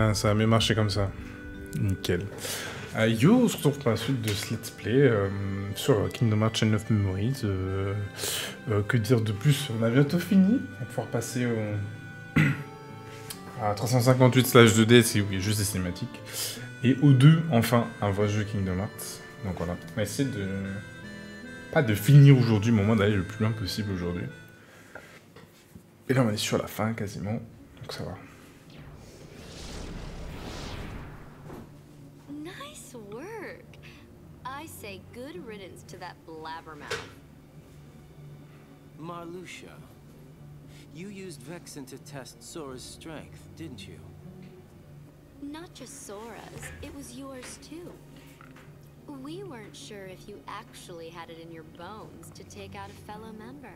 Ouais, ça a mieux marché comme ça. Nickel. Yo, on se retrouve pour la suite de ce let's play sur Kingdom Hearts Chain of Memories. Que dire de plus? On a bientôt fini. On va pouvoir passer à 358/2D, c'est oui, juste des cinématiques. Et au 2, enfin, un vrai jeu Kingdom Hearts. Donc voilà, on va essayer de... Pas de finir aujourd'hui, mais au moins d'aller le plus loin possible aujourd'hui. Et là, on est sur la fin, quasiment. Donc ça va. Nice work. I say good riddance to that blabbermouth. Marluxia, you used Vexen to test Sora's strength, didn't you? Not just Sora's, it was yours too. We weren't sure if you actually had it in your bones to take out a fellow member.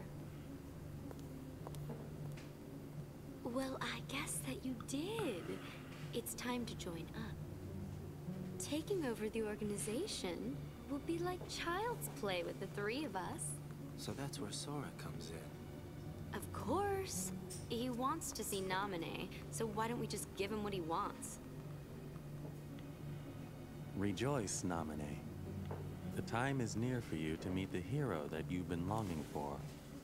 Well, I guess that you did. It's time to join up. Taking over the organization will be like child's play with the three of us. So that's where Sora comes in. Of course. He wants to see Naminé, so why don't we just give him what he wants? Rejoice, Naminé. The time is near for you to meet the hero that you've been longing for.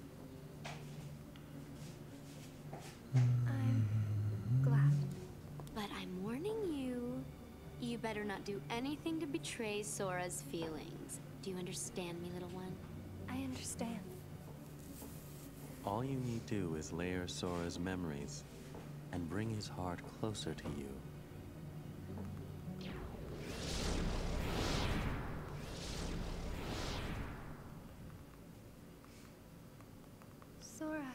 I'm glad. But I'm warning you. You better not do anything to betray Sora's feelings. Do you understand me, little one? I understand. All you need do is layer Sora's memories and bring his heart closer to you. Sora.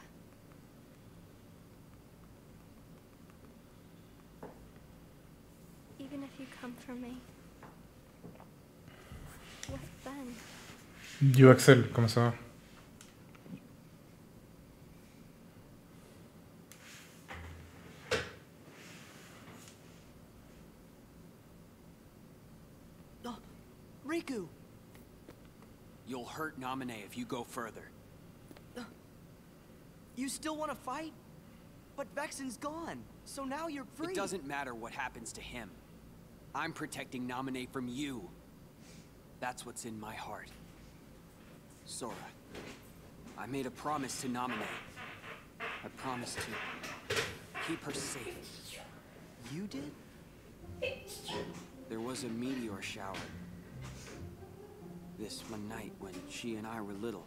Even if you come for me, what then? Yo Axel, comment ça va? Riku! You'll hurt Naminé if you go further. You still want to fight? But Vexen's gone, so now you're free. It doesn't matter what happens to him. I'm protecting Naminé from you. That's what's in my heart. Sora, I made a promise to Naminé. I promised to keep her safe. You did? There was a meteor shower. This one night when she and I were little.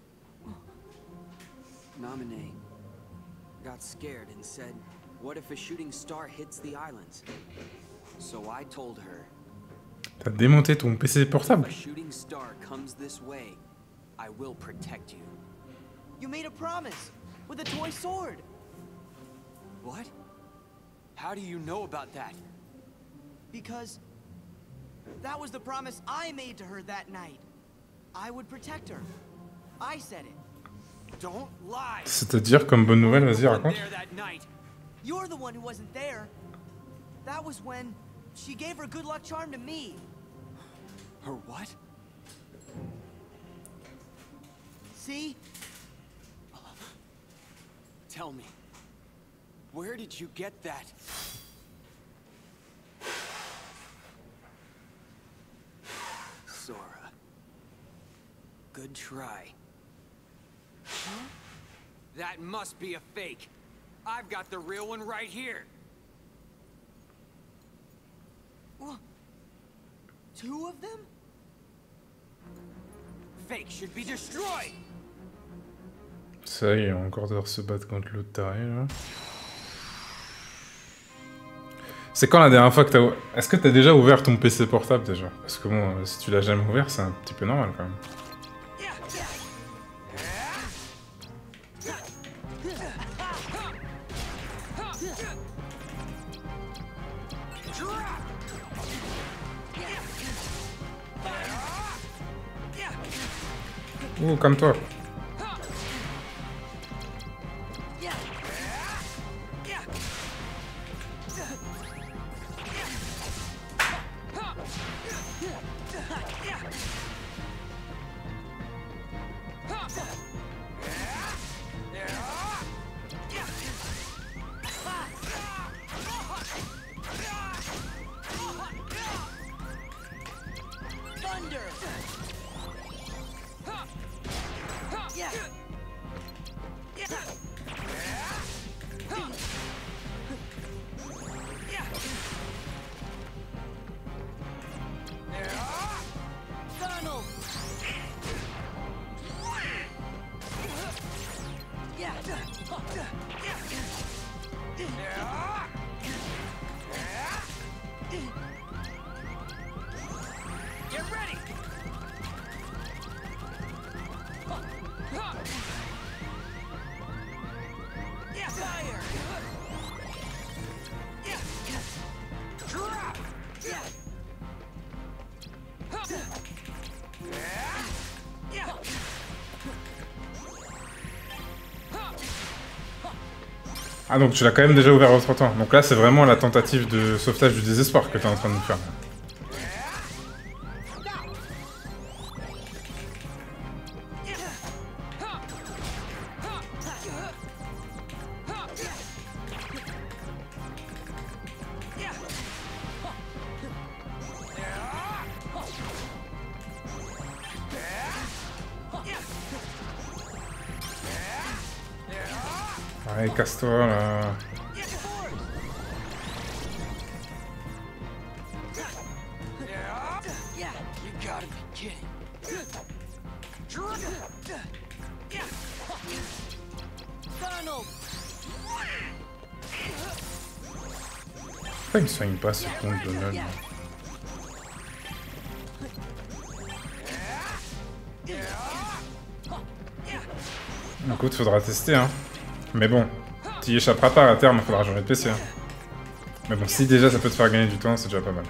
Naminé got scared and said, what if a shooting star hits the islands? So I told her, T'as démonté ton PC portable? if a shooting star comes this way, I will protect you. You made a promise with a toy sword. What? How do you know about that? Because that was the promise I made to her that night. I would protect her. I said it. Don't lie. C'est-à-dire, comme bonne nouvelle, vas-y, raconte. You're the one who wasn't there. That was when she gave her good luck charm to me. Her what? See? Tell me, where did you get that? Sora. Good try. Huh? That must be a fake. I've got the real one right here. What? Two of them? Fake should be destroyed. Ça y est, on va encore devoir se battre contre l'autre taré, là. C'est quand la dernière fois que t'as... Est-ce que t'as déjà ouvert ton PC portable, déjà? Parce que bon, si tu l'as jamais ouvert, c'est un petit peu normal, quand même. Ouh, comme toi. Ah donc tu l'as quand même déjà ouvert entre temps. Donc là c'est vraiment la tentative de sauvetage du désespoir que tu es en train de nous faire. Allez, casse-toi là. Pourquoi il me soigne pas ce con de Donald? Écoute, faudra tester hein. Mais bon, tu y échapperas pas à terme, il faudra changer de PC. Hein. Mais bon, si déjà ça peut te faire gagner du temps, c'est déjà pas mal.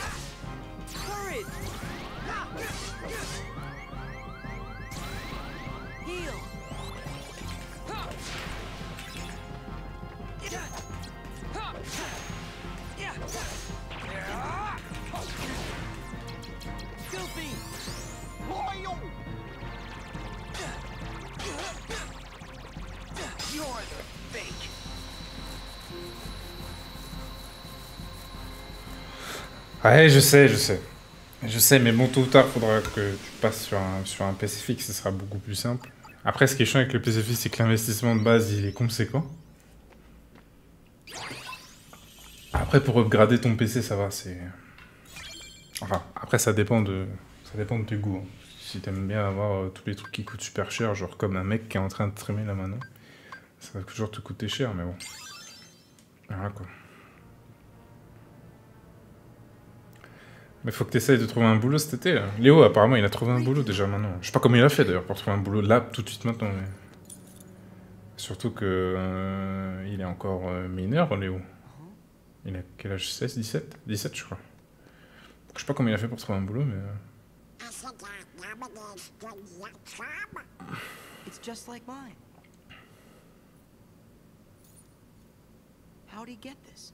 Ouais, je sais. Je sais, mais bon, tôt ou tard, faudra que tu passes sur un PC fixe, ce sera beaucoup plus simple. Après, ce qui est chiant avec le PC fixe, c'est que l'investissement de base, il est conséquent. Après, pour upgrader ton PC, ça va, c'est... Enfin, après, ça dépend de tes goûts. Hein. Si t'aimes bien avoir tous les trucs qui coûtent super cher, genre comme un mec qui est en train de streamer là maintenant, ça va toujours te coûter cher, mais bon. Voilà, quoi. Mais faut que tu essayes de trouver un boulot cet été, là. Léo, apparemment, il a trouvé un boulot déjà maintenant. Je sais pas comment il a fait d'ailleurs pour trouver un boulot là, tout de suite maintenant. Mais... Surtout que il est encore mineur, Léo. Il a quel âge? 16, 17 17, je crois. Donc, je sais pas comment il a fait pour trouver un boulot, mais... It's just like mine. How'd he get this?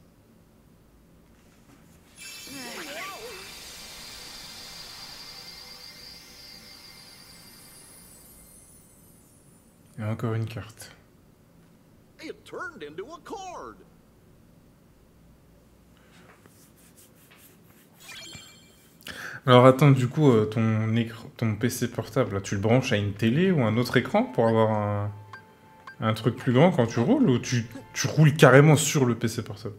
Il y a encore une carte. It turned into a cord. Alors attends, du coup, ton PC portable, là, tu le branches à une télé ou un autre écran pour avoir un truc plus grand quand tu roules, ou tu roules carrément sur le PC portable?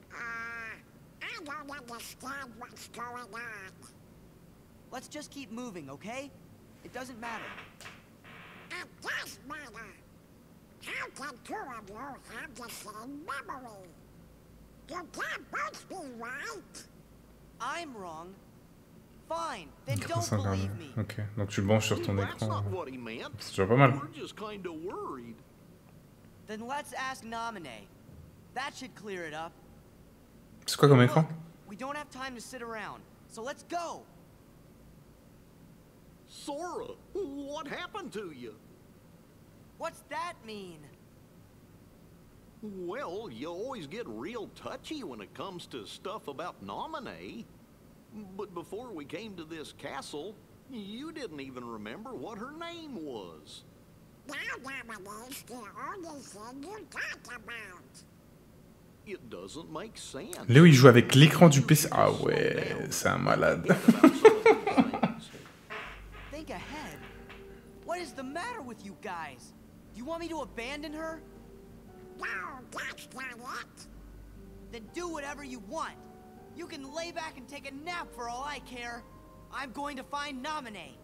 I don't understand what's going on. Let's just keep moving, okay? It doesn't matter. It does matter. How can two of you have the same memory? You can't both be right. I'm wrong. Fine, then Écran don't 50. believe me. Ok, donc tu le branches sur ton That's écran. not what he meant. C'est déjà pas mal. We're just kind of worried. Then let's ask Naminé. That should clear it up. C'est quoi comme écran? Look, we don't have time to sit around, so let's go. Sora, what happened to you? What's that mean? Well, you always get real touchy when it comes to stuff about Naminé. But before we came to this castle, you didn't even remember what her name was. Now Naminé's the only thing you talk about. It doesn't make sense. Léo, il joue avec l'écran du PC. Ah ouais, c'est un malade. with you guys? Do you want me to abandon her? No, that's not it. Then do whatever you want. You can lay back and take a nap for all I care. I'm going to find Naminé.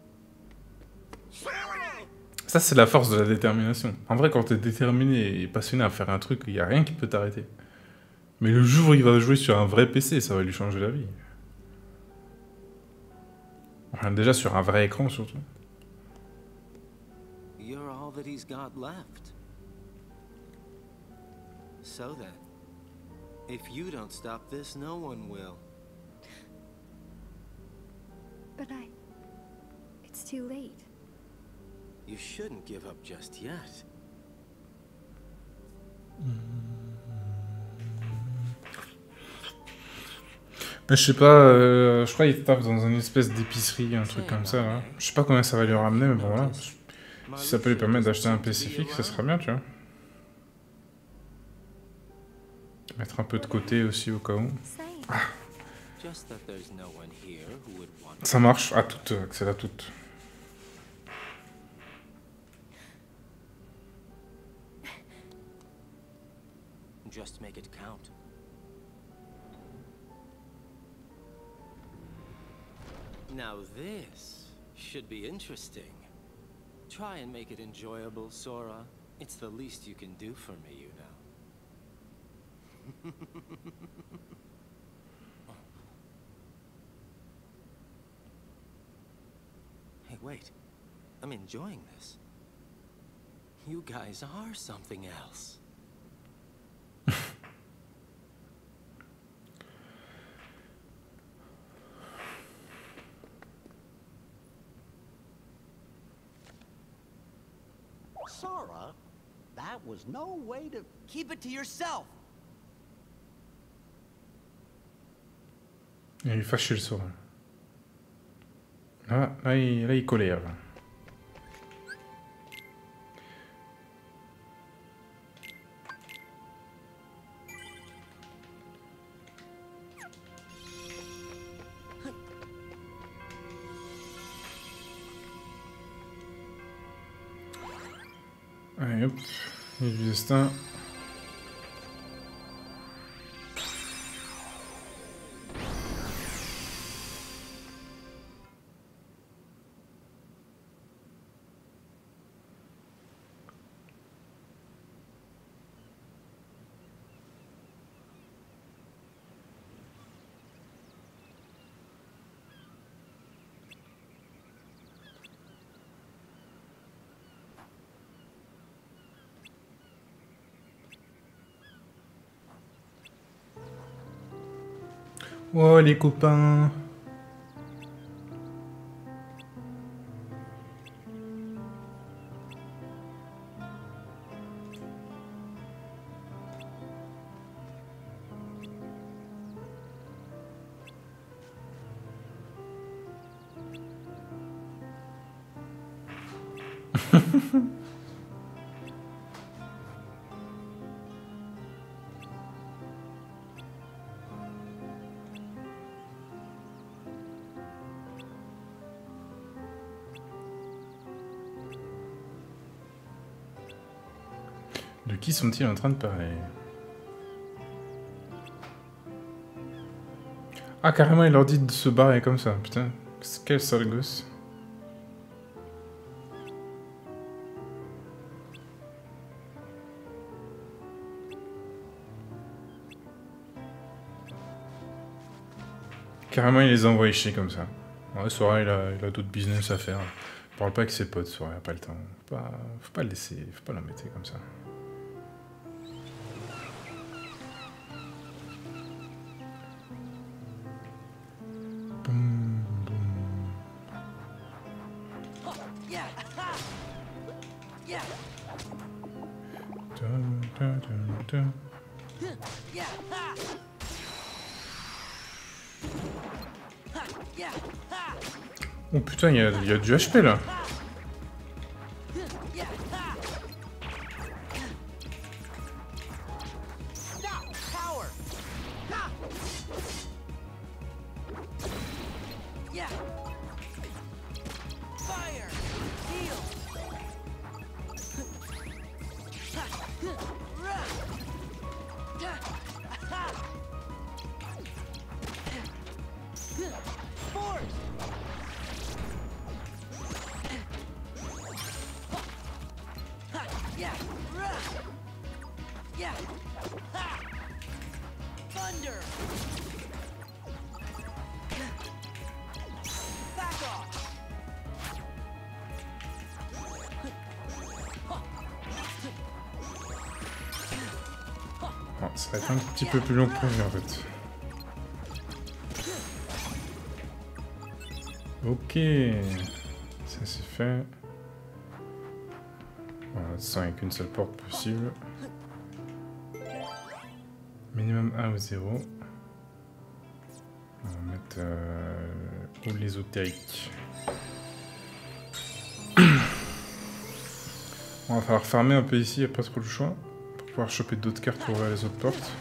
Ça, c'est la force de la détermination. En vrai, quand t'es déterminé et passionné à faire un truc, il n'y a rien qui peut t'arrêter. Mais le jour où il va jouer sur un vrai PC, ça va lui changer la vie. Enfin, déjà sur un vrai écran, surtout. You're all that he's got left. So then, if you don't stop this, no one will. But it's too late. You shouldn't give up just yet. Mais je sais pas, je crois qu'il tape dans une espèce d'épicerie, un truc comme ça, là. Je sais pas combien ça va lui ramener, mais bon, voilà. Si ça peut lui permettre d'acheter un PC fixe, ça sera bien, tu vois. Mettre un peu de côté aussi, au cas où. Ah. Ça marche, à toutes, Axel, à toutes. Just make it count. Now this should be interesting. Try and make it enjoyable, Sora. It's the least you can do for me, you know. Hey, wait. I'm enjoying this. You guys are something else. Sora, that was no way to... Keep it to yourself. Il est fâché le Sora. Là, il colère. Là. Allez hop, il y a du destin. Oh les copains. De qui sont-ils en train de parler? Ah, carrément, il leur dit de se barrer comme ça. Putain, quel sale gosse. Carrément, il les envoie chier comme ça. Ouais, Sora, il a d'autres business à faire. Il parle pas avec ses potes, Sora, il a pas le temps. Faut pas le laisser, faut pas l'embêter comme ça. Oh putain, il y a du HP là. Bon, ça va être un petit peu plus long que prévu en fait. Ok, ça c'est fait. Voilà, ça il n'y a qu'une seule porte possible. Minimum 1 ou 0. On va mettre ou l'ésotérique. On va falloir farmer un peu ici, il n'y a pas trop le choix. Pour pouvoir choper d'autres cartes pour ouvrir les autres portes.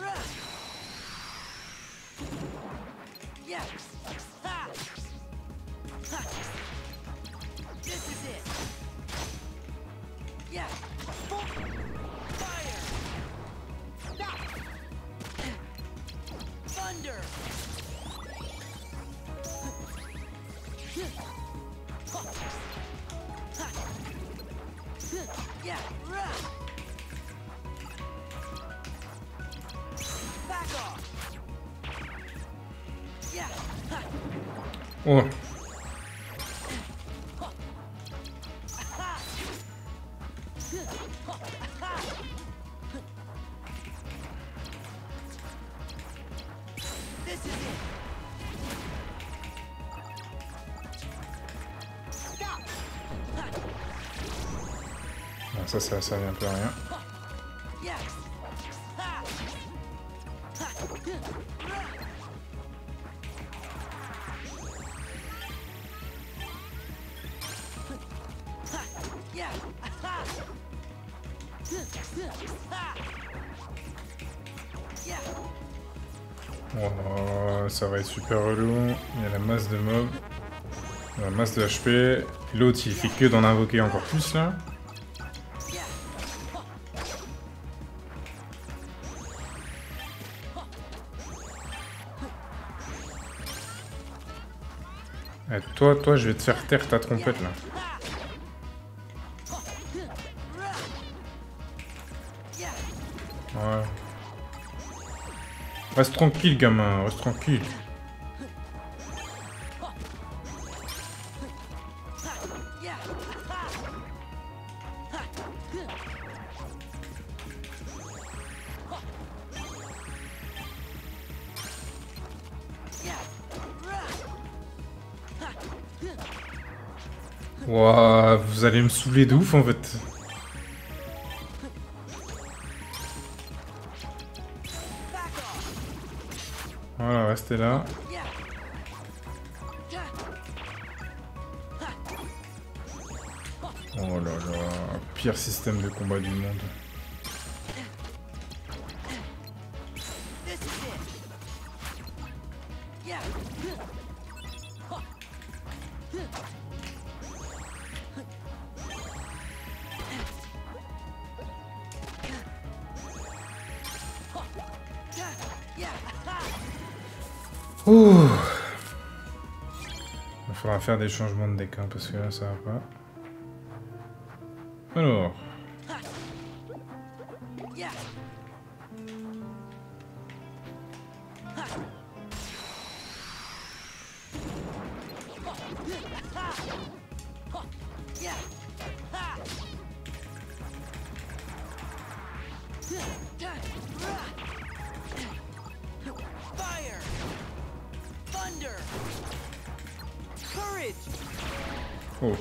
Oh. Bon, ça servi un peu à rien. Oh, ça va être super relou. Il y a la masse de mobs. La masse de HP. L'autre il fait que d'en invoquer encore plus là. Eh, toi je vais te faire taire ta trompette là. Ouais. Reste tranquille, gamin, reste tranquille. Wouah, vous allez me saouler de ouf en fait. Voilà, restez là. Oh là là, pire système de combat du monde. Ouh. Il faudra faire des changements de deck hein, parce que là ça va pas. Alors. Oh.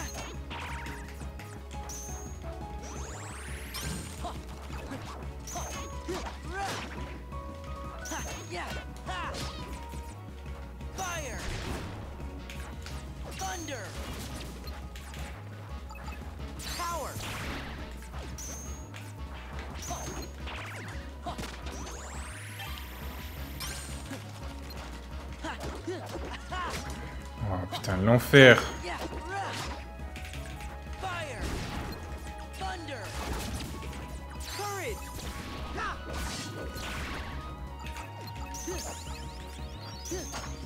Oh putain, l'enfer.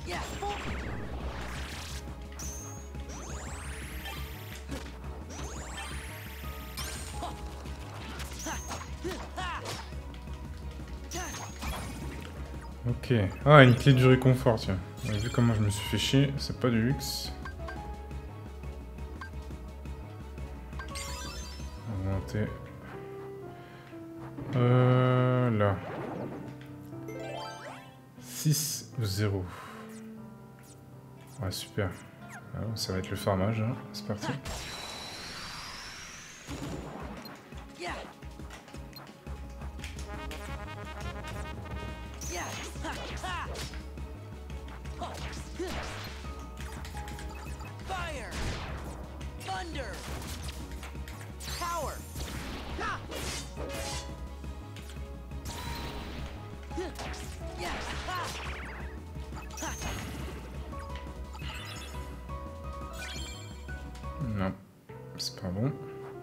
Ok. Ah, une clé du réconfort, tiens. Vu comment je me suis fait chier, c'est pas du luxe. Augmenter. Là. 6 ou 0. Ouais, super. Ah, ça va être le farmage, hein. C'est parti. Non, c'est pas bon.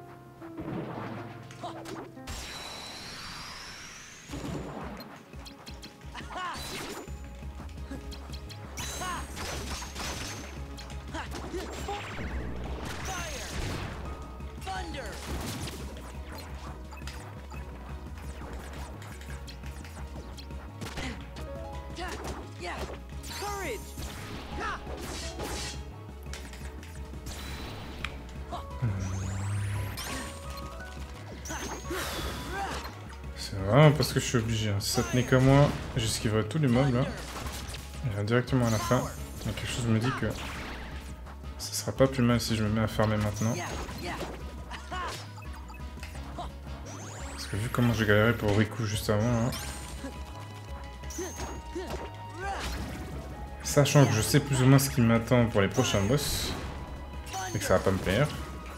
C'est vraiment parce que je suis obligé. Hein. Si ça tenait qu'à moi, j'esquiverais tous les mobs là. Je vais directement à la fin. Et quelque chose me dit que ce sera pas plus mal si je me mets à farmer maintenant. Parce que vu comment j'ai galéré pour Riku juste avant là. Sachant que je sais plus ou moins ce qui m'attend pour les prochains boss. Et que ça va pas me plaire.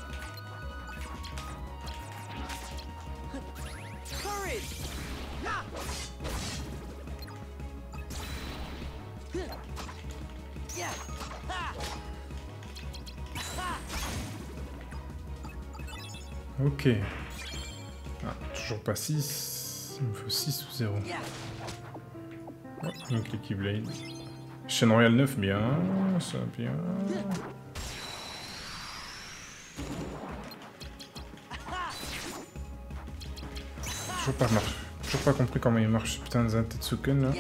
Ok. Ah, toujours pas 6. Il me faut 6 ou 0. Oh, une Clicky Blade. Chaîne Royale 9, bien. Ça, bien. Toujours pas compris comment il marche ce putain de Zantetsuken là.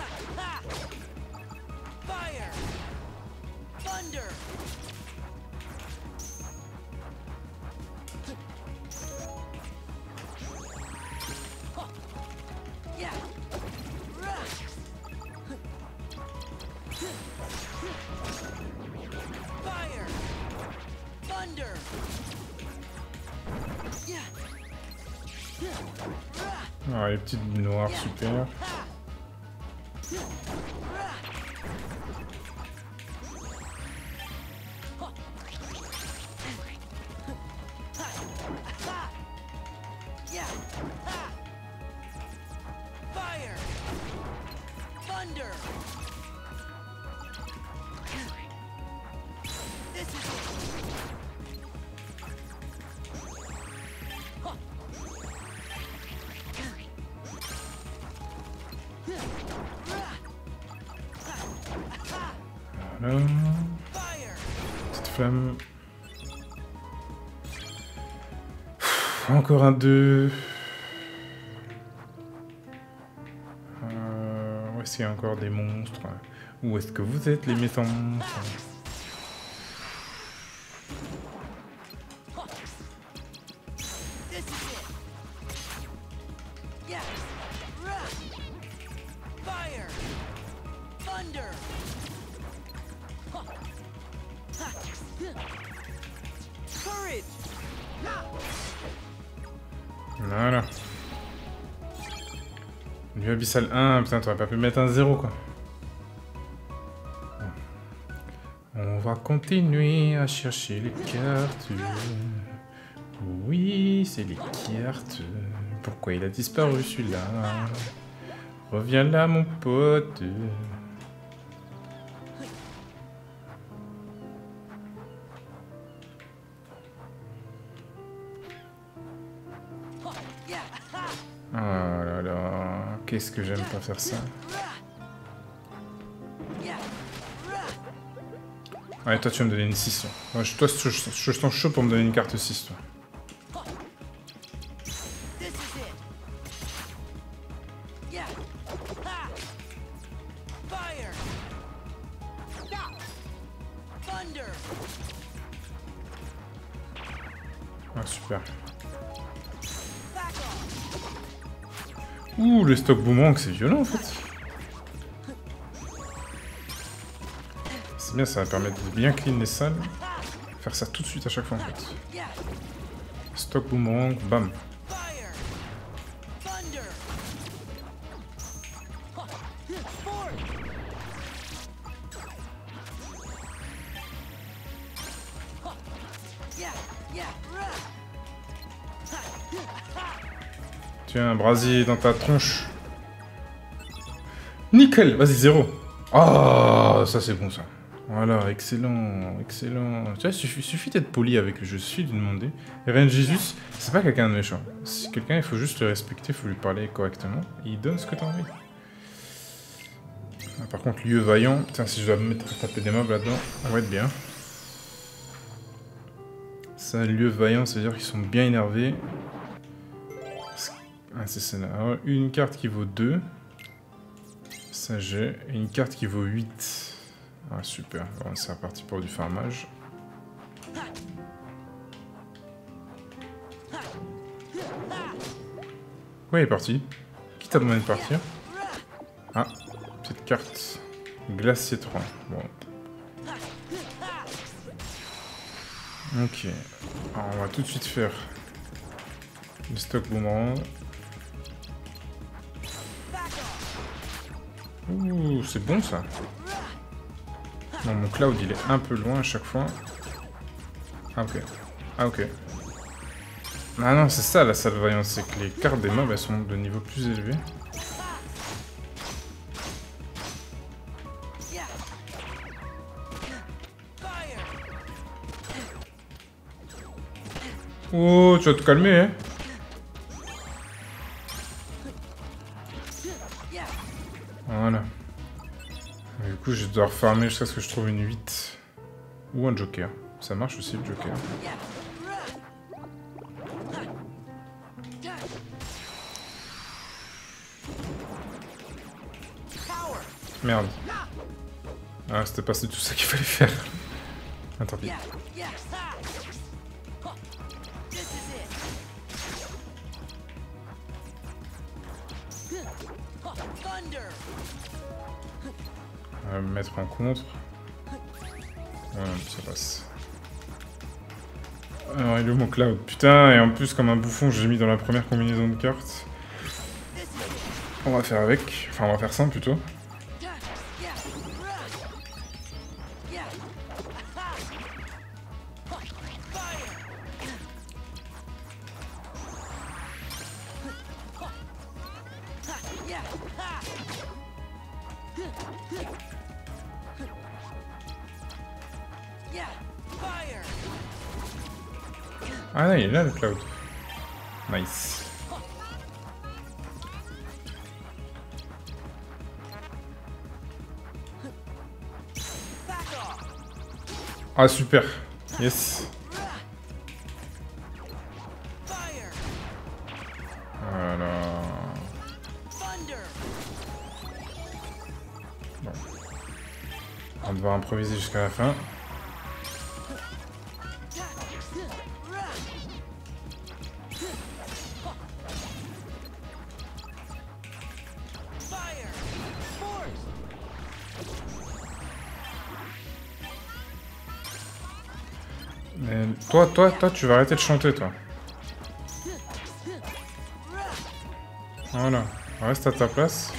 Ah, les petites noires, super. Voilà. Petite flamme. Encore un 2. Où est-ce qu'il y a encore des monstres? Où est-ce que vous êtes les méchants monstres? Voilà. Lieu abyssal 1, putain, t'aurais pas pu mettre un 0 quoi. On va continuer à chercher les cartes. Oui, c'est les cartes. Pourquoi il a disparu celui-là? Reviens là mon pote. Oh là là, qu'est-ce que j'aime pas faire ça. Ouais, toi, tu vas me donner une 6. Ouais, toi, je sens chaud pour me donner une carte 6, toi. Ah, super. Ouh, le stock boomerang, c'est violent, en fait. C'est bien, ça va permettre de bien clean les salles. Faire ça tout de suite à chaque fois, en fait. Stock boomerang, bam. Tiens, un brasier dans ta tronche. Nickel, vas-y, 0. Ah, ça c'est bon ça. Voilà, excellent, excellent. Tu vois, il suffit d'être poli avec le jeu, il suffit de lui demander. Et Ren Jesus, c'est pas quelqu'un de méchant. Si quelqu'un, il faut juste le respecter, il faut lui parler correctement. Et il donne ce que t'as envie. Ah, par contre, lieu vaillant. Putain, si je dois me mettre à taper des mobs là-dedans, on va être bien. Ça, lieu vaillant, ça veut dire qu'ils sont bien énervés. Ah, c'est celle-là. Alors, une carte qui vaut 2. Ça, j'ai. Et une carte qui vaut 8. Ah, super. Bon, c'est reparti pour du farmage. Ouais, il est parti. Qui t'a demandé de partir? Ah, petite carte. Glacier 3. Bon. Ok. Alors, on va tout de suite faire le stock boomerang. Ouh, c'est bon ça. Non, mon cloud il est un peu loin à chaque fois. Ah ok. Ah ok. Ah non, c'est ça la salle vaillante, c'est que les cartes des mobs elles sont de niveau plus élevé. Oh, tu vas te calmer, hein. Voilà. Et du coup, je dois refarmer jusqu'à ce que je trouve une 8. Ou un joker. Ça marche aussi, le joker. Merde. Ah, c'était pas tout ça qu'il fallait faire. Ah, tant pis. On va me mettre en contre. Voilà, ça passe. Alors, il est où mon cloud? Putain, et en plus, comme un bouffon, j'ai mis dans la première combinaison de cartes. On va faire avec. Enfin, on va faire sans plutôt. Ah non, il est là le cloud. Nice. Ah super. Yes. Voilà. Bon. On va devoir improviser jusqu'à la fin. Mais toi, tu vas arrêter de chanter, toi. Voilà. Reste à ta place.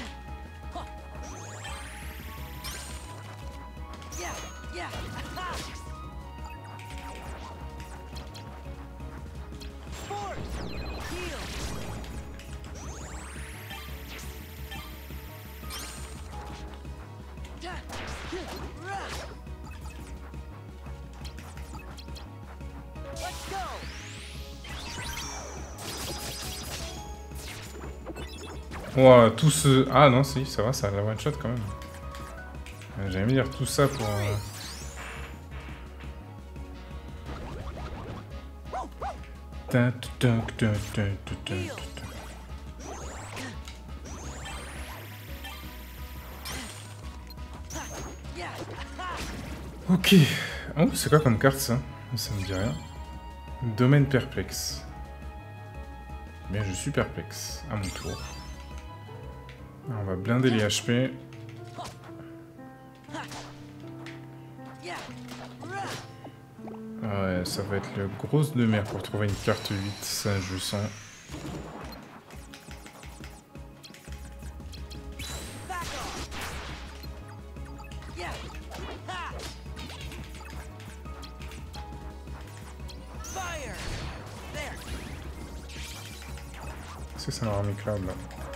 Wow, tout ce... Ah non, si, ça va, ça a la one shot quand même. J'allais me dire tout ça pour... Ta, ta, ta, ta, ta, ta, ta. Ok. Oh, c'est quoi comme carte ça? Ça me dit rien. Domaine perplexe. Bien, je suis perplexe. À mon tour. Alors, on va blinder les HP. Ouais, ça va être le gros de mer pour trouver une carte 8, ça je sens. Est-ce que ça m'aura mis Cloud là?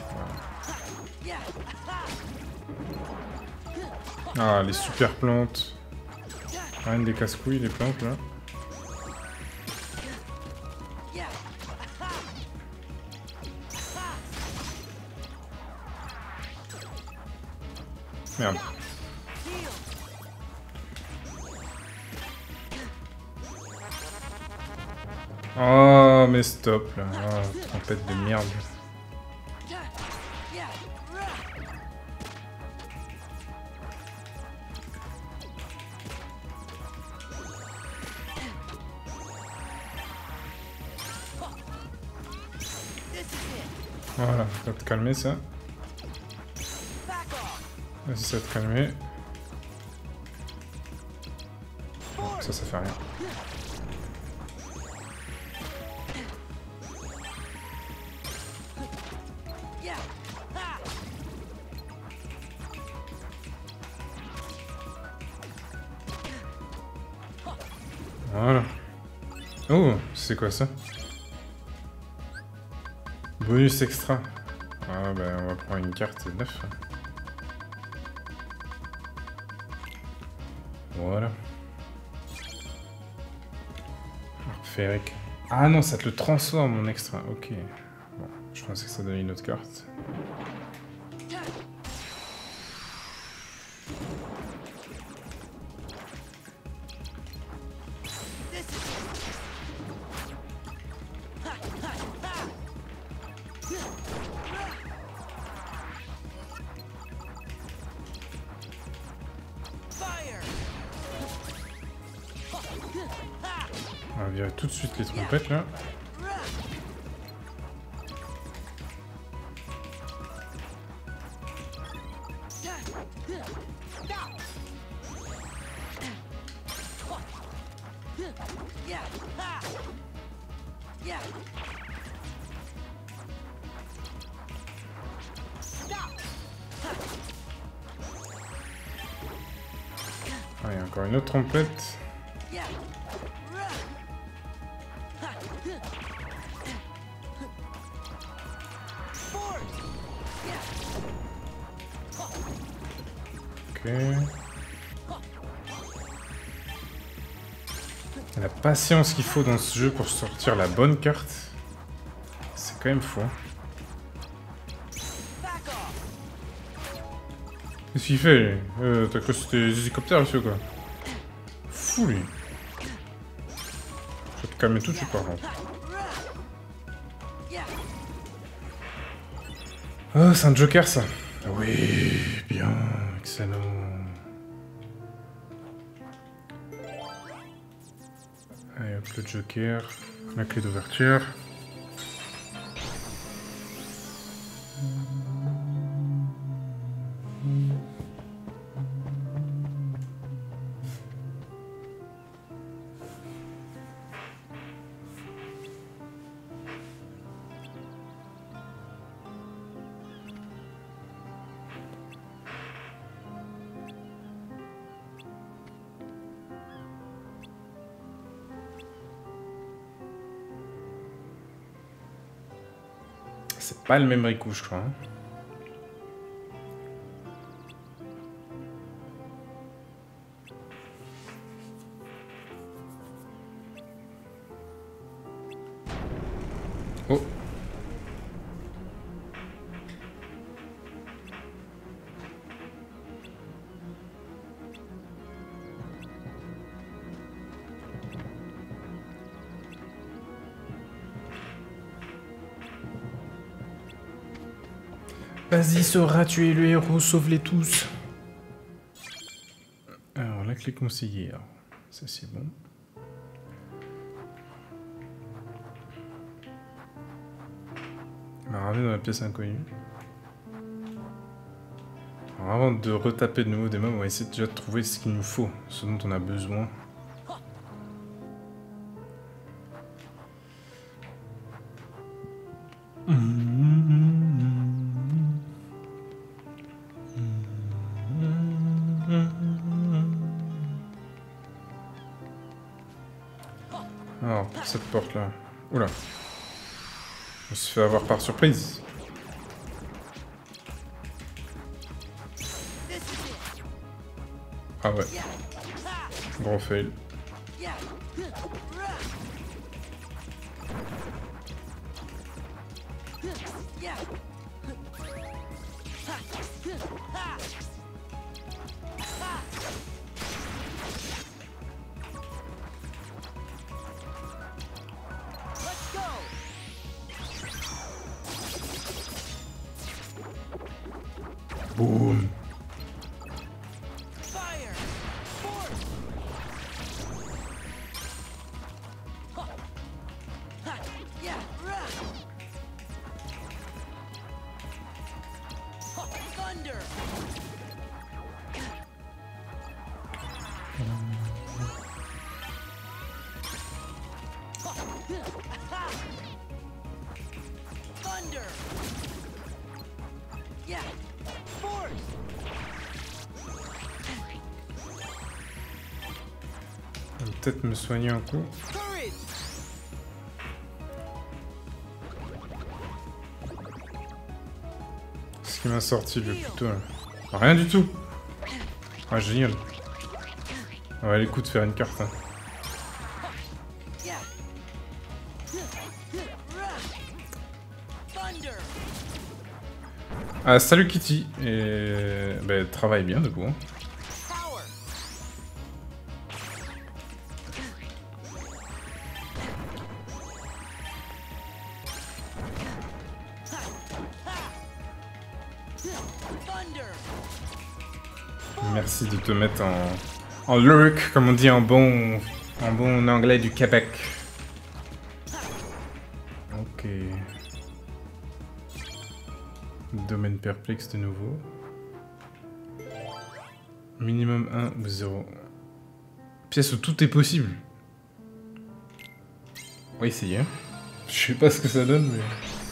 Ouais. Ah, les super plantes. Rien des casse-couilles, les plantes là. Merde. Oh, mais stop là. Oh, trompette de merde. Voilà, ça va te calmer ça. Vas-y, ça va te calmer. Ça fait rien. Voilà. Oh, c'est quoi ça? Bonus extra. Ah bah on va prendre une carte 9. Voilà. Férique. Ah non, ça te le transforme mon extra. Ok. Bon, je pensais que ça donnait une autre carte. On va virer tout de suite les trompettes là. Ah, il y a encore une autre trompette. Ok. La patience qu'il faut dans ce jeu pour sortir la bonne carte, c'est quand même fou. Qu'est-ce qu'il fait lui? T'as cru que c'était des hélicoptères ici ou quoi? Fou lui. Je vais te calmer tout de suite par contre. Oh, c'est un joker ça. Oui, bien, excellent. Allez hop, le joker, la clé d'ouverture. C'est pas le même Riku, je crois. Hein. Oh. Vas-y, Sora, tu es le héros, sauve-les tous. Alors, la clé conseillère. Ça, c'est bon. On va ramener dans la pièce inconnue. Alors, avant de retaper de nouveau des mobs, on va essayer déjà de trouver ce qu'il nous faut, ce dont on a besoin. Alors, cette porte-là. Oula. On se fait avoir par surprise. Ah ouais. Gros fail. Boum. Je vais peut-être me soigner un coup. Ce qui m'a sorti le plus tôt là. Rien du tout. Ah génial. On va les coups de faire une carte. Hein. Ah salut Kitty. Et bah, travaille bien debout. Hein. Merci de te mettre en lurk, comme on dit en bon anglais du Québec. Ok. Domaine perplexe de nouveau. Minimum 1 ou 0. Pièce où tout est possible. On va essayer. Je sais pas ce que ça donne, mais...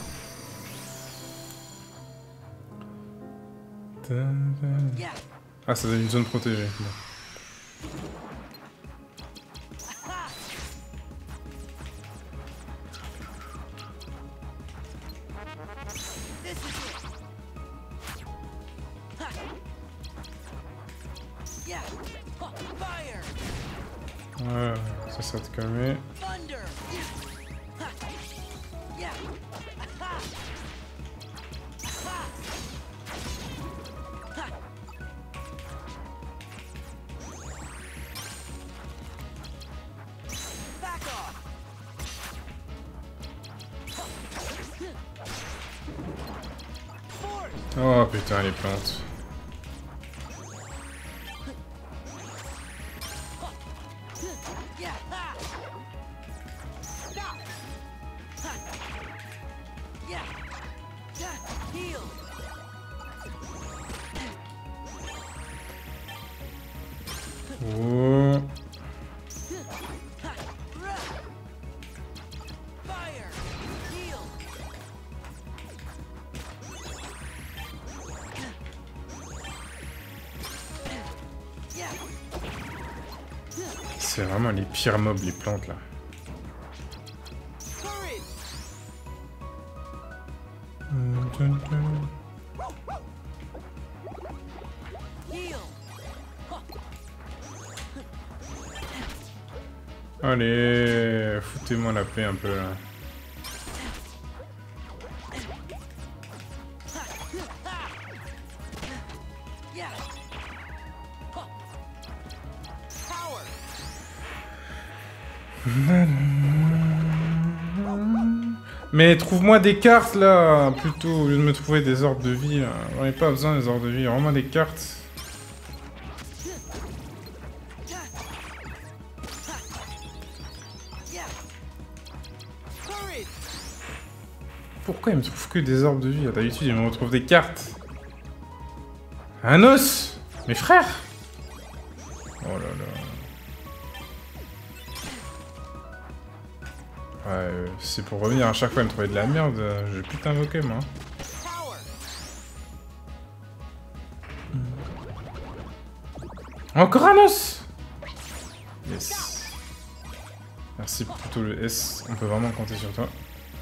Ah, ça donne une zone protégée. Bon. Ouais, ça te calmer. Oh putain, les plantes. Oh. C'est vraiment les pires mobs, les plantes là. Allez, foutez-moi la paix un peu là. Mais trouve-moi des cartes là, plutôt, au lieu de me trouver des orbes de vie. J'en ai pas besoin des orbes de vie, vraiment des cartes. Pourquoi il me trouve que des orbes de vie? D'habitude, il me retrouve des cartes. Un os! Mes frères! Oh là là. Ouais, c'est pour revenir à chaque fois et me trouver de la merde, je vais plus t'invoquer moi. Encore un os! Yes. Merci plutôt le S, on peut vraiment compter sur toi.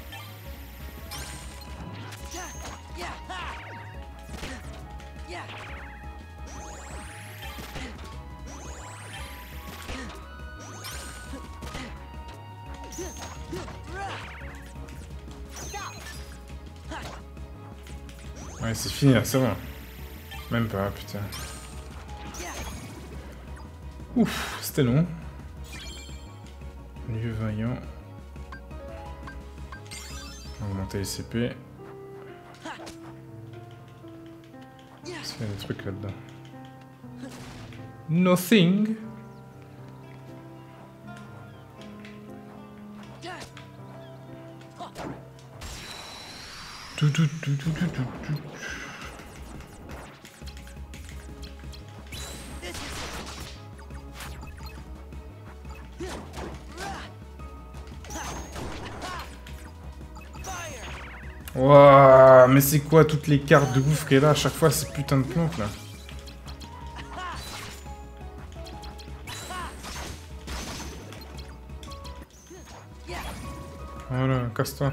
Ouais, c'est fini là, c'est bon. Même pas, putain. Ouf, c'était long. Lieu vaillant. Augmenter les CP. Il y a des trucs là-dedans. Nothing. Tout. Wouah, mais c'est quoi toutes les cartes de ouf qu'elle a à chaque fois, ces putains de plantes là? Voilà, casse-toi.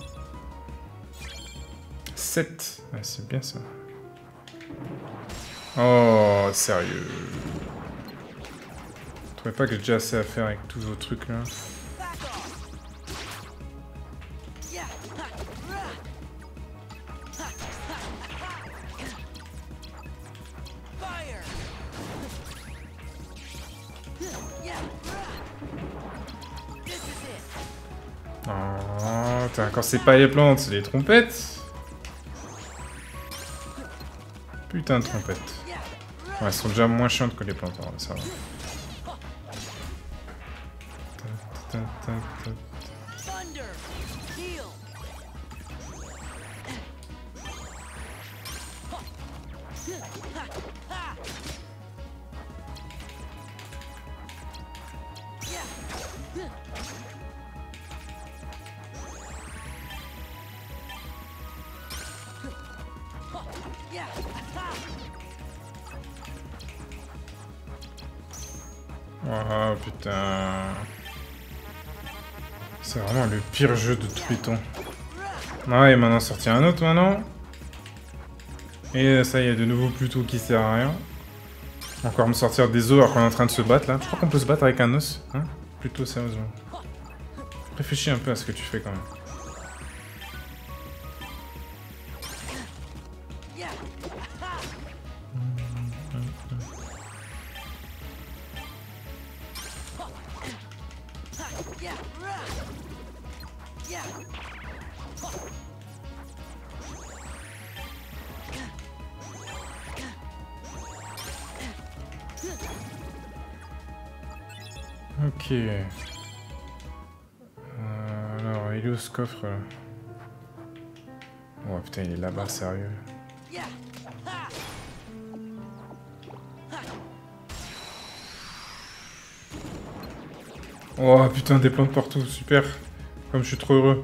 7. Ouais, c'est bien ça. Oh, sérieux. Vous trouvez pas que j'ai déjà assez à faire avec tous vos trucs là? Oh, quand c'est pas les plantes, c'est les trompettes. Putain de trompettes. Ouais, elles sont déjà moins chiantes que les plantes, alors ça va. Oh putain. C'est vraiment le pire jeu de tous les temps. Ah, il m'en a sorti un autre maintenant. Et ça, il y a de nouveau Pluto qui sert à rien. Encore me sortir des os alors qu'on est en train de se battre là. Je crois qu'on peut se battre avec un os. Hein? Plutôt sérieusement. Réfléchis un peu à ce que tu fais quand même. Ok. Alors, il est où ce coffre là? Oh putain, il est là-bas, sérieux. Oh putain, des plantes partout, super. Comme je suis trop heureux.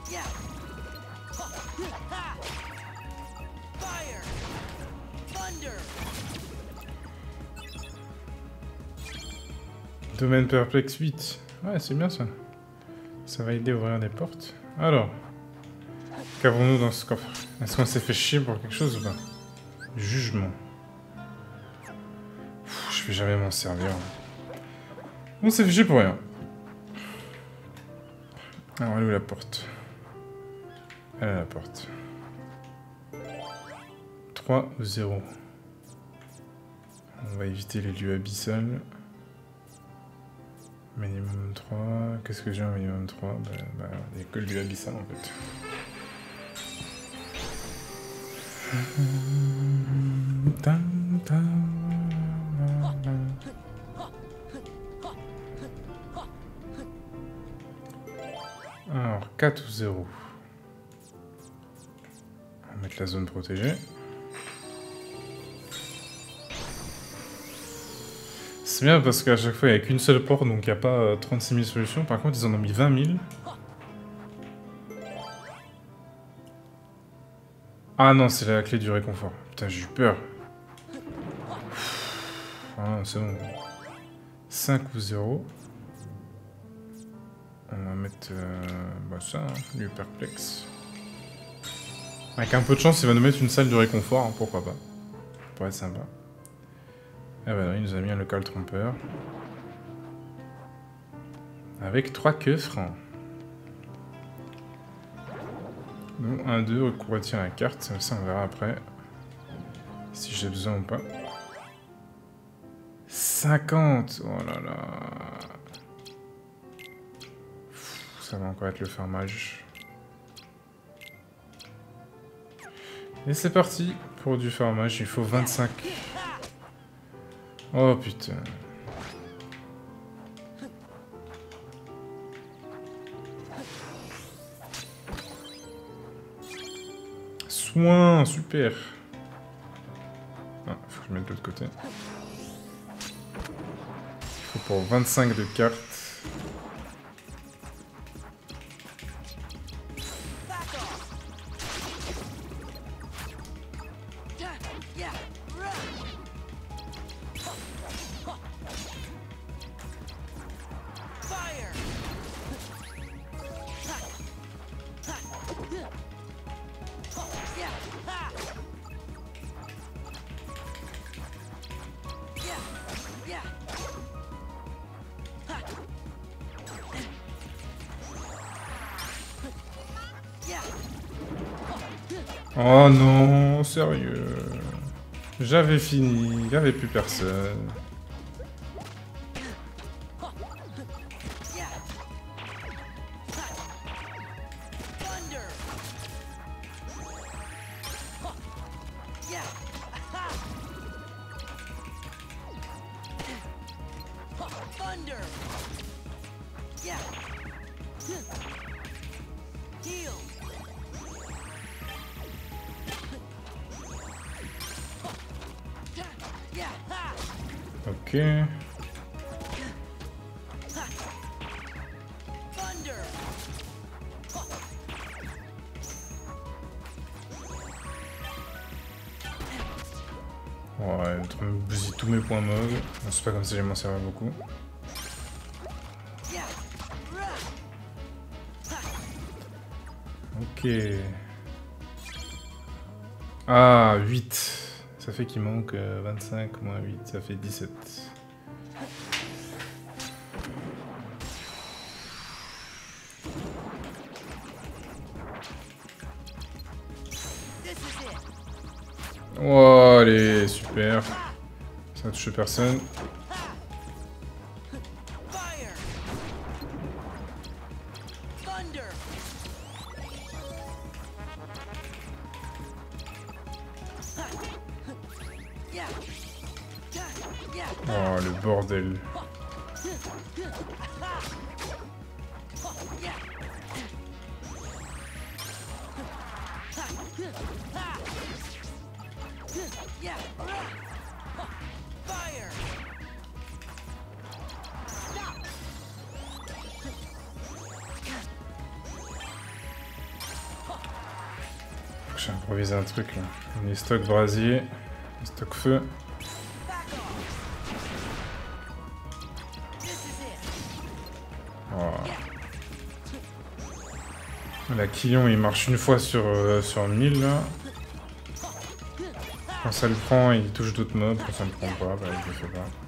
Domaine perplexe 8. Ouais, c'est bien ça. Ça va aider à ouvrir des portes. Alors, qu'avons-nous dans ce coffre? Est-ce qu'on s'est fait chier pour quelque chose ou pas? Jugement. Je vais jamais m'en servir. On s'est fait chier pour rien. Alors, elle est où la porte? Elle est à la porte. 3 ou 0. On va éviter les lieux abyssales. Minimum 3. Qu'est-ce que j'ai en minimum 3? Bah, il n'y a que le lieu abyssal en fait. Alors, 4 ou 0. On va mettre la zone protégée. C'est bien parce qu'à chaque fois il n'y a qu'une seule porte donc il n'y a pas 36 000 solutions. Par contre ils en ont mis 20 000. Ah non, c'est la clé du réconfort. Putain, j'ai eu peur. Ah, c'est bon. 5 ou 0. On va mettre bah ça, hein, lieu perplexe. Avec un peu de chance, il va nous mettre une salle de réconfort, hein, pourquoi pas. Ça pourrait être sympa. Ah bah non, il nous a mis un local trompeur. Avec 3 coffres. Donc 1, 2, retire la carte. Ça, on verra après. Si j'ai besoin ou pas. 50! Oh là là. Ça va encore être le fermage. Et c'est parti pour du fermage. Il faut 25. Oh putain. Soin, super. Ah, faut que je mette de l'autre côté. Il faut pour 25 de cartes. Oh non, sérieux. J'avais fini, il n'y avait plus personne. Ok. Ouais, il me bousille tous mes points mauves. C'est pas comme si j'allais m'en servir beaucoup. Ok. Ah, 8. Ça fait qu'il manque 25 moins 8, ça fait 17. Oh, allez, super. Ça a touché personne. Oh, le bordel. J'ai improvisé un truc là. On est stock brasier, stock feu. Oh. La Quillon il marche une fois sur 1000 là. Quand ça le prend, il touche d'autres mobs. Quand ça le prend pas, bah il le fait pas.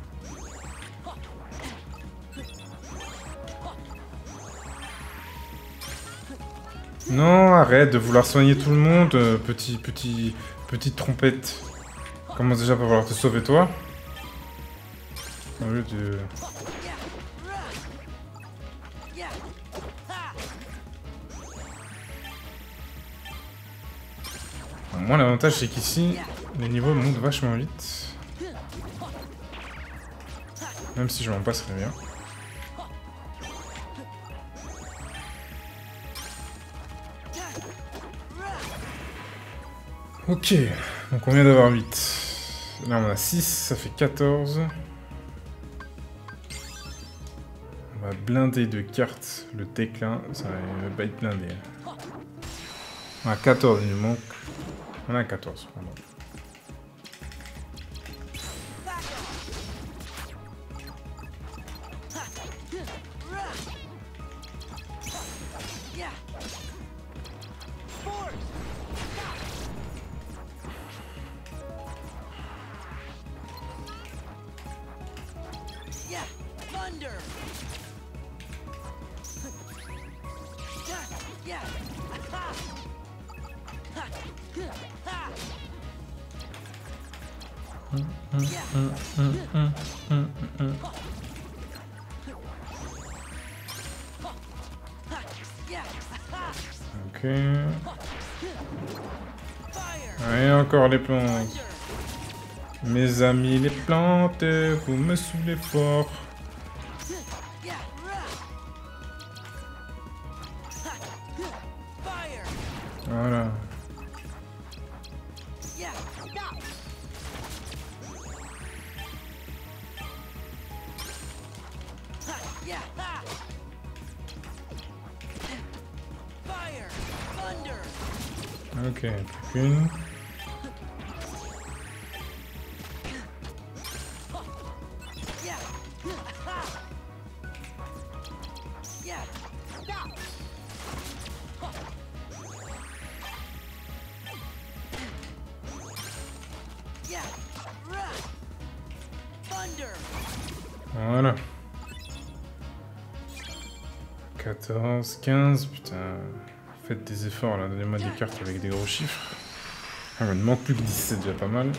Non, arrête de vouloir soigner tout le monde, petite trompette. Commence déjà par vouloir te sauver toi. Au lieu de... Moi l'avantage c'est qu'ici, les niveaux montent vachement vite. Même si je m'en passerais bien. Ok, donc on vient d'avoir 8. Là on a 6, ça fait 14. On va blinder de cartes le Téclin, ça va pas être blindé. On a 14, il nous manque. On a 14, pardon. Ok. Et encore les plantes. Mes amis les plantes, vous me saoulez fort. Voilà. Ok, plus qu'une. Voilà. 14, 15, putain. Faites des efforts là, donnez-moi des cartes avec des gros chiffres. Ah, il me manque plus que 10, c'est déjà pas mal.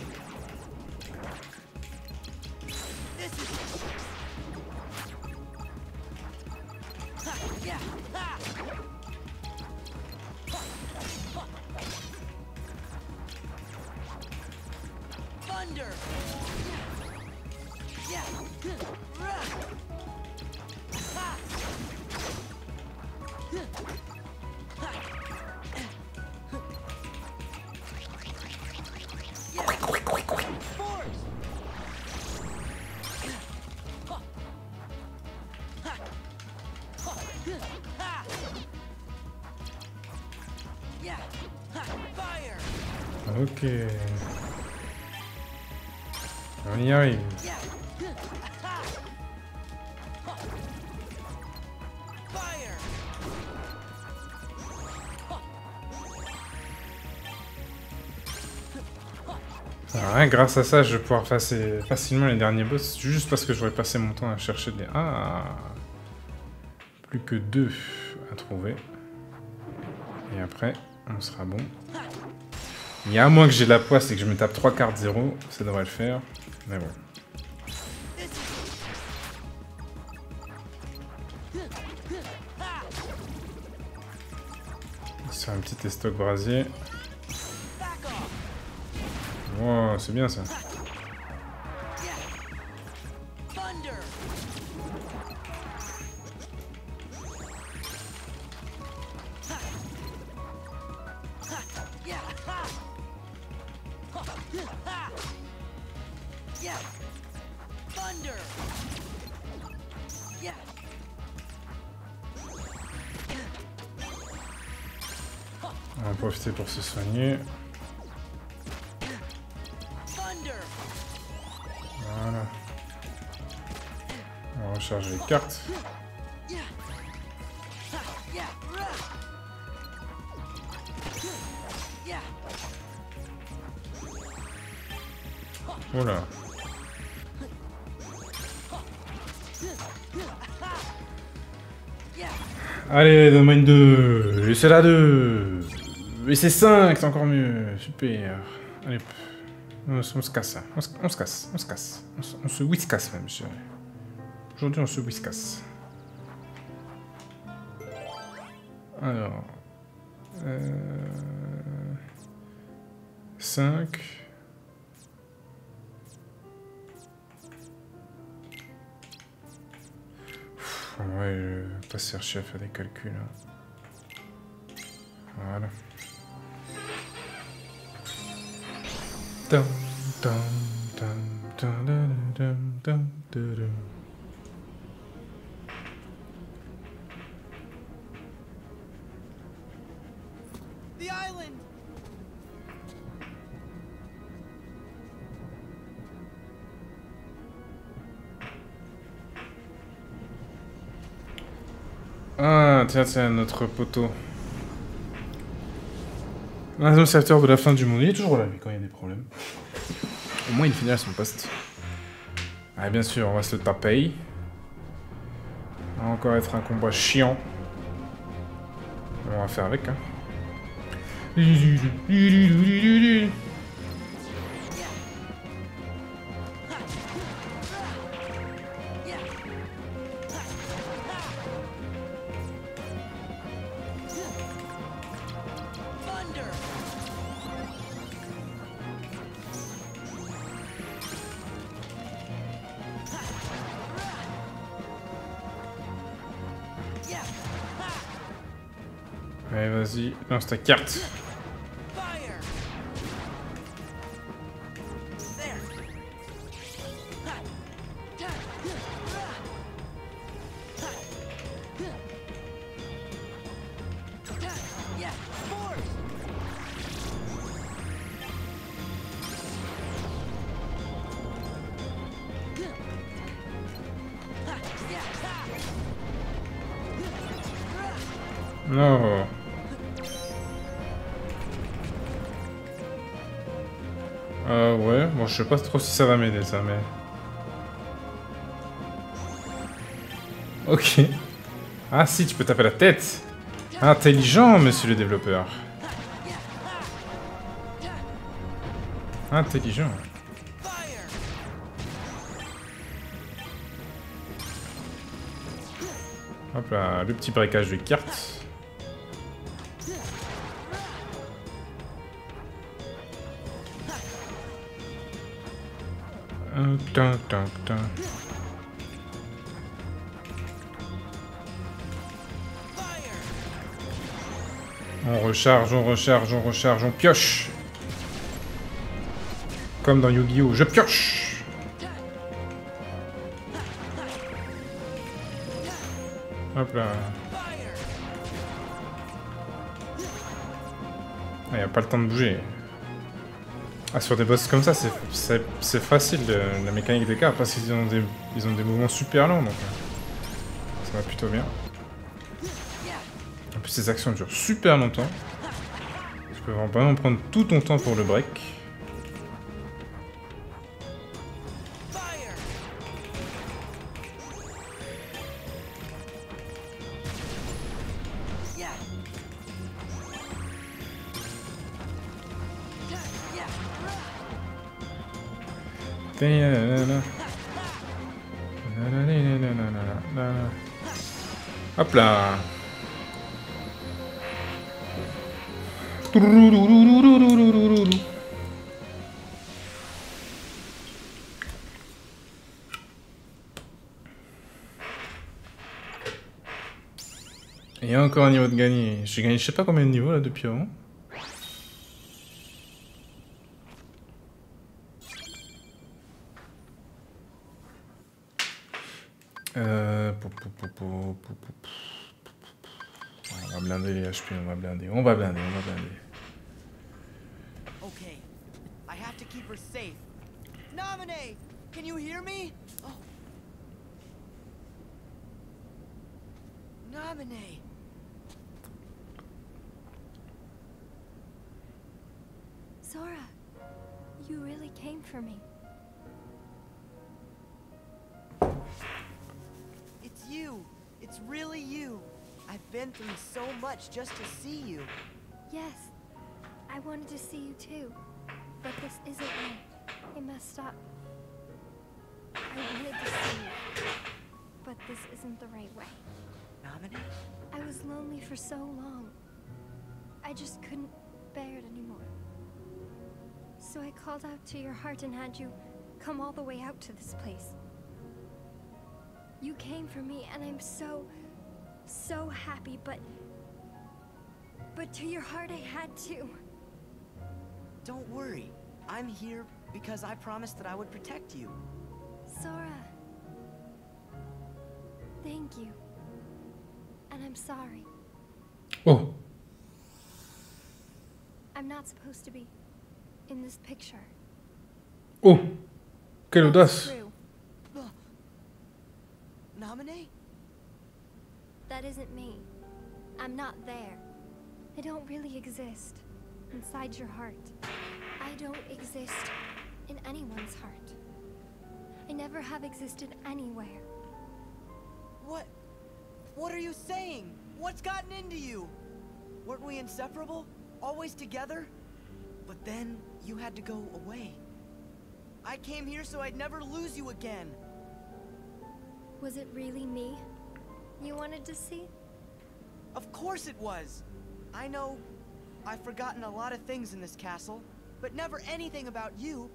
Ok. On y arrive. Alors, hein, grâce à ça, je vais pouvoir passer facilement les derniers boss, juste parce que j'aurais passé mon temps à chercher des... Ah, plus que 2 à trouver. Et après, on sera bon. Il y a un moins que j'ai la poisse et que je me tape 3 cartes 0, ça devrait le faire. Mais bon. C'est un petit estoc brasier. Wow, c'est bien ça. On va en profiter pour se soigner. Voilà. On va recharger les cartes. Voilà. Allez, donne-moi une 2. Et c'est la 2. Et c'est 5, c'est encore mieux. Super. Allez, on se casse. On se casse. On se casse. On se whiscasse même, je dirais. Aujourd'hui, on se whiscasse. Alors. 5. Ouais, je vais pas se chercher à faire des calculs. Hein. Voilà. Dum, dum, dum, dum, dum, dum, dum, dum. The island. Ah, tiens, notre poteau. Un observateur de la fin du monde. Il est toujours là, lui, quand il y a des problèmes. Au moins, il finit à son poste. Ah, bien sûr, on va se le taper. Ça va encore être un combat chiant. On va faire avec, hein. Allez, vas-y, lance ta carte. Non. Ouais, bon, je sais pas trop si ça va m'aider, ça, mais... Ok. Ah si, tu peux taper la tête. Intelligent, monsieur le développeur. Intelligent. Hop là, le petit braquage de cartes. On recharge, on recharge, on recharge, on pioche. Comme dans Yu-Gi-Oh! Je pioche. Hop là. Il n'y a pas le temps de bouger. Ah, sur des boss comme ça, c'est facile la mécanique des cartes parce qu'ils ont des mouvements super longs, donc ça va plutôt bien. En plus, ces actions durent super longtemps. Tu peux vraiment prendre tout ton temps pour le break. Hop là. Et encore un niveau de gagné. J'ai gagné je sais pas combien de niveaux là depuis avant. On va va blinder les HP, on va blinder, on va blinder, on va blinder. Okay, I have to keep her safe. Naminé, can you hear me? Oh. Naminé. Sora, you really came for me. It's you. It's really you. I've been through so much just to see you. Yes, I wanted to see you too. But this isn't right. I messed up. I wanted to see you. But this isn't the right way. Naminé? I was lonely for so long. I just couldn't bear it anymore. So I called out to your heart and had you come all the way out to this place. You came for me and I'm so happy, but to your heart I had to. Don't worry. I'm here because I promised that I would protect you. Sora. Thank you. And I'm sorry. Oh. I'm not supposed to be in this picture. Oh. Quelle That's audace. true. Naminé? That isn't me. I'm not there. I don't really exist inside your heart. I don't exist in anyone's heart. I never have existed anywhere. What are you saying? What's gotten into you? Weren't we inseparable? Always together? But then you had to go away. I came here so I'd never lose you again. Was it really me you wanted to see? Of course it was. I know I've forgotten a lot of things in this castle, but never anything about you.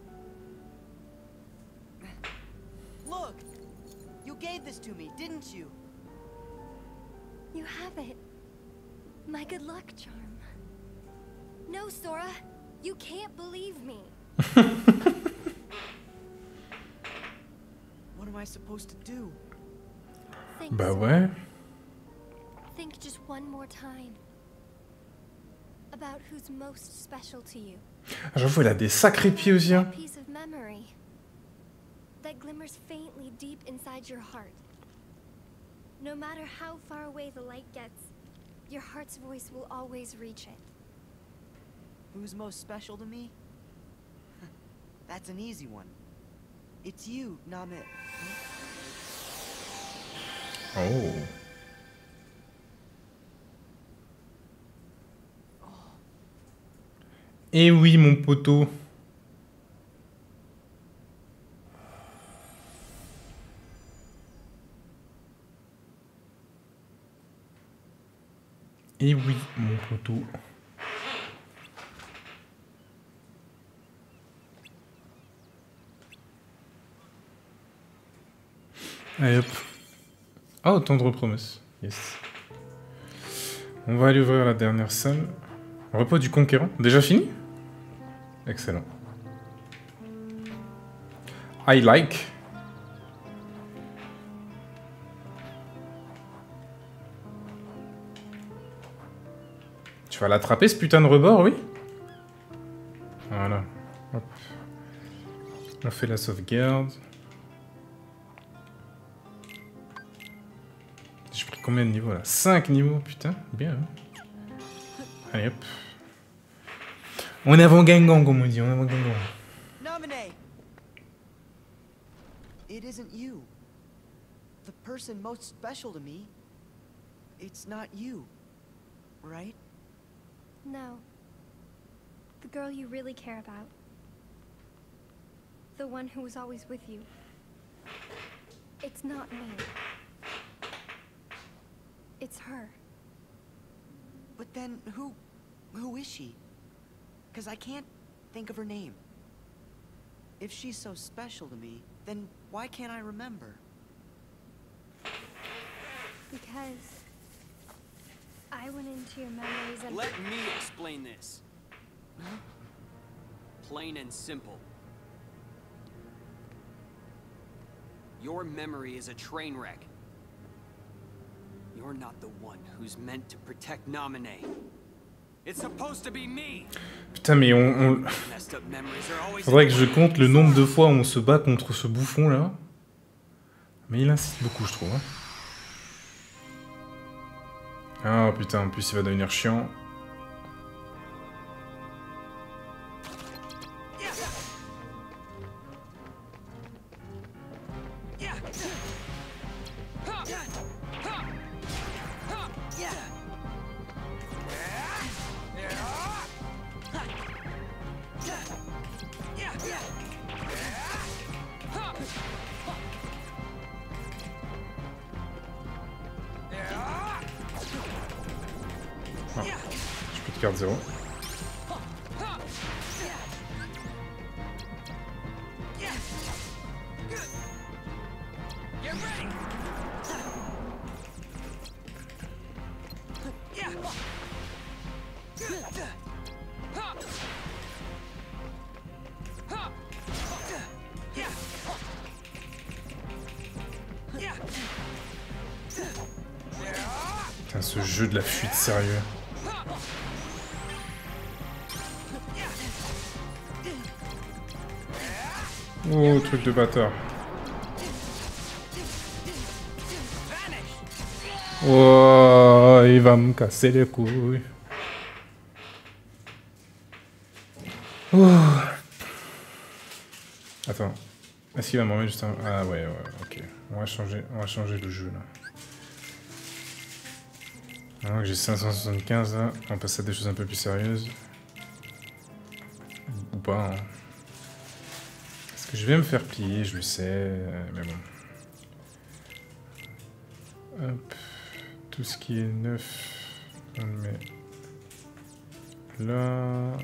Look! You gave this to me, didn't you? You have it. My good luck charm. No, Sora. You can't believe me. What am I supposed to do? Think, Bah Sora. ouais. Think just one more time. About who's most special to you. Ah, j'avoue, elle a des sacrés pieds aussi, hein. That piece of memory that glimmers faintly deep inside your heart. No matter how far away the light gets, your heart's voice will always reach it. Who's most special to me? That's an easy one. It's you, Namit. Oh. Eh oui, mon poteau. Eh oui, mon poteau. Allez hop. Oh, tendre promesse. Yes. On va aller ouvrir la dernière salle. Repos du conquérant. Déjà fini? Excellent. I like. Tu vas l'attraper ce putain de rebord, oui? Voilà. Hop. On fait la sauvegarde. J'ai pris combien de niveaux là? 5 niveaux, putain. Bien. Hein. Allez hop. On est avant Gangan, comme on dit. On est avant Gangan. Naminé! It isn't you. The person most special to me. It's not you. Right? No. The girl you really care about. The one who was always with you. It's not me. It's her. But then who is she? Because I can't think of her name. If she's so special to me, then why can't I remember? Because I went into your memories and... Let me explain this. Huh? Plain and simple. Your memory is a train wreck. You're not the one who's meant to protect Naminé. It's supposed to be me. Putain, mais faudrait que je compte le nombre de fois où on se bat contre ce bouffon là. Mais il insiste beaucoup, je trouve. Hein. Ah putain, en plus il va devenir chiant. Ah, j'ai plus de carte 0. Putain, ce jeu de la fuite, sérieux. Oh, truc de bâtard. Oh, il va me casser les couilles. Oh. Attends. Est-ce qu'il va m'en mettre juste un... Ah ouais, ok. On va changer le jeu, là. Maintenant que j'ai 575, là, on passe à des choses un peu plus sérieuses. Ou pas, hein. Parce que je vais me faire plier, je le sais, mais bon. Hop. Tout ce qui est neuf, on le met là.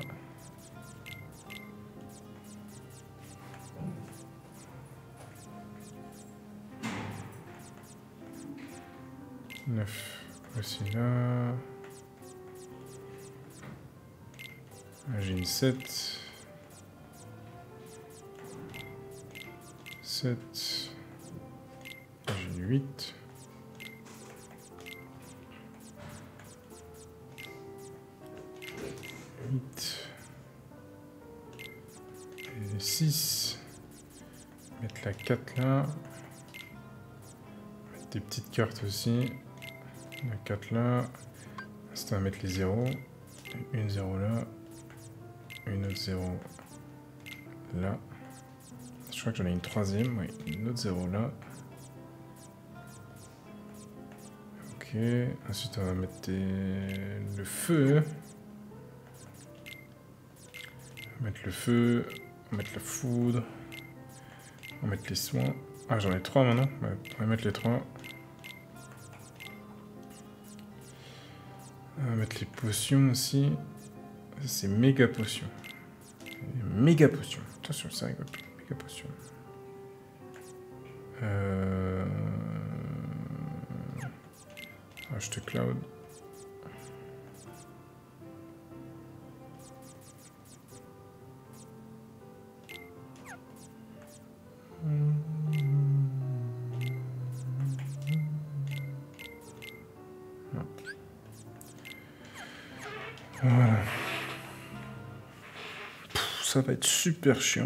Neuf. Aussi là. J'ai une 7. 7. J'ai une 8. 8. Et 6. Mettre la 4 là. Mettre des petites cartes aussi. La 4 là, c'est à mettre les 0, une 0 là, une autre 0 là, je crois que j'en ai une troisième, oui, une autre 0 là, ok, ensuite on va mettre le feu, on va mettre le feu, on va mettre la foudre, on va mettre les soins, ah j'en ai 3 maintenant, ouais, on va mettre les 3. On va mettre les potions aussi. C'est méga potion. Méga potion. Attention, ça rigole plus. Méga potion. Acheter Cloud. Voilà. Ça va être super chiant.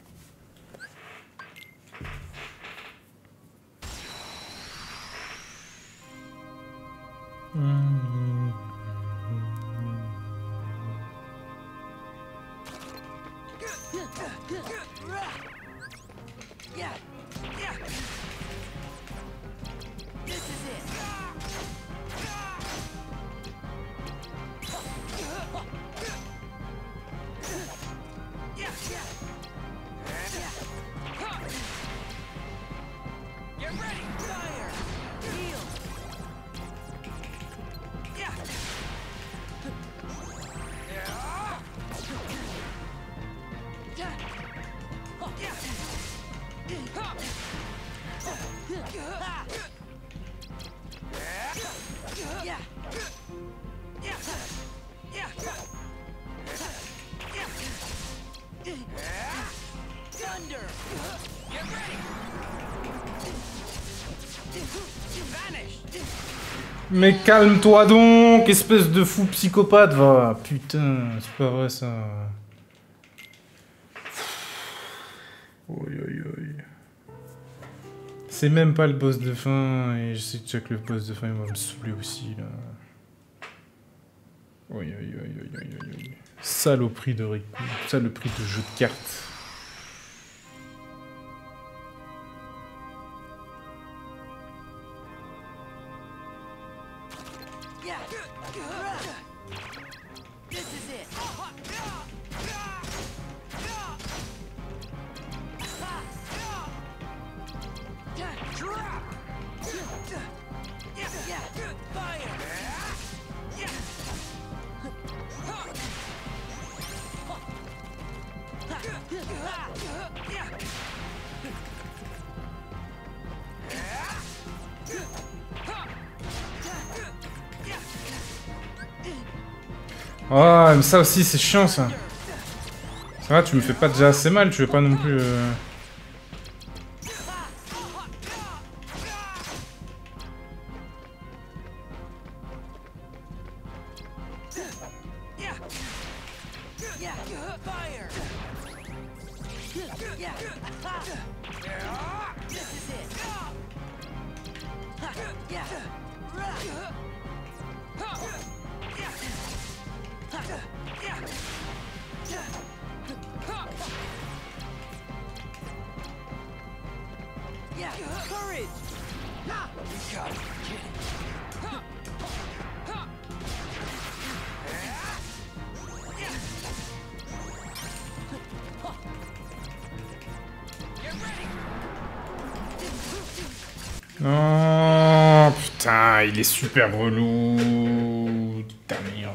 Thunder! Get ready! Vanish! Mais calme-toi donc, espèce de fou psychopathe, va. Putain, c'est pas vrai ça. Oi, oi, oi. C'est même pas le boss de fin, et je sais déjà que le boss de fin il va me saouler aussi là. Oi, oi, oi, oi, oi, oi. Saloperie de Riku, saloperie de jeu de cartes. Oh, mais ça aussi, c'est chiant, ça. Ça va, tu me fais pas déjà assez mal, tu veux pas non plus... Oh putain, il est super relou. Ta merde.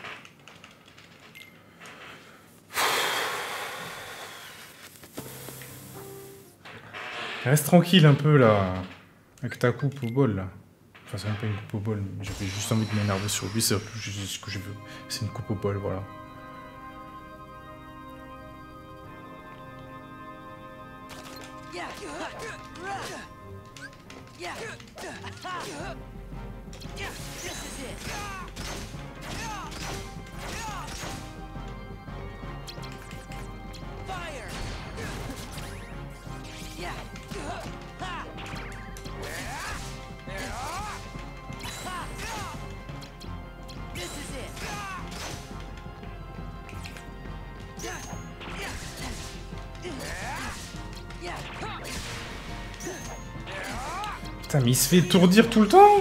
Reste tranquille un peu là. Avec ta coupe au bol là. Enfin, c'est même pas une coupe au bol, mais j'avais juste envie de m'énerver sur lui, c'est ce que je veux. C'est une coupe au bol, voilà. Putain, mais il se fait étourdir tout le temps.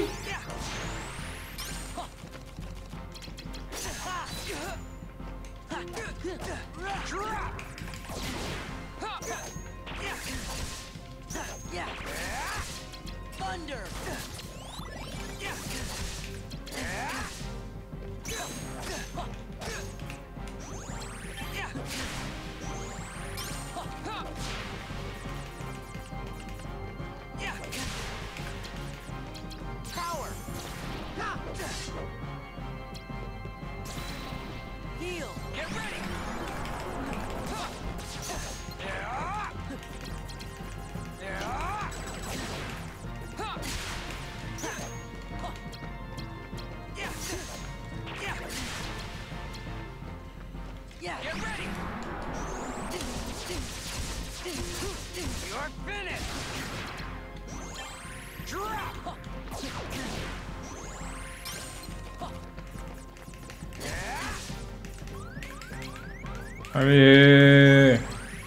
Allez.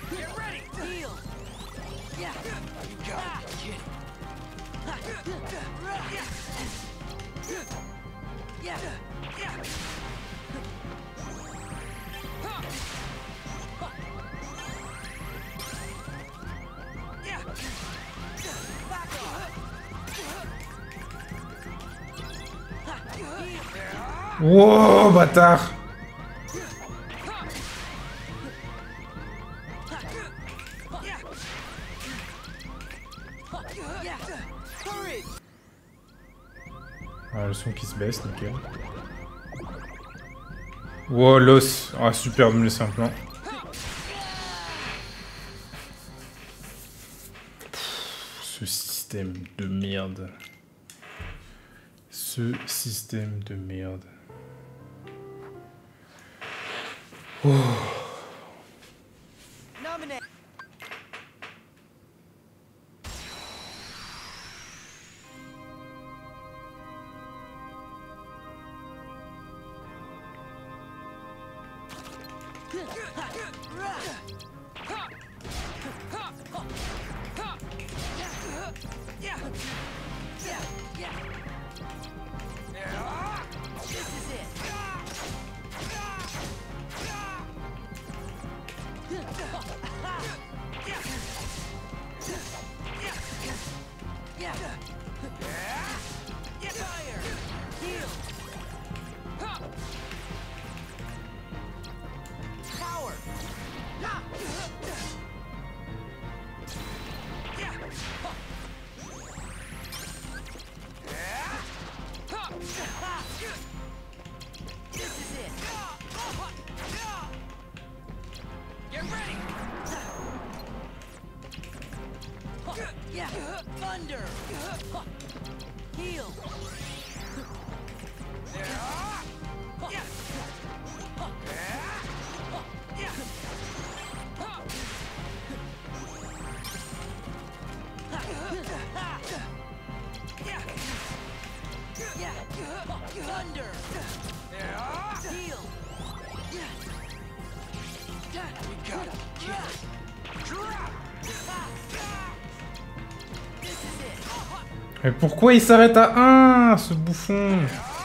Wow, bâtard. Ah, le son qui se baisse, nickel. Wow, l'os. Ah, super de me laisser un plan. Ce système de merde. Ce Ce système de merde. Oh. Nominate. Mais pourquoi il s'arrête à 1, ce bouffon?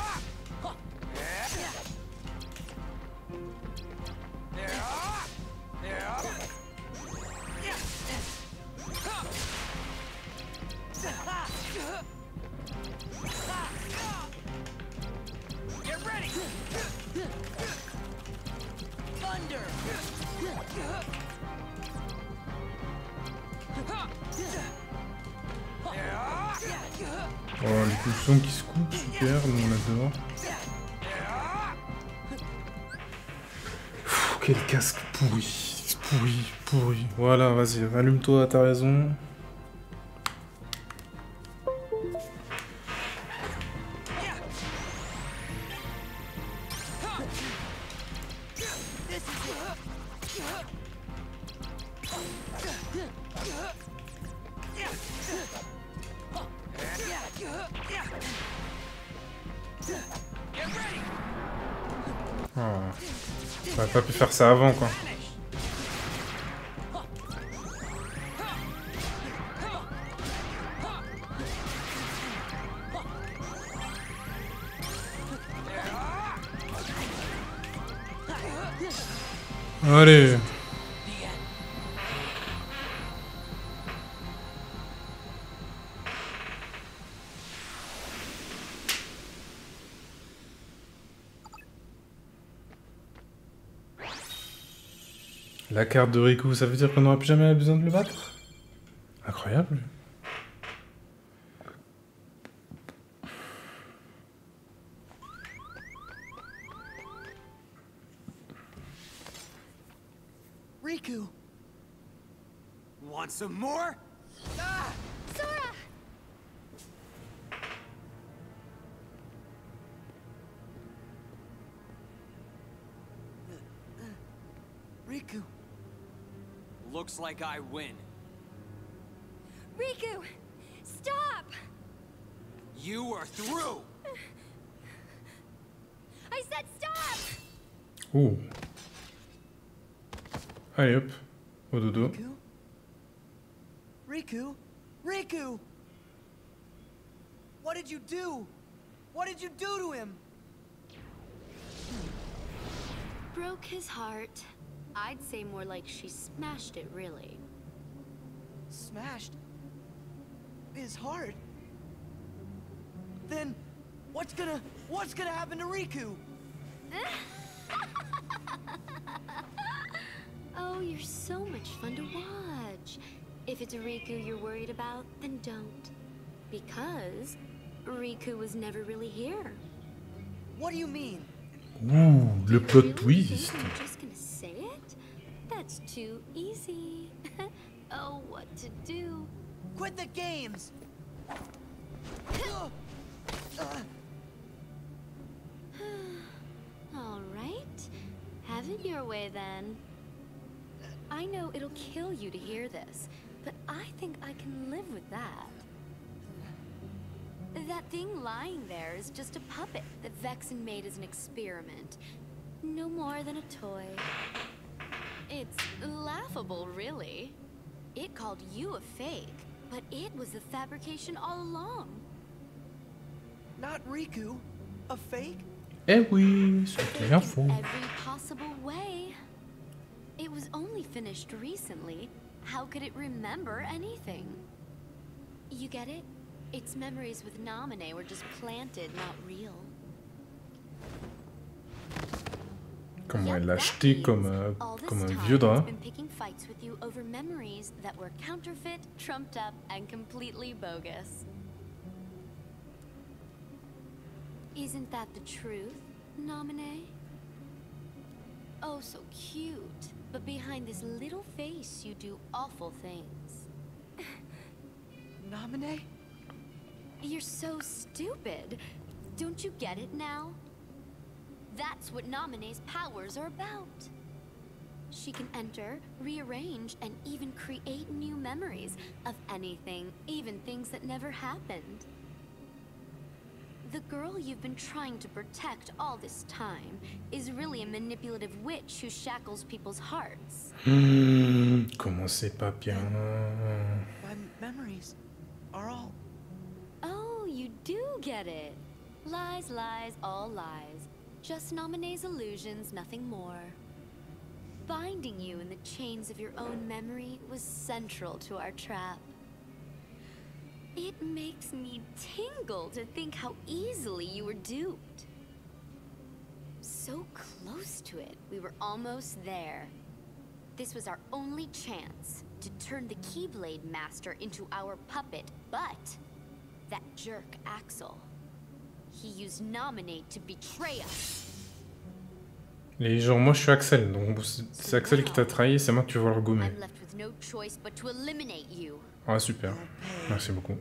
Oh, les coussons qui se coupent, super, nous on adore. Pfff, quel casque pourri, pourri. Voilà, vas-y, allume-toi, t'as raison. Oh. J'aurais pas pu faire ça avant, quoi. Allez. La carte de Riku, ça veut dire qu'on n'aura plus jamais besoin de le battre? Incroyable. Riku! Want some more? Ah! Sora! Riku! Looks like I win. Riku! Stop! You are through! I said stop! Oh. Allez hop, au dodo. Riku? Riku? Riku! What did you do? What did you do to him? Broke his heart. I'd say more like she smashed it, really. Smashed his heart? Then what's gonna happen to Riku? Oh, you're so much fun to watch. If it's Riku you're worried about, then don't. Because Riku was never really here. What do you mean? Ouh, le plot Really twist. think I'm just gonna say it? That's too easy. Oh, what to do? Quit the games! All right. Have it your way then. I know it'll kill you to hear this, but I think I can live with that. That thing lying there is just a puppet that Vexen made as an experiment. No more than a toy. It's laughable, really. It called you a fake, but it was the fabrication all along. Not Riku. A fake? Eh oui, c'était info. Every possible way. It was only finished recently. How could it remember anything? You get it? Its memories with Naminé were just planted, not real. Comment elle l'a acheté comme un vieux drap. Been picking fights with you over memories that were counterfeit, trumped up, and completely bogus. Isn't that the truth, Naminé? Oh, so cute. But behind this little face, you do awful things. Naminé? You're so stupid. Don't you get it now? That's what Naminé's powers are about. She can enter, rearrange, and even create new memories of anything, even things that never happened. The girl you've been trying to protect all this time is really a manipulative witch who shackles people's hearts. Comment c'est pas bien. My memories are all... Oh, you do get it. Lies, lies, all lies. Just Naminé's illusions, nothing more. Binding you in the chains of your own memory was central to our trap. It makes me tingle to think how easily you were duped. So close to it, we were almost there. This was our only chance to turn the Keyblade Master into our puppet, but that jerk Axel, he used Naminé to betray us. Les gens, moi je suis Axel, donc c'est Axel qui t'a trahi, c'est moi que tu vas le gommer. I'm left with no choice but to eliminate you. Ah super, merci beaucoup.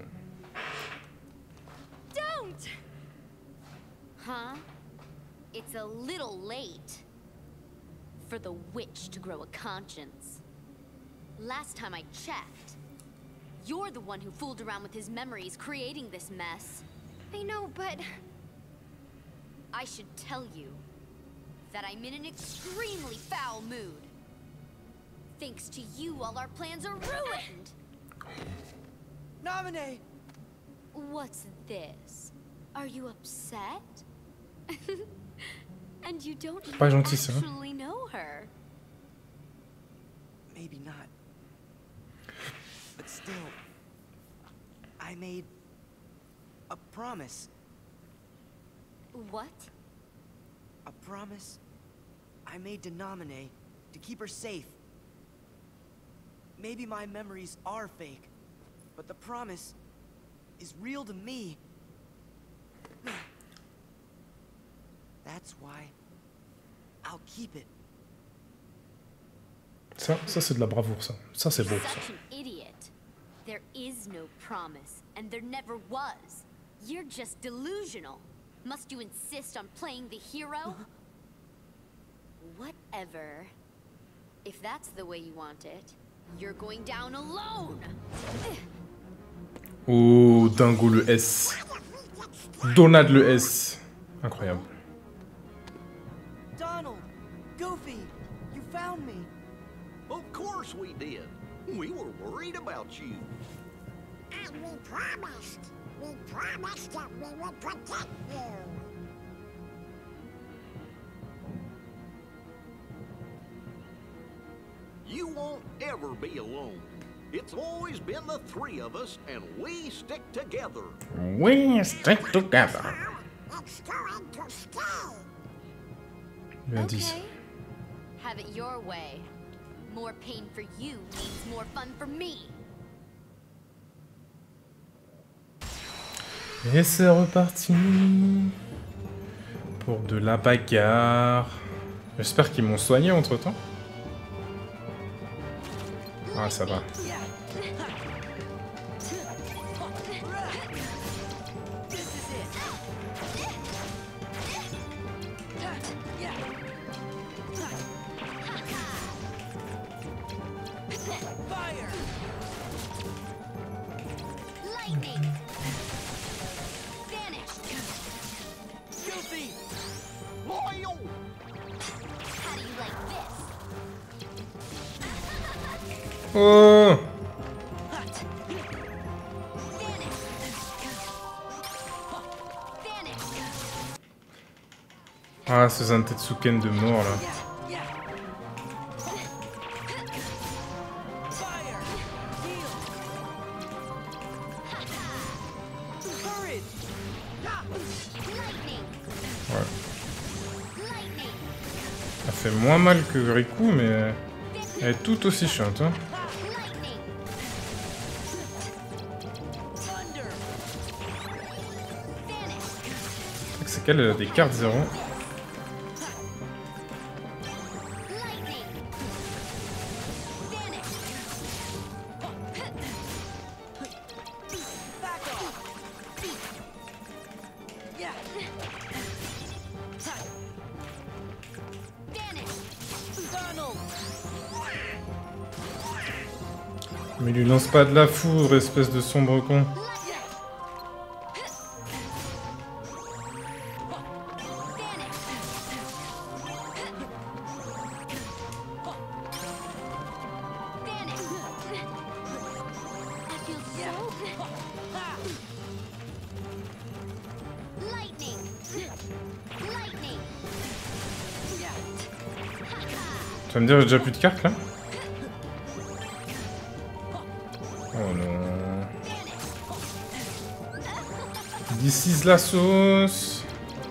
Don't! Huh? It's a little late for the witch to grow a conscience. Last time I checked, you're the one who fooled around with his memories, creating this mess. I know, but... I should tell you that I'm in an extremely foul mood. Thanks to you, all our plans are ruined! Naminé! What's this? Are you upset? And you don't even actually know her. Maybe not. But still, I made a promise. What? A promise I made to Naminé to keep her safe. Maybe my memories are fake, but the promise is real to me. That's why I'll keep it. Ça c'est de la bravoure, ça. Ça c'est beau, ça. Such an idiot. There is no promise, and there never was. You're just delusional. Must you insist on playing the hero? Whatever. If that's the way you want it, you're going down alone. Oh, dingo le S. Donald le S. Incroyable. Donald, Goofy, you found me. Of course we did. We were worried about you. And we promised that we would protect you. You won't ever be alone. It's always been the three of us, and we stick together. We stick together. It's going to stay. Okay. Have it your way. More pain for you means more fun for me. Et c'est reparti pour de la bagarre. J'espère qu'ils m'ont soigné entre temps. Ah, ça va. Oh! Ah, ce Zantetsuken de mort là. Ouais. Ça fait moins mal que Riku, mais elle est tout aussi chiante. Hein. C'est qu'elle a des cartes 0. Mais lui lance pas de la foudre, espèce de sombre con. Tu vas me dire j'ai déjà plus de cartes là? Oh non. This is la sauce.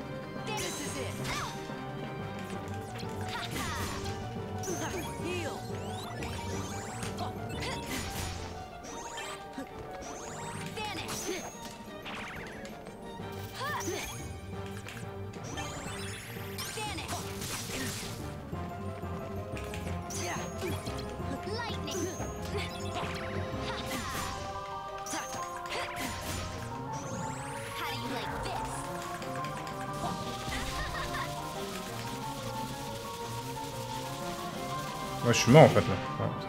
Ouais, je suis mort en fait là. Ouais,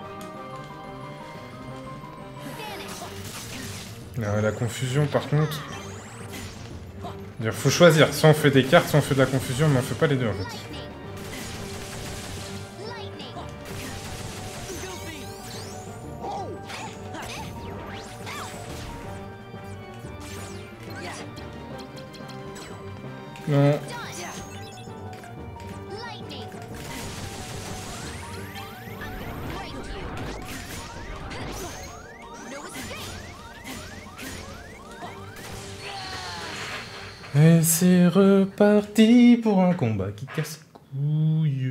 ça va. La confusion par contre. Il faut choisir. Soit on fait des cartes, soit on fait de la confusion, mais on fait pas les deux en fait. Non. Et c'est reparti pour un combat qui casse couille.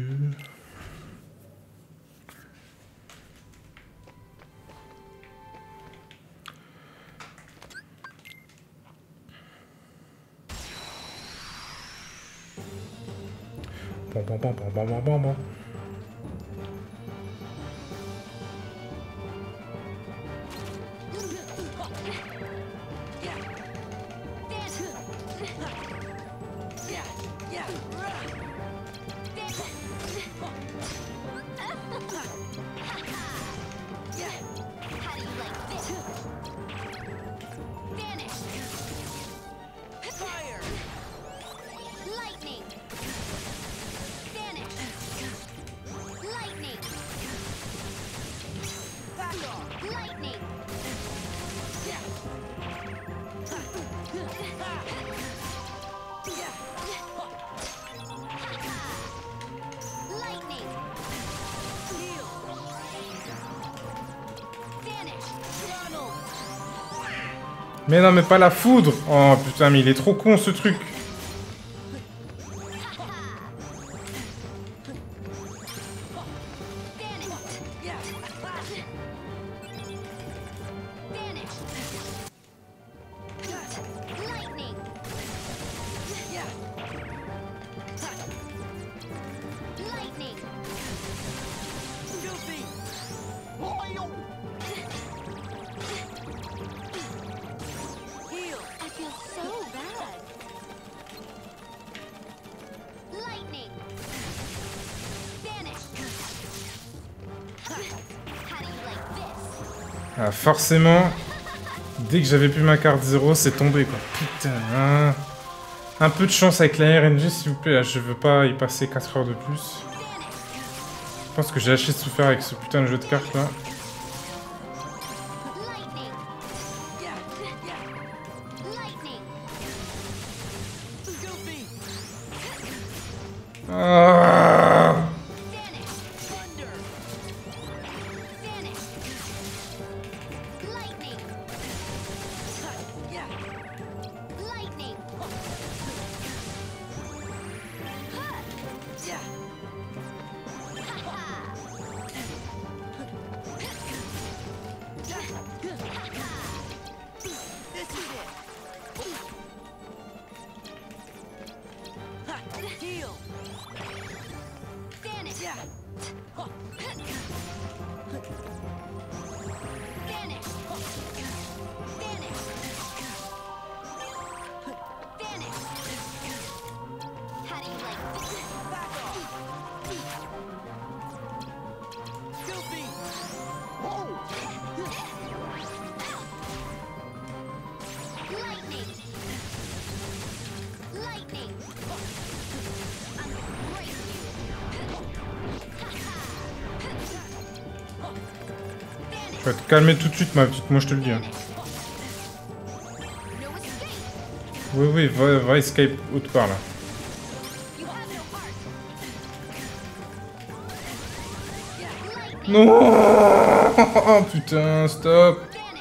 Bon, bon, bon, bon, bon, bon, bon, bon. Mais non, mais pas la foudre! Oh putain, mais il est trop con ce truc! Ah, forcément, dès que j'avais plus ma carte 0, c'est tombé quoi. Putain, hein. Un peu de chance avec la RNG s'il vous plaît, là, je veux pas y passer 4 heures de plus. Je pense que j'ai assez souffert avec ce putain de jeu de cartes là. Ah. Tu vas te calmer tout de suite, ma petite, moi je te le dis. Hein. Oui, oui, va escape autre part là. Non. Oh putain, stop.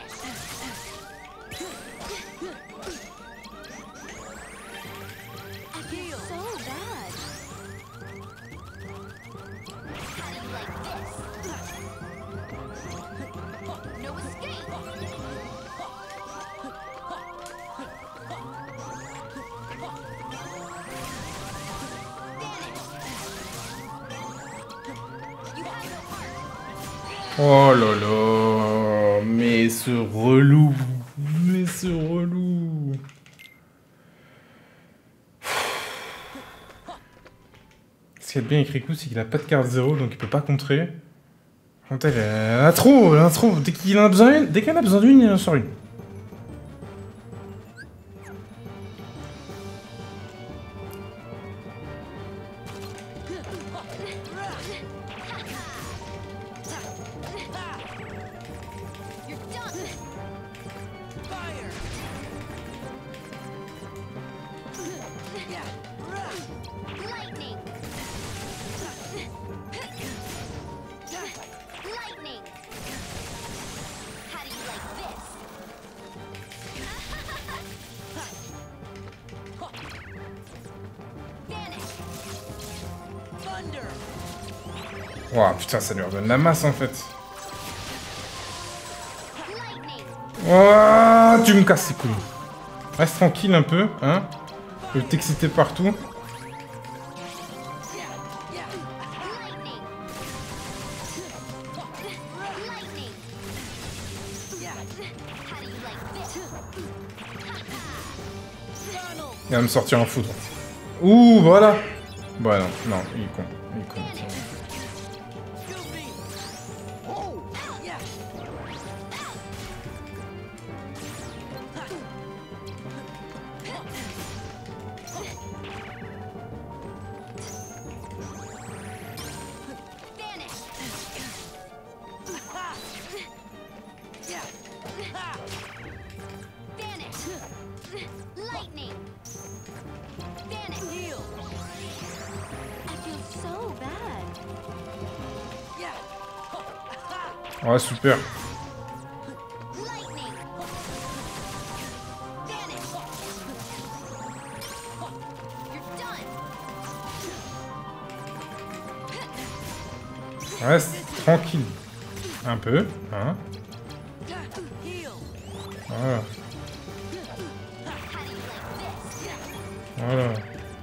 Oh là là, mais ce relou, Ce qui est bien avec Riku, c'est qu'il a pas de carte 0, donc il peut pas contrer. Quand elle en a trop, Dès qu'il en a besoin d'une, il en sort une. Oh putain, ça lui redonne la masse en fait. Oh, tu me casses les couilles. Reste tranquille un peu, hein. Je vais t'exciter partout. Il va me sortir en foudre. Ouh, voilà. Bah non, non, il est con. Il est con. Ouais, super. Reste tranquille. Un peu, hein. Voilà. Voilà.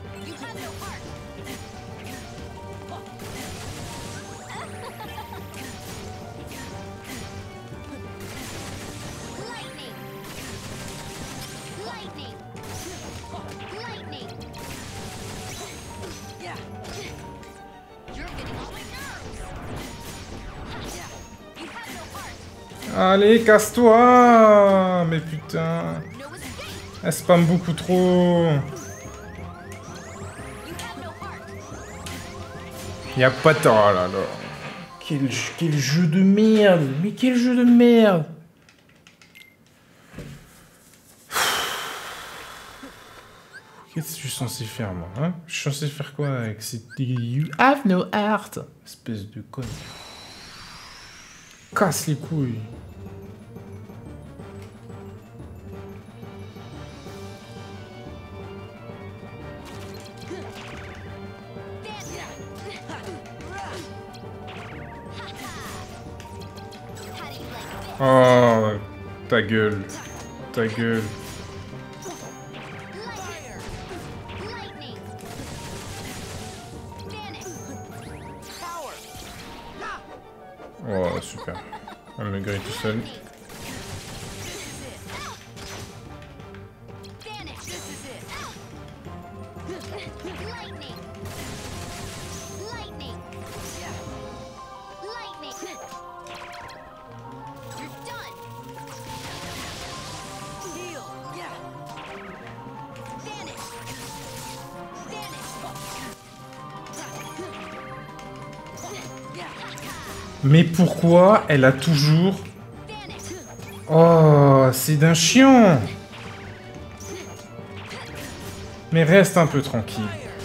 Allez, casse-toi! Mais putain... Elle spam beaucoup trop... Y'a pas de... Oh là là... Quel jeu de merde! Mais quel jeu de merde! Qu'est-ce que je suis censé faire, moi, hein? Je suis censé faire quoi avec ces... You have no heart! Espèce de con. Casse les couilles. Oh, ta gueule. Ta gueule. Oh, super. On me grille tout seul. Mais pourquoi elle a toujours... Oh, c'est d'un chiant. Mais reste un peu tranquille.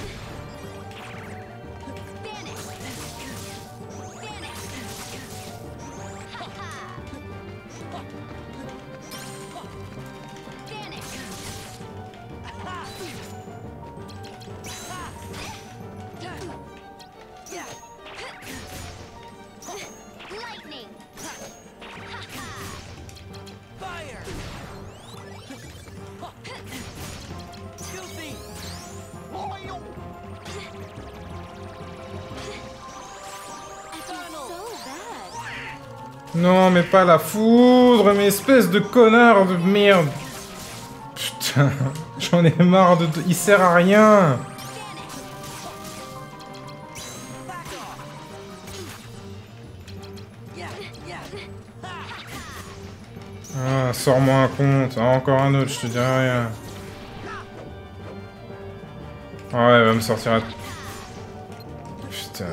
Non, mais pas la foudre, mais espèce de connard de merde. Putain, j'en ai marre de... Il sert à rien. Ah, sors-moi un compte. Ah, encore un autre, je te dirai rien. Ah ouais, elle va me sortir à... Putain...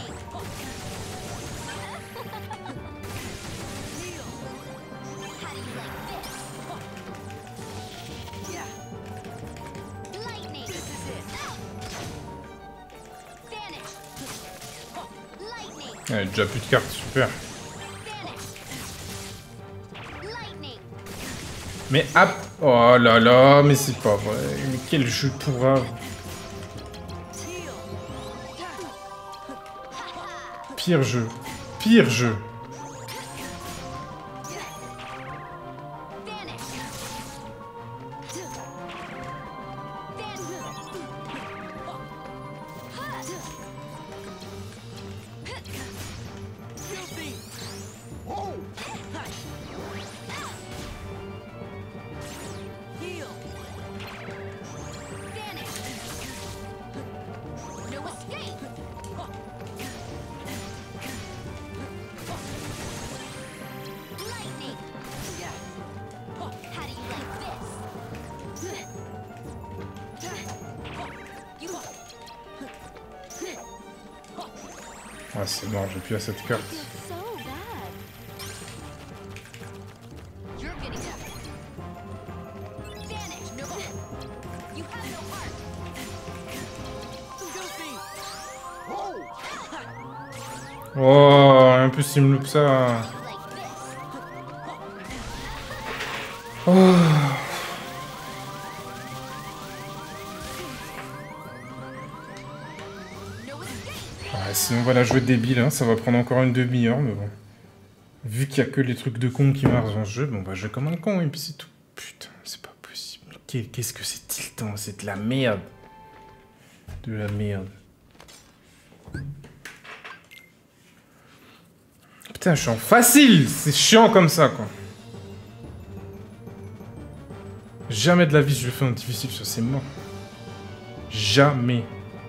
Elle a déjà plus de cartes, super. Mais hop. Oh là là, mais c'est pas vrai. Mais quel jeu pourrave. Pire jeu. Pire jeu. Ah, c'est bon, j'ai plus à cette carte. Oh, impossible que ça. Oh. Sinon on va la jouer débile, hein. Ça va prendre encore une demi-heure, mais bon. Vu qu'il y a que les trucs de con qui marchent dans ce jeu, bon bah je vais comme un con et puis c'est tout. Putain, c'est pas possible. Qu'est-ce que c'est tiltant, c'est de la merde. De la merde. Putain, je suis en facile. C'est chiant comme ça, quoi. Jamais de la vie je le fais en difficile, ça c'est mort. Jamais.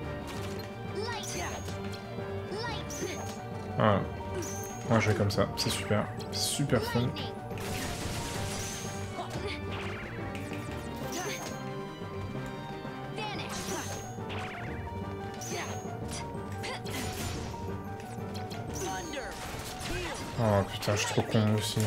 Voilà. Moi je vais comme ça, c'est super. Super fun. Oh putain, je suis trop con aussi.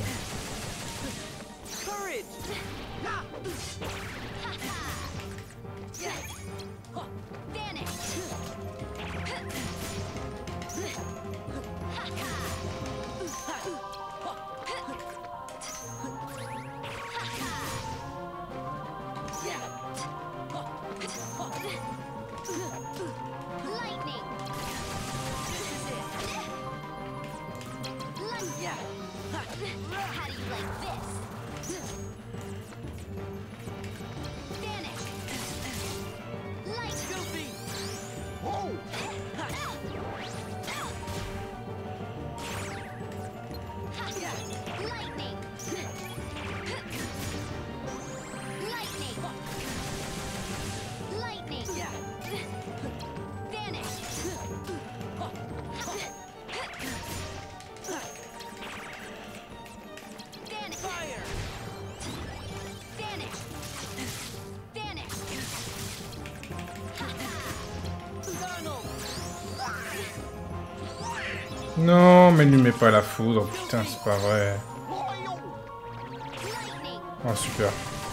Non, mais lui mets pas la foudre, putain, c'est pas vrai. Oh, super.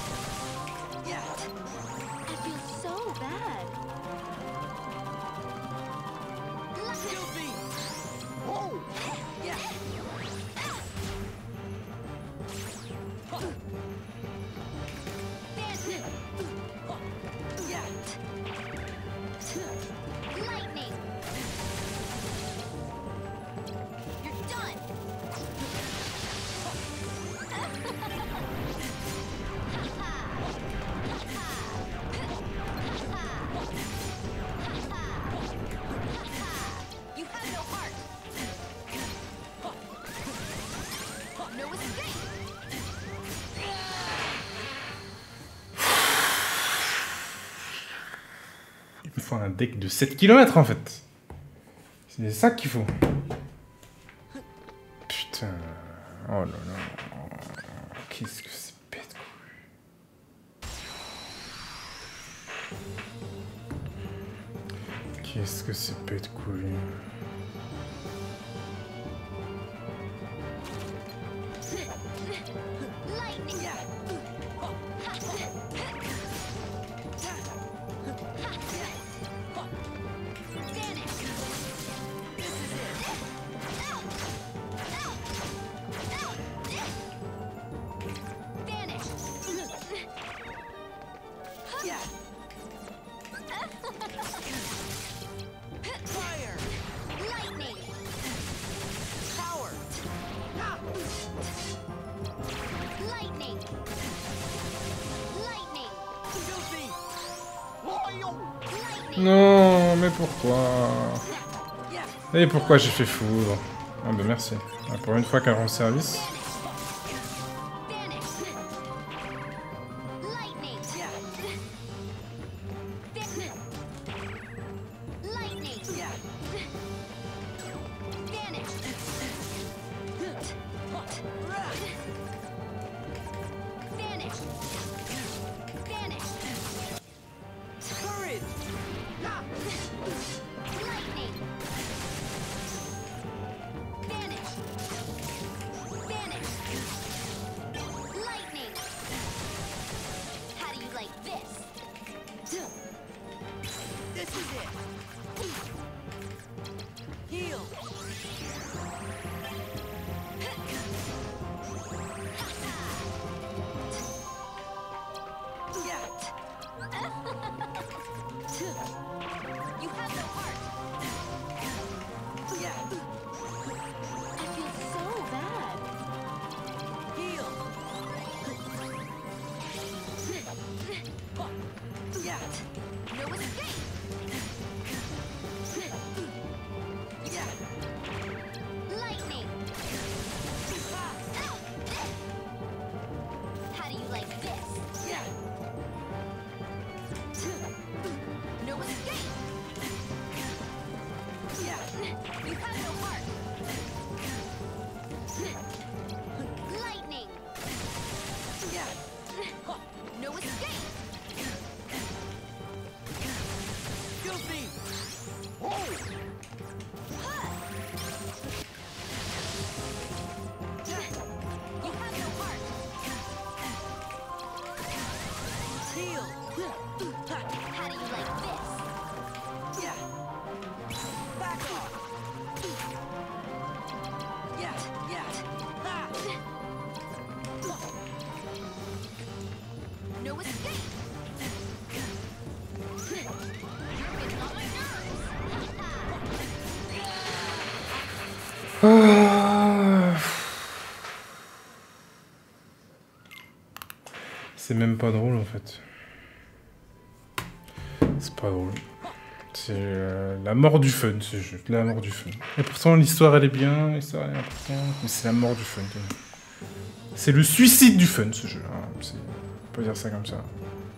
Il me faut un deck de 7 km en fait. C'est ça qu'il faut. Putain. Oh là là. Qu'est-ce que c'est bête, quoi. Qu'est-ce que c'est bête, couille. Non, mais pourquoi? Et pourquoi j'ai fait foudre? Ah bah merci. Ah, pour une fois qu'elle rend service. C'est même pas drôle en fait. C'est pas drôle. C'est la mort du fun, c'est juste la mort du fun. Et pourtant l'histoire elle est bien, l'histoire elle est importante, mais c'est la mort du fun. C'est le suicide du fun ce jeu. Hein. On peut dire ça comme ça.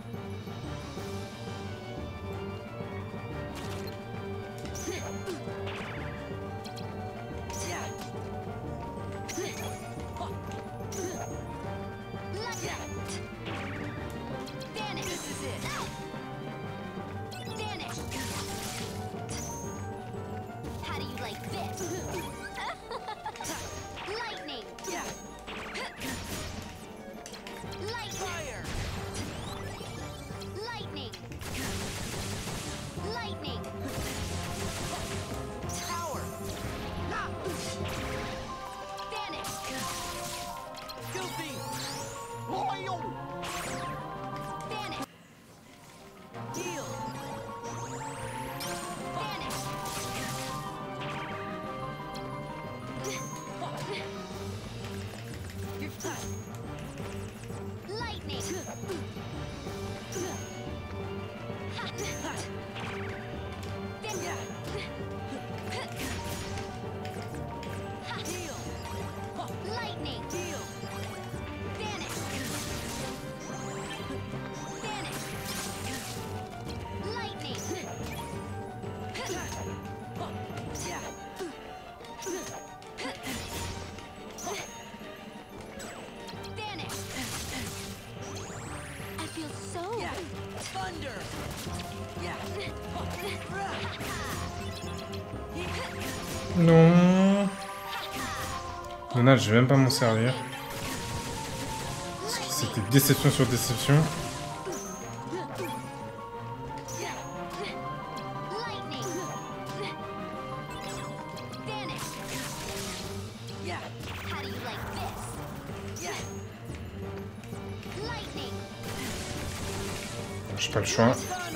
Non. Donald, je vais même pas m'en servir. Parce que c'était déception sur déception. J'ai pas le choix.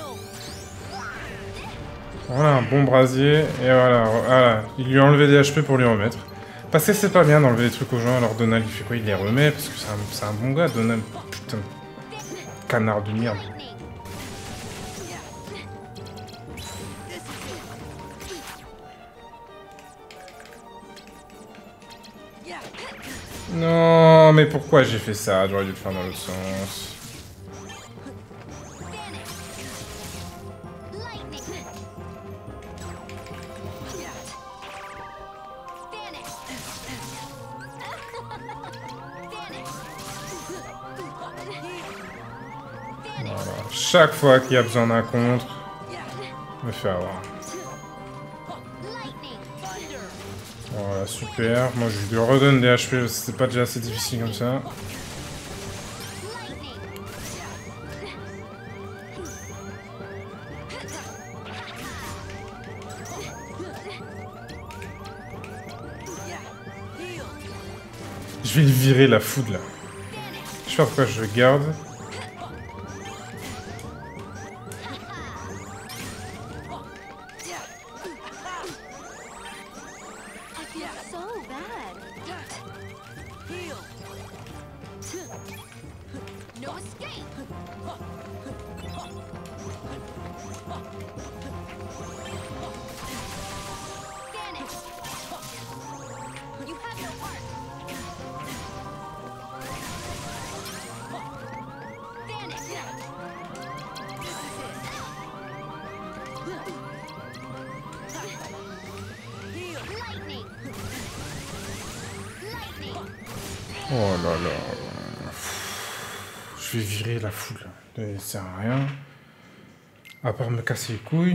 Voilà, un bon brasier, et voilà, il lui a enlevé des HP pour lui remettre. Parce que c'est pas bien d'enlever des trucs aux gens, alors Donald il fait quoi? Il les remet, parce que c'est un bon gars, Donald. Putain, canard de merde. Non, mais pourquoi j'ai fait ça? J'aurais dû le faire dans l'autre sens. Chaque fois qu'il y a besoin d'un contre, je me fais avoir. Voilà, super. Moi, je lui redonne des HP, c'est pas déjà assez difficile comme ça. Je vais le virer, la foudre, là. Je sais pas pourquoi je le garde. Oh là là. Je vais virer la foule. Ça sert à rien. À part me casser les couilles.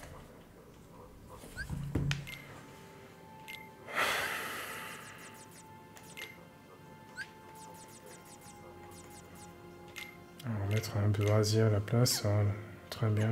On va mettre un brasier à la place. Voilà. Très bien.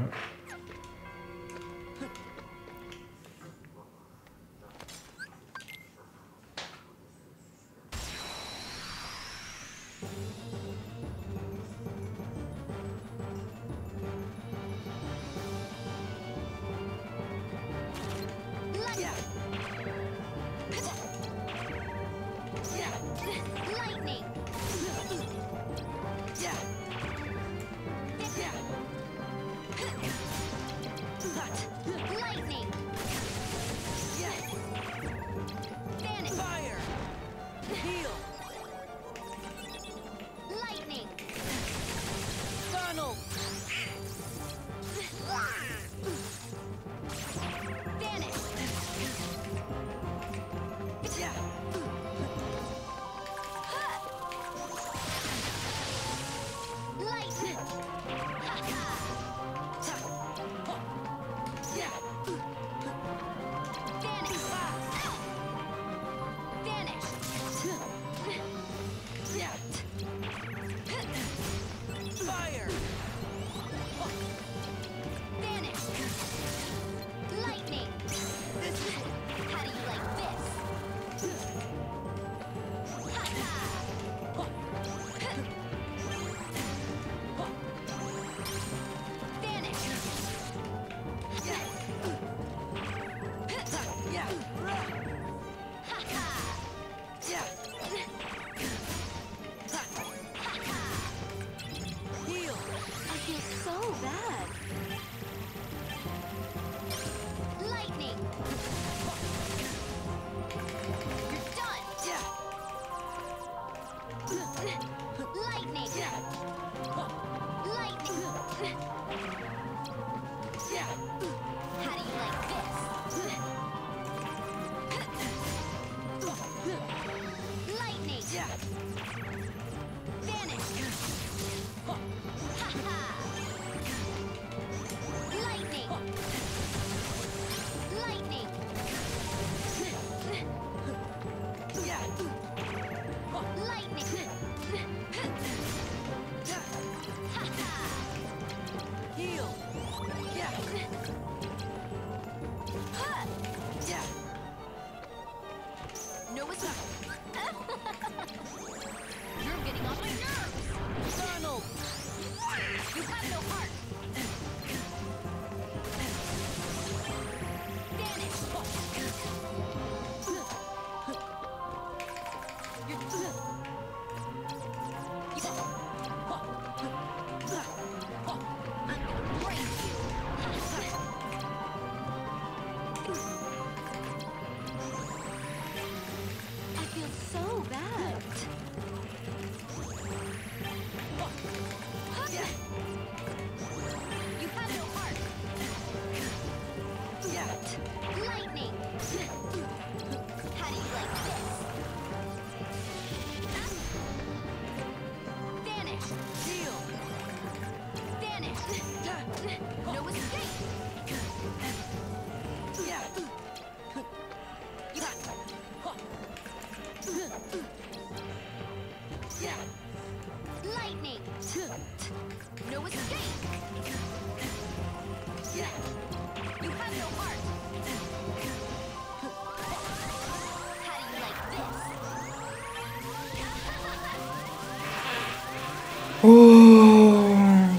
Oh.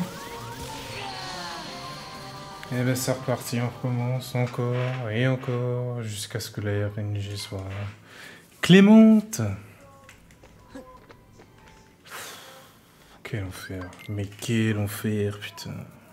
Et ben c'est reparti, on recommence encore et encore jusqu'à ce que la RNG soit clémente. Quel enfer, mais quel enfer, putain.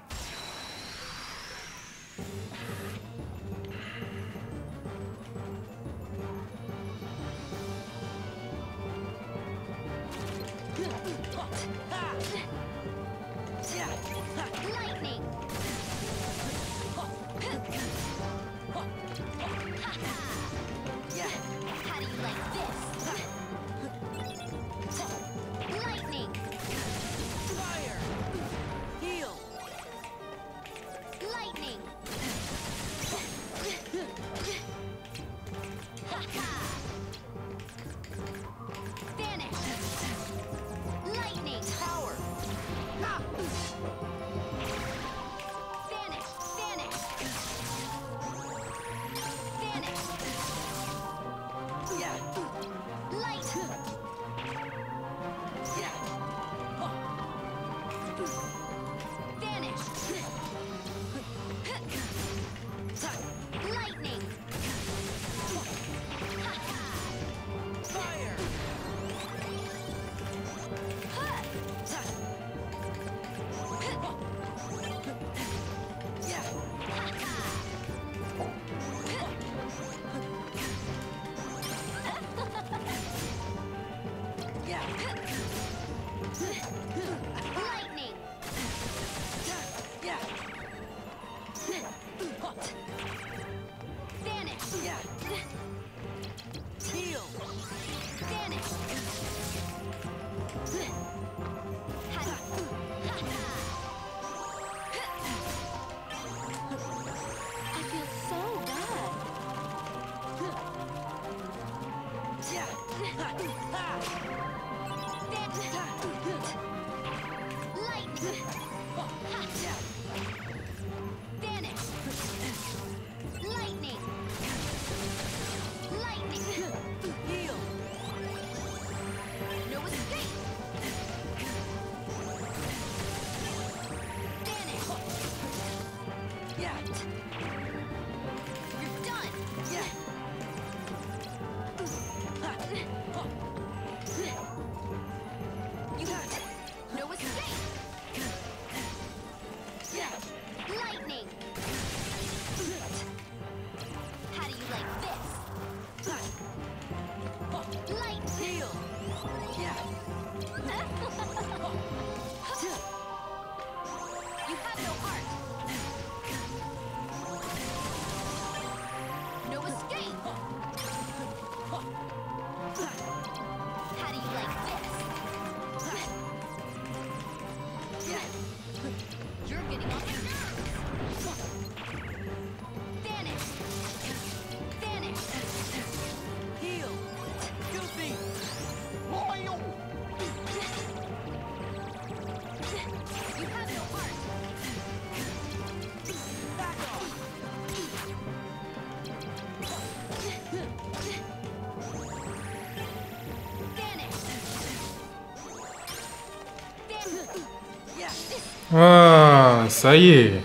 Ah, ça y est.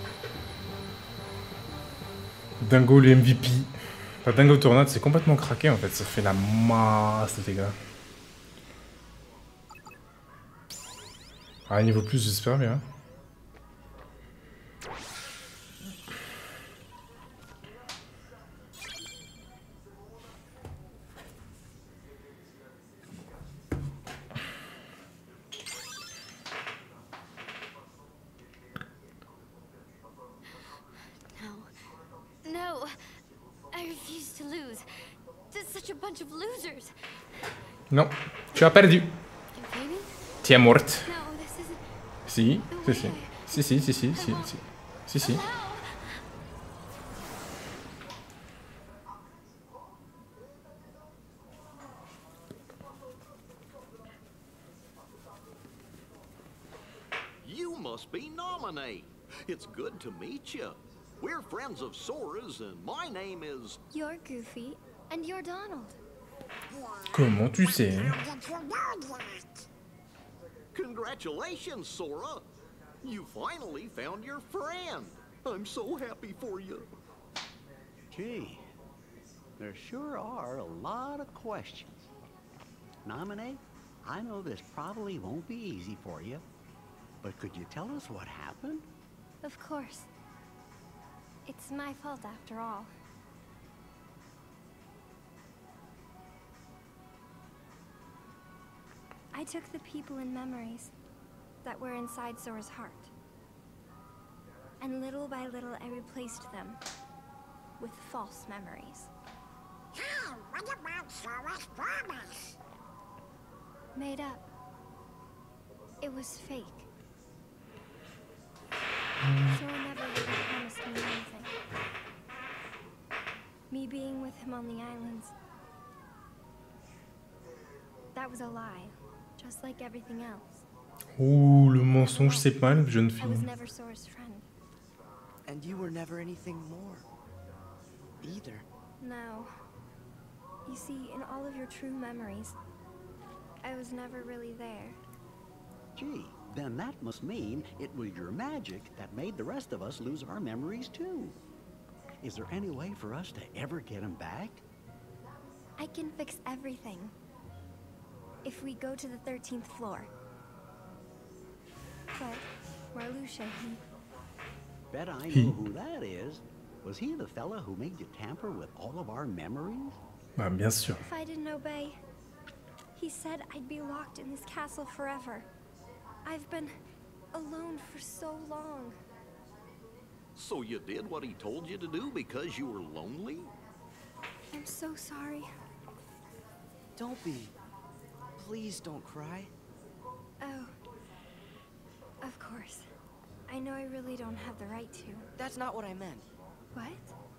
Dingo le MVP. Enfin, Dingo Tornade, c'est complètement craqué en fait. Ça fait la masse, les gars. Ah, niveau plus, j'espère bien. Non, tu as perdu. Tu es morte. Si, si, si. Si. You must be Naminé. It's good to meet you. We're friends of Sora's, and my name is... You're Goofy, and you're Donald. Comment tu sais? How did you know that? Congratulations, Sora. You finally found your friend. I'm so happy for you. Gee, there sure are a lot of questions. Naminé, I know this probably won't be easy for you, but could you tell us what happened? Of course. It's my fault after all. I took the people and memories that were inside Sora's heart. And little by little I replaced them with false memories. Hey, what about Sora's promise? Made up. It was fake. Sora never really promised me anything. Me being with him on the islands, that was a lie, just like everything else. Ouh, le mensonge, c'est mal, jeune I was fille. never Sora's friend. And you were never anything more. Either. No. You see, in all of your true memories, I was never really there. Gee, then that must mean it was your magic that made the rest of us lose our memories too. Is there any way for us to ever get them back? I can fix everything. If we go to the 13th floor. But Marluxia, Bet I know who that is. Was he the fella who made you tamper with all of our memories? Bah, bien sûr. if I didn't obey, he said I'd be locked in this castle forever. I've been alone for so long. So you did what he told you to do because you were lonely? I'm so sorry. Don't be. Please don't cry. Oh. Of course. I know I really don't have the right to. That's not what I meant. What?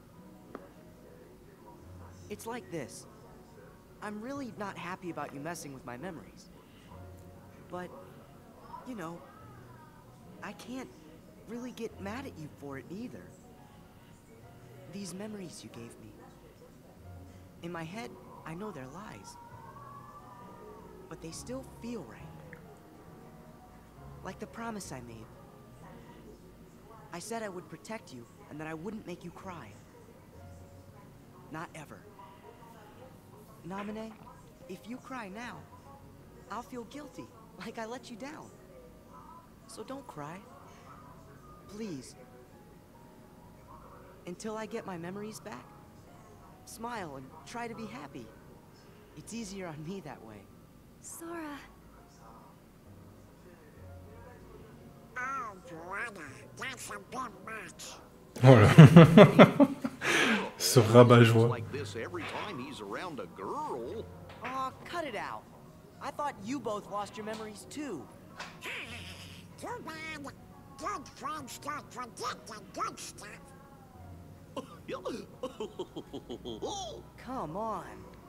It's like this. I'm really not happy about you messing with my memories. But, you know, I can't really get mad at you for it either. These memories you gave me. In my head, I know they're lies. But they still feel right. Like the promise I made. I said I would protect you and that I wouldn't make you cry. Not ever. Naminé, if you cry now, I'll feel guilty, like I let you down. So don't cry. Please. Until I get my memories back, smile and try to be happy. It's easier on me that way. Sora. Oh, brother, that's a bit much. Oh là. Ce rabat-joie. Like this every time he's around a girl. Aw, cut it out. I thought you both lost your memories too. Too bad. Good friends don't forget the good stuff. Come on.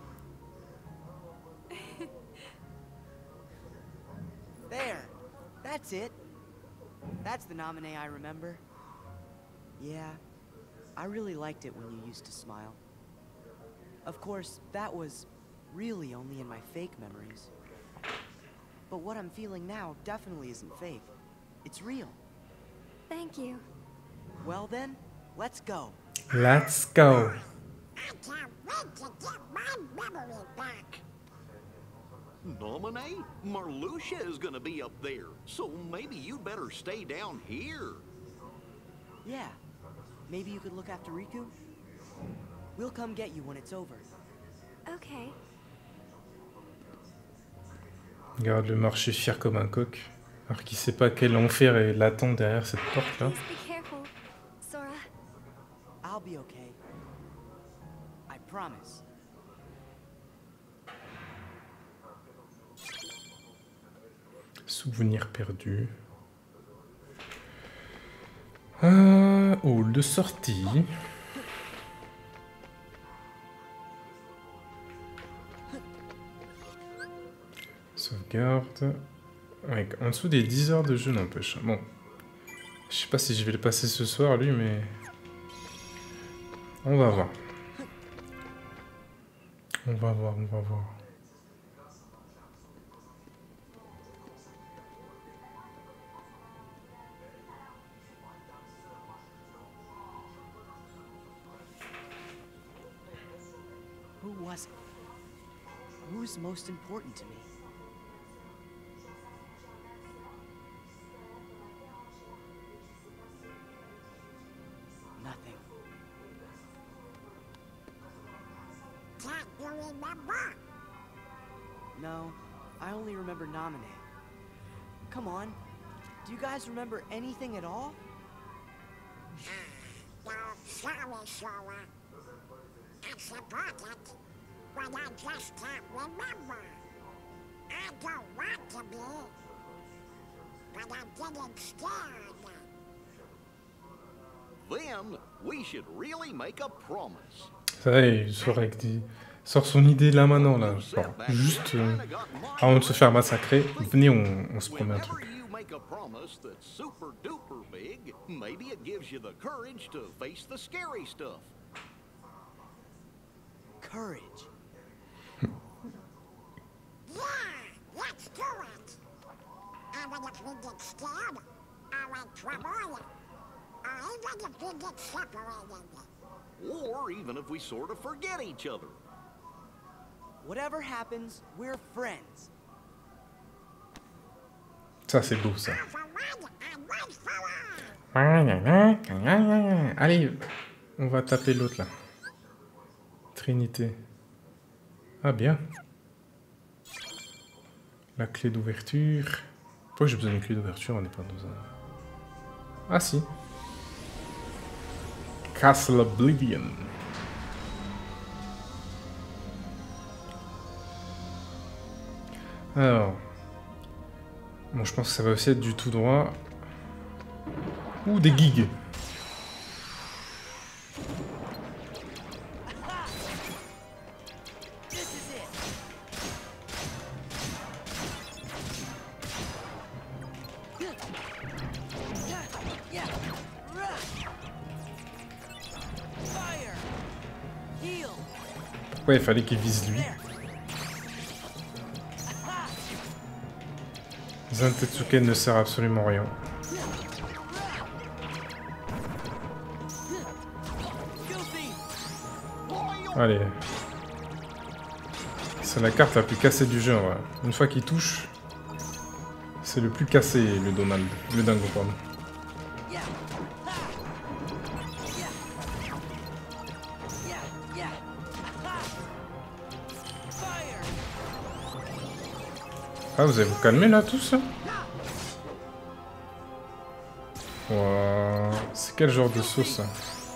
There. That's it. That's the Naminé I remember. Yeah, I really liked it when you used to smile. Of course, that was really only in my fake memories. But what I'm feeling now definitely isn't fake. It's real. Thank you. Well then, let's go. Let's go. I can't wait to get my memory back. Naminé? Marluxia is gonna be up there, so maybe you'd better stay down here. Yeah. Maybe you could look after Riku? We'll come get you when it's over. Okay. Regarde le marché fier comme un coq, alors qu'il sait pas quel enfer l'attend derrière cette porte là. Please be careful, Sora. I'll be okay. I promise. Souvenir perdu. hall de sortie. Sauvegarde. Ouais, en dessous des 10 heures de jeu n'empêche. Bon. Je sais pas si je vais le passer ce soir lui, mais... On va voir. On va voir, on va voir. Who was it? Who's most important to me? Nothing. Can't you remember? No, I only remember Naminé. Come on, do you guys remember anything at all? No, sorry, Sora. I forgot it, but I just can't remember. I don't want to be, but I'm getting scared. Then we should really make a promise. Ça y est, Sora qui dit... Sort son idée là maintenant, là. Genre, juste avant de se faire massacrer, venez, on se promet un truc. Whenever you make a promise that's super duper big, maybe it gives you the courage to face the scary stuff. Courage. Yeah, let's do it. Even if we get scared, or in trouble, or even if we get separated. Or even if we sort of forget each other. Whatever happens, we're friends. Ça, c'est beau, ça. All for one and one for all. Allez, on va taper l'autre, là. Trinité. Ah, bien. La clé d'ouverture. Pourquoi j'ai besoin d'une clé d'ouverture? On n'est pas dans un... Ah, si. Castle Oblivion. Alors... Bon, je pense que ça va aussi être du tout droit. Ou des gigs. Ouais, il fallait qu'il vise lui. Zantetsuken ne sert absolument à rien. Allez. C'est la carte la plus cassée du jeu, ouais. Une fois qu'il touche, c'est le plus cassé, le Donald. Le Dingo, pardon. Ah, vous allez vous calmer là tous? Wow. C'est quel genre de sauce ça?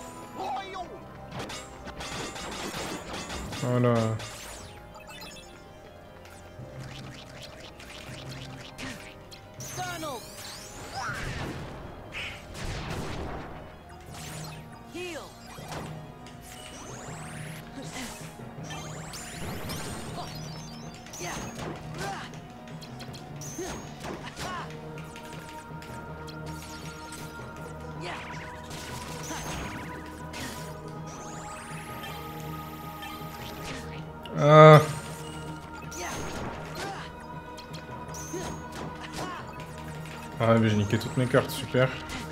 Voilà. Ah. Ah, mais j'ai niqué toutes mes cartes, super.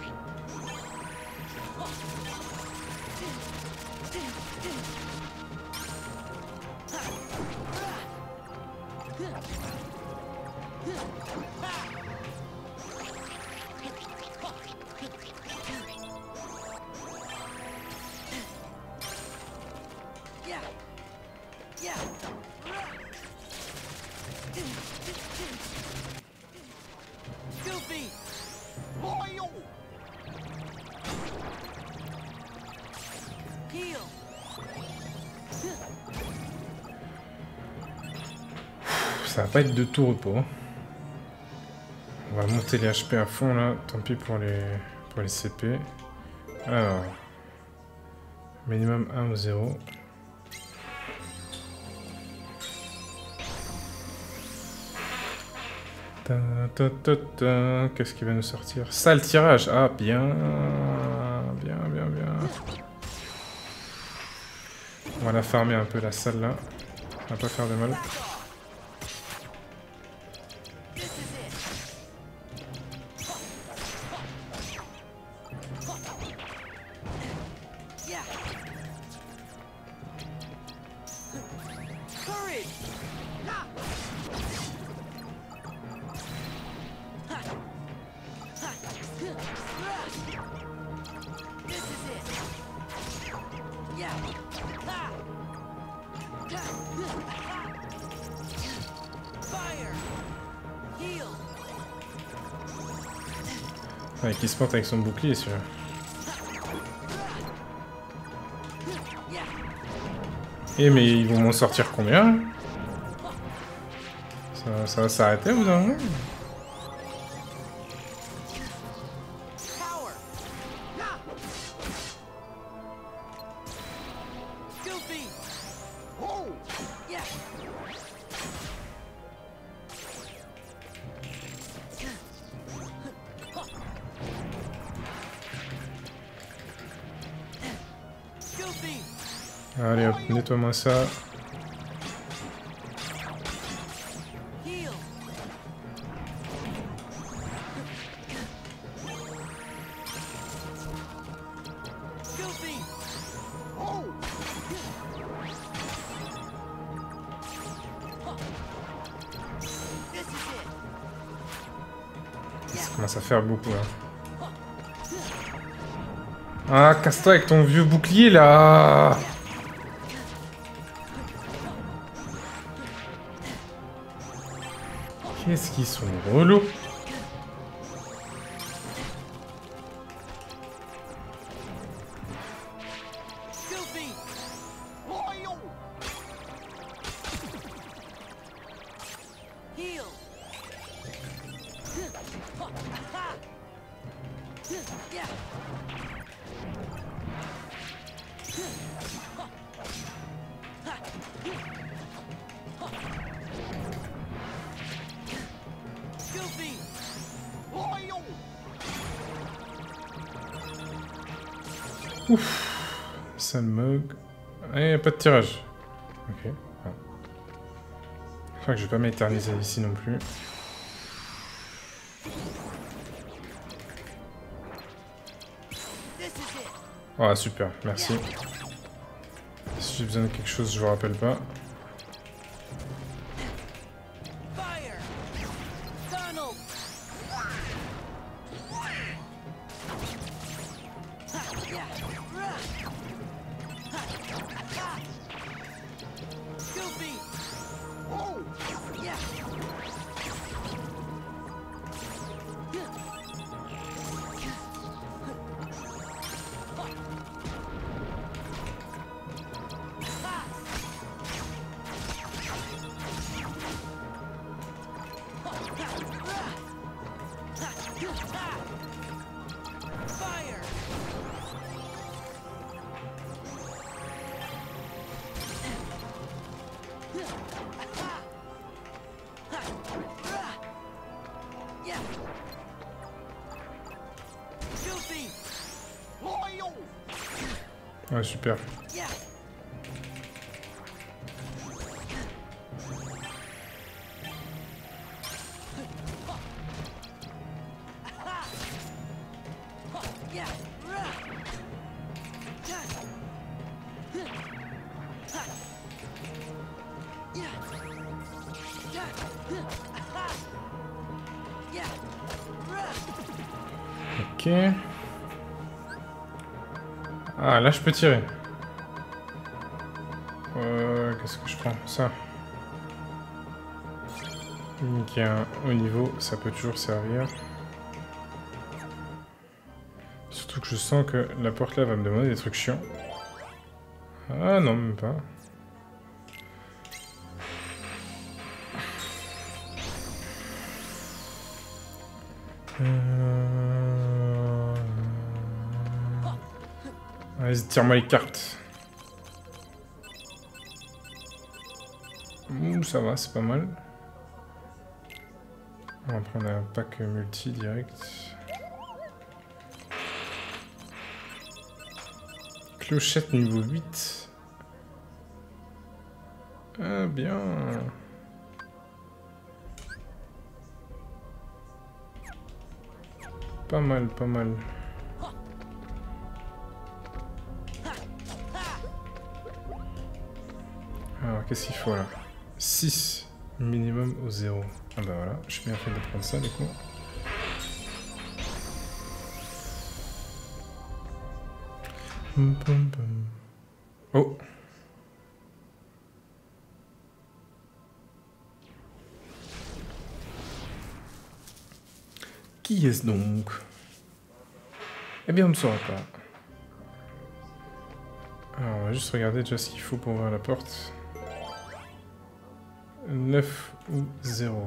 Ça va pas être de tout repos. On va monter les HP à fond là, tant pis pour les CP. Alors. Minimum 1 ou 0. Qu'est-ce qui va nous sortir? Ça, le tirage. Ah, bien. Bien, bien, bien. On va la farmer un peu, la salle, là. Ça va pas faire de mal. Ouais, qui se porte avec son bouclier, celui-là. Eh, mais ils vont m'en sortir combien? Ça va s'arrêter au bout d'un moment? Allez hop, nettoie-moi ça. Ça commence à faire beaucoup là. Ah, casse-toi avec ton vieux bouclier là. Qu'est-ce qu'ils sont relous. Ouf, ça me mug. Ah, y a pas de tirage. Ok. Ah. Enfin que je vais pas m'éterniser ici non plus. Ah super, merci. Si j'ai besoin de quelque chose, je vous rappelle pas. Ouais, super. Ok. Ah, là je peux tirer. Qu'est-ce que je prends? Ça. Qui a un haut niveau, ça peut toujours servir. Surtout que je sens que la porte là va me demander des trucs chiants. Ah non, même pas. Vas-y, tire-moi les cartes. Ouh, ça va, c'est pas mal. On va prendre un pack multi direct. Clochette niveau 8. Ah, bien. Pas mal, pas mal. Alors, qu'est-ce qu'il faut là? 6 minimum au 0. Ah bah voilà, je suis bien fait de prendre ça du coup. Oh! Qui est-ce donc? Eh bien, on ne saura pas. Alors, on va juste regarder déjà ce qu'il faut pour ouvrir la porte. 9 ou 0.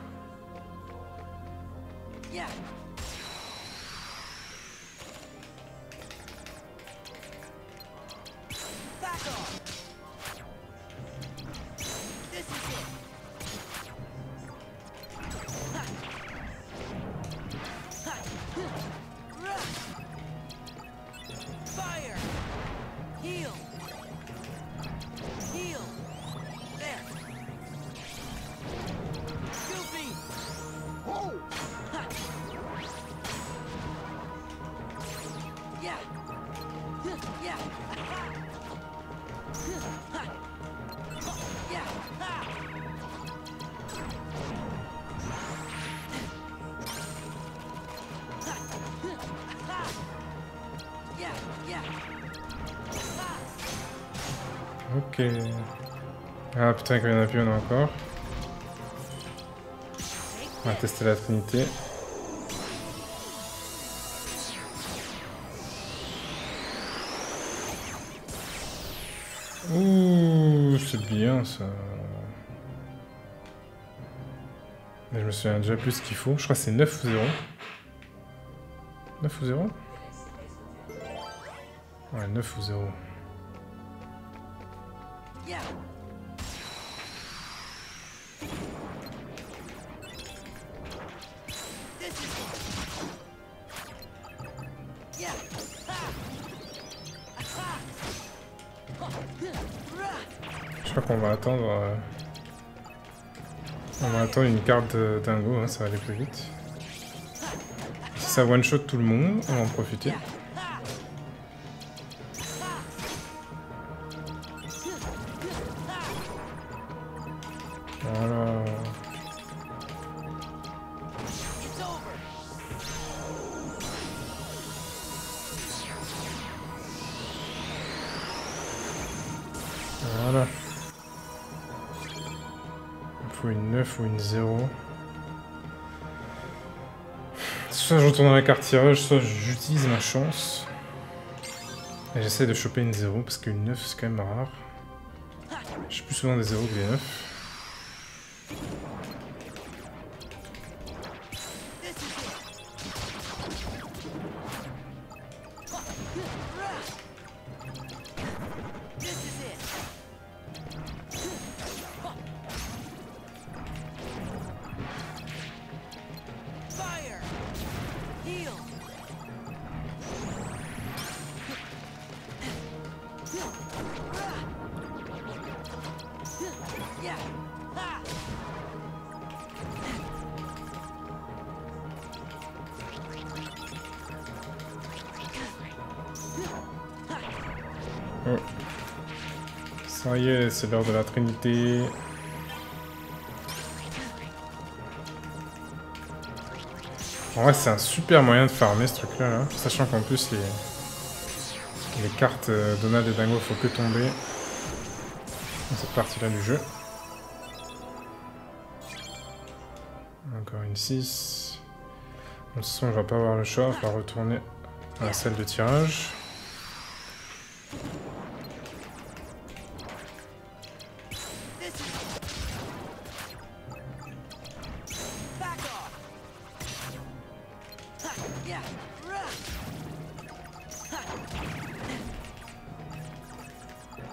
Ok. Ah putain, quand il y en a plus, on en a encore. On va tester la trinité. Ouh, c'est bien ça. Je me souviens déjà plus ce qu'il faut. Je crois que c'est 9 ou 0. 9 ou 0? Ouais, 9 ou 0. Je crois qu'on va attendre. On va attendre une carte dingo, hein, ça va aller plus vite. Si ça one shot tout le monde, on va en profiter. Voilà. Voilà. Il faut une 9 ou une 0. Soit je retourne dans la carte tirage, soit j'utilise ma chance. Et j'essaie de choper une 0 parce qu'une 9 c'est quand même rare. J'ai plus souvent des 0 que des 9. Oh. Ça y est, c'est l'heure de la Trinité. En vrai, c'est un super moyen de farmer ce truc-là, là. Sachant qu'en plus, les cartes Donald et Dingo, faut que tomber dans cette partie-là du jeu. Encore une 6. De toute façon, je vais pas avoir le choix, on va retourner à la salle de tirage.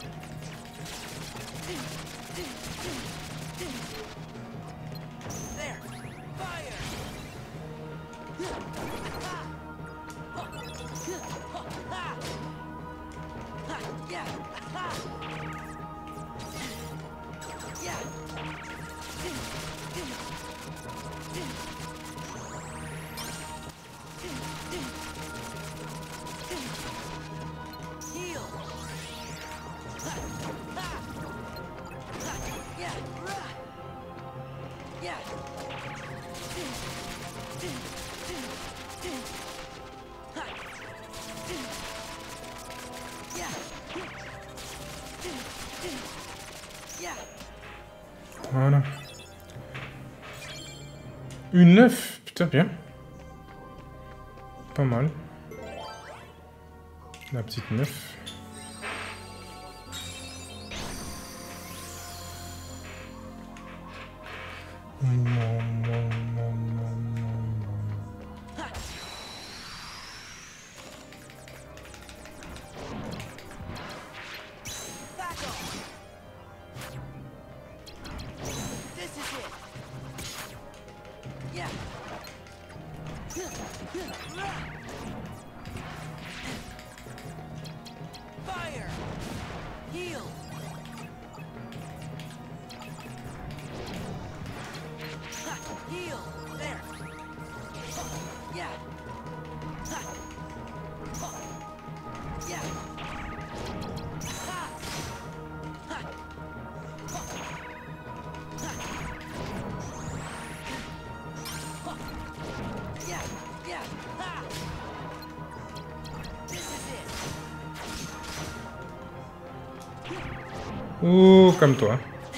Voilà. Une 9, putain bien. Pas mal. La petite 9. Oh, comme toi.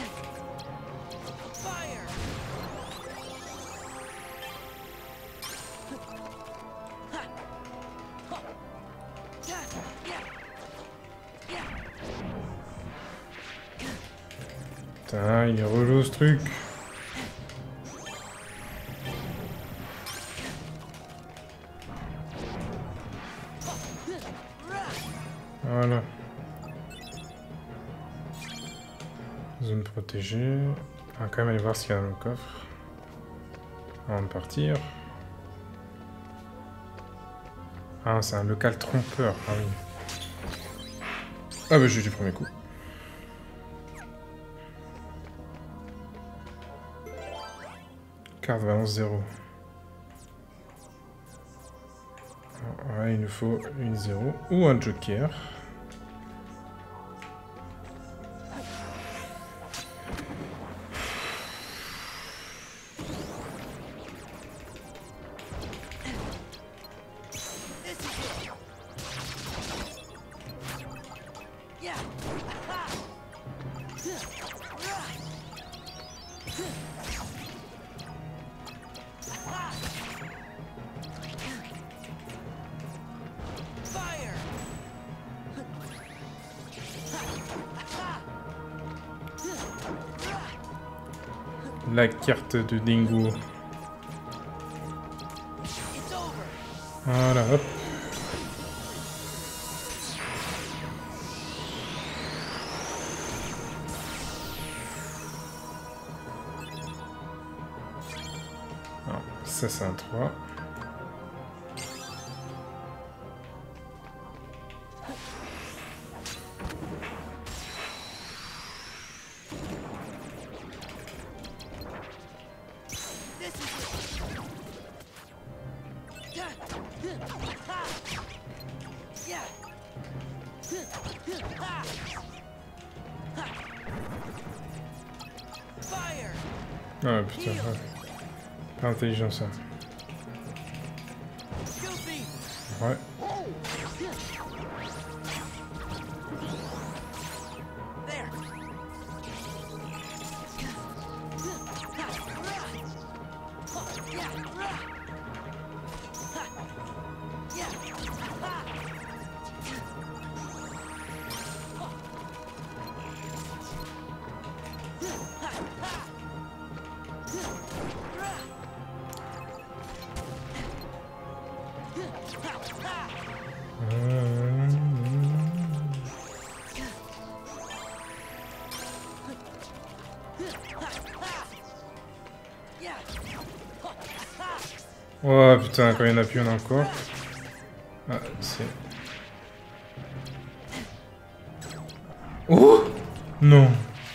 Putain, il est relou ce truc. Voilà. Zone protégée. On va quand même aller voir ce qu'il y a dans le coffre. Avant de partir. Ah, c'est un local trompeur. Ah oui. Ah bah j'ai eu du premier coup. Carte balance 0. Ouais, il nous faut une 0 ou un joker. La carte de Dingo. Voilà, hop. Alors, ça c'est un 3. Ah putain, ouais. Pas intelligent ça. Ouais. Oh putain, quand il y en a plus, on a encore. Ah, c'est... Oh non.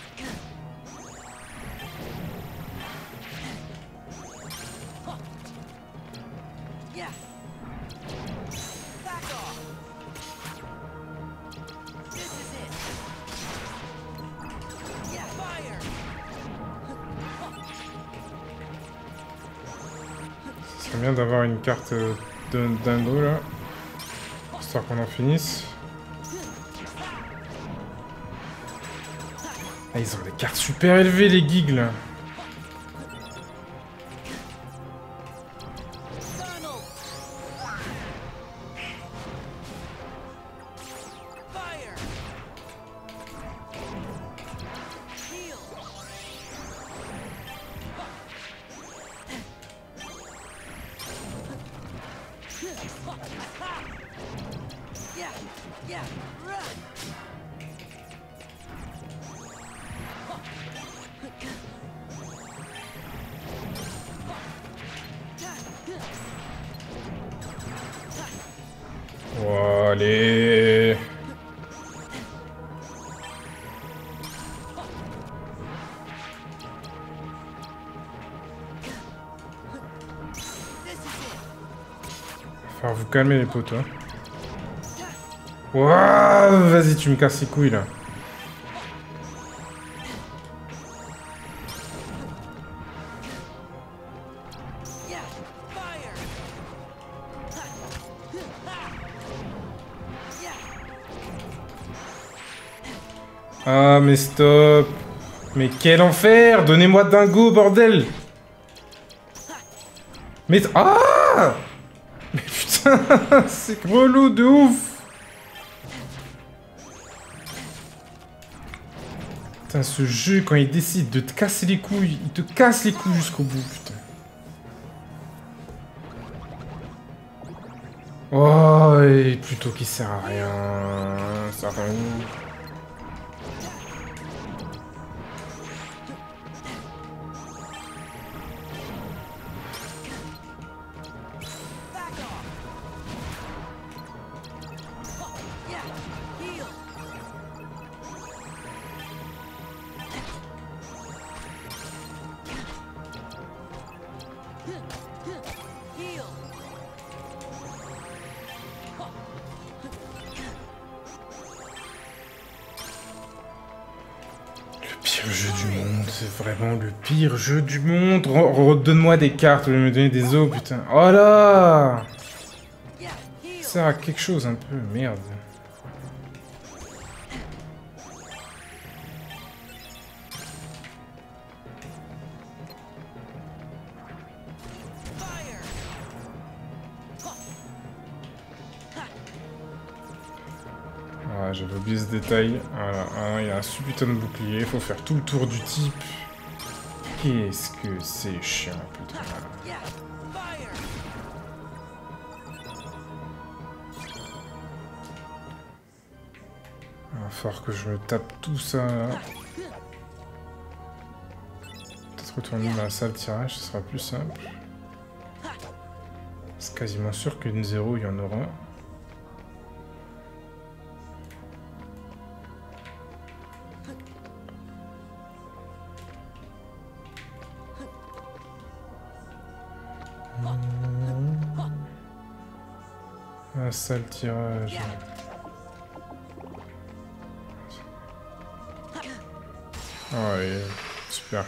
C'est bien d'avoir une carte d'un dingo là. Histoire qu'on en finisse. Ah, ils ont des cartes super élevées, les gigs là. Oh, allez. Faut vous calmer les potes, hein. Wouah, vas-y, tu me casses les couilles là. Ah mais stop. Mais quel enfer. Donnez-moi dingo, bordel. Mais... Ah. Mais putain, c'est relou de ouf. Putain, ce jeu, quand il décide de te casser les couilles, il te casse les couilles jusqu'au bout, putain. Oh, et plutôt qu'il sert à rien. Ça sert à rien. Pire jeu du monde, c'est vraiment le pire jeu du monde. Redonne-moi des cartes au lieu de me donner des os, putain. Oh là! Ça sert à quelque chose un peu, merde. Ah, j'avais oublié ce détail. Voilà, ah, il y a un putain de bouclier, il faut faire tout le tour du type. Qu'est-ce que c'est chiant, putain. Il va falloir que je me tape tout ça là. Peut-être retourner dans la salle de tirage, ce sera plus simple. C'est quasiment sûr qu'une 0 il y en aura. Un sale tirage. Oh, ouais, super.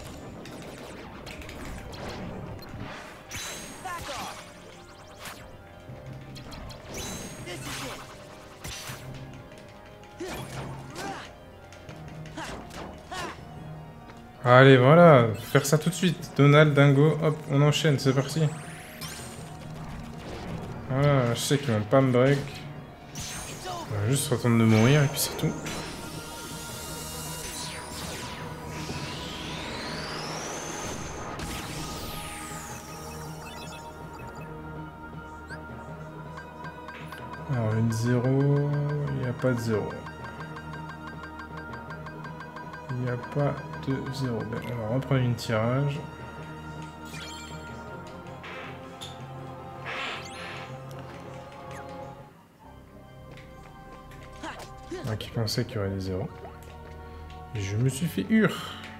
Allez, voilà, faire ça tout de suite. Donald, dingo, hop, on enchaîne, c'est parti. Voilà, je sais qu'ils vont pas me break. On va juste attendre de mourir et puis c'est tout. Alors une 0, il n'y a pas de 0. Il n'y a pas de 0. Ben, on va reprendre une tirage. Qui pensait qu'il y aurait des zéros. Et je me suis fait hur.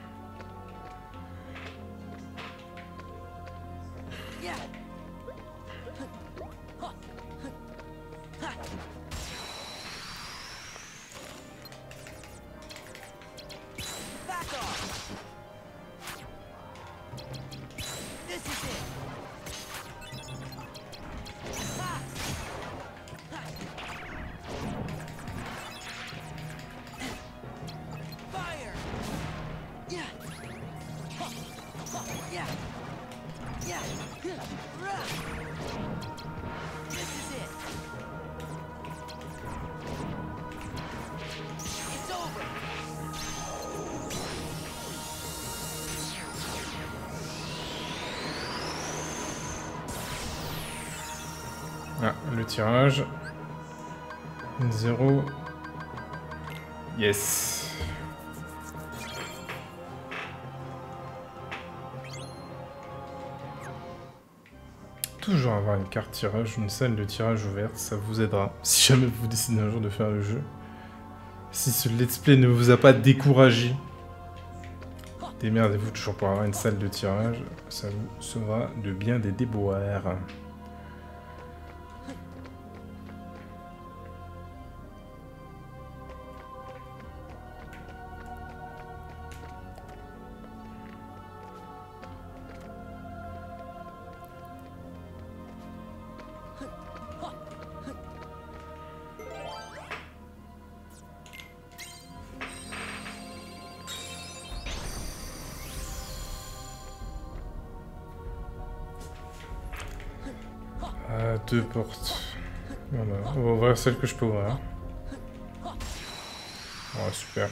Ah, le tirage. 0. Yes. Toujours avoir une carte tirage, une salle de tirage ouverte, ça vous aidera. Si jamais vous décidez un jour de faire le jeu. Si ce let's play ne vous a pas découragé, démerdez-vous toujours pour avoir une salle de tirage. Ça vous sauvera de bien des déboires. Deux portes. Voilà. On va ouvrir celle que je peux ouvrir. Oh, super.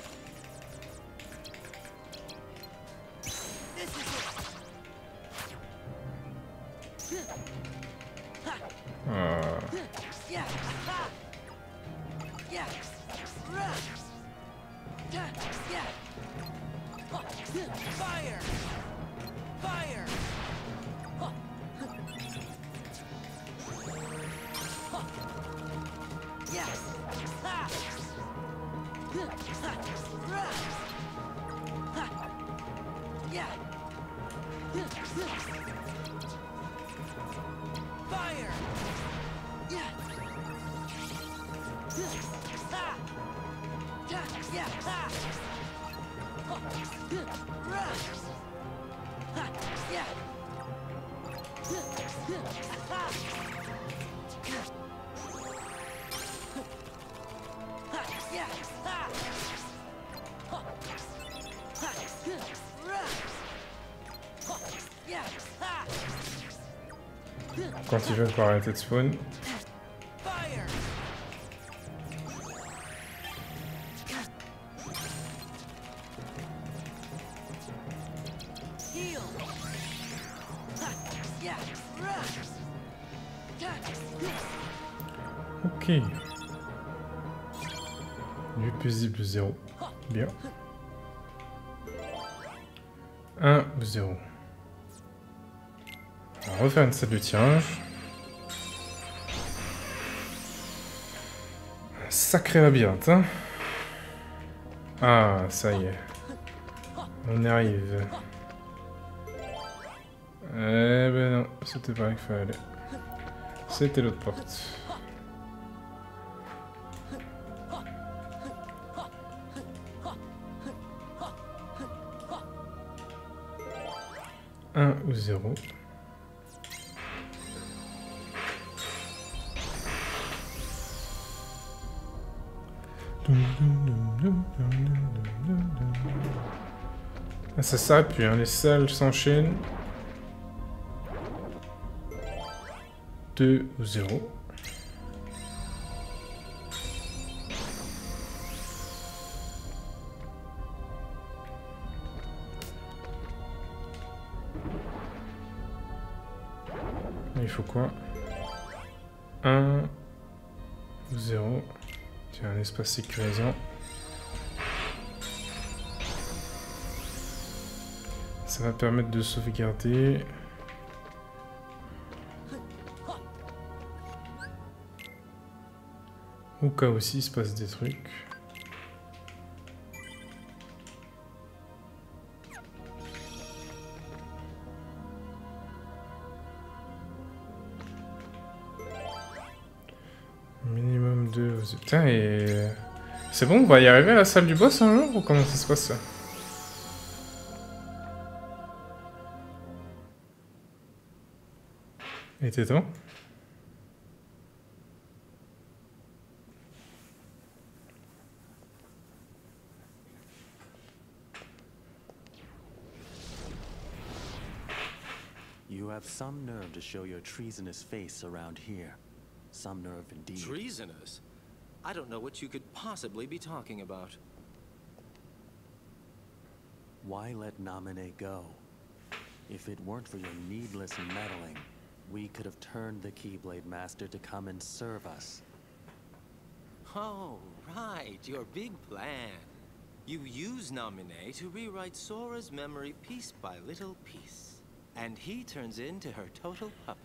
Quand il veut encore arrêter de spawn. Ok. Du paisible 0. Bien. 1 ou 0. On va refaire une salle de tirage. Sacré labyrinthe, hein. Ah, ça y est. On y arrive. Eh ben non, c'était pas là qu'il fallait aller. C'était l'autre porte. Un ou 0. Ah, ça s'arrête plus, hein. Les salles s'enchaînent. 2 ou 0. Il faut quoi? 1 ou 0. Tiens, un espace sécurisant. Ça va permettre de sauvegarder. Au cas aussi il se passe des trucs. Minimum 2. Putain, et... C'est bon, on va y arriver à la salle du boss un jour ou comment ça se passe ça? Et t'es temps? You have some nerve to show your treasonous face around here. Some nerve indeed. Treasonous? I don't know what you could possibly be talking about. Why let Naminé go? If it weren't for your needless meddling, we could have turned the Keyblade Master to come and serve us. Oh, right, your big plan. You use Naminé to rewrite Sora's memory piece by little piece. And he turns into her total puppet.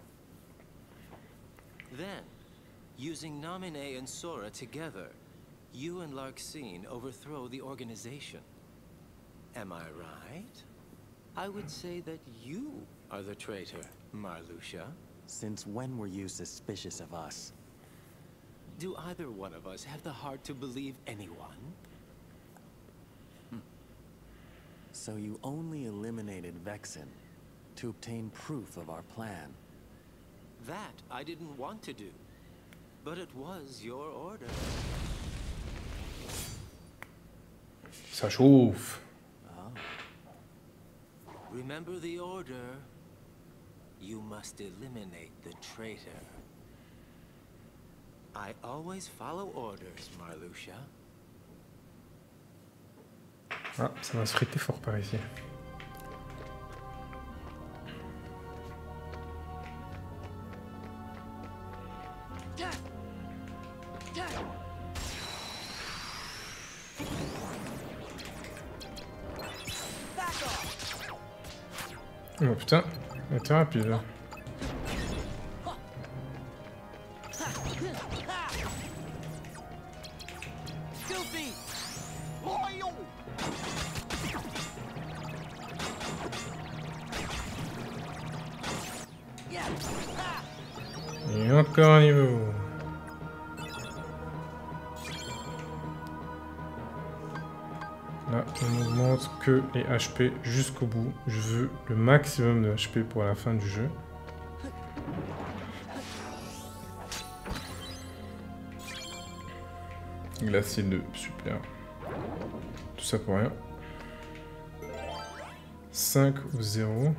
Then, using Naminé and Sora together, you and Larxene overthrow the organization. Am I right? I would say that you are the traitor, Marluxia. Since when were you suspicious of us? Do either one of us have the heart to believe anyone? So you only eliminated Vexen to obtain proof of our plan. That I didn't want to do. But it was your order. Ça chauffe. Remember the order. You must eliminate the traitor. I always follow orders, Marluxia. Ah, ça va se friter fort par ici. Oh putain, elle était rapide là. Et encore un niveau. Là, on n'augmente que les HP jusqu'au bout. Je veux le maximum de HP pour la fin du jeu. Glacier 2, super. Tout ça pour rien. 5 ou 0.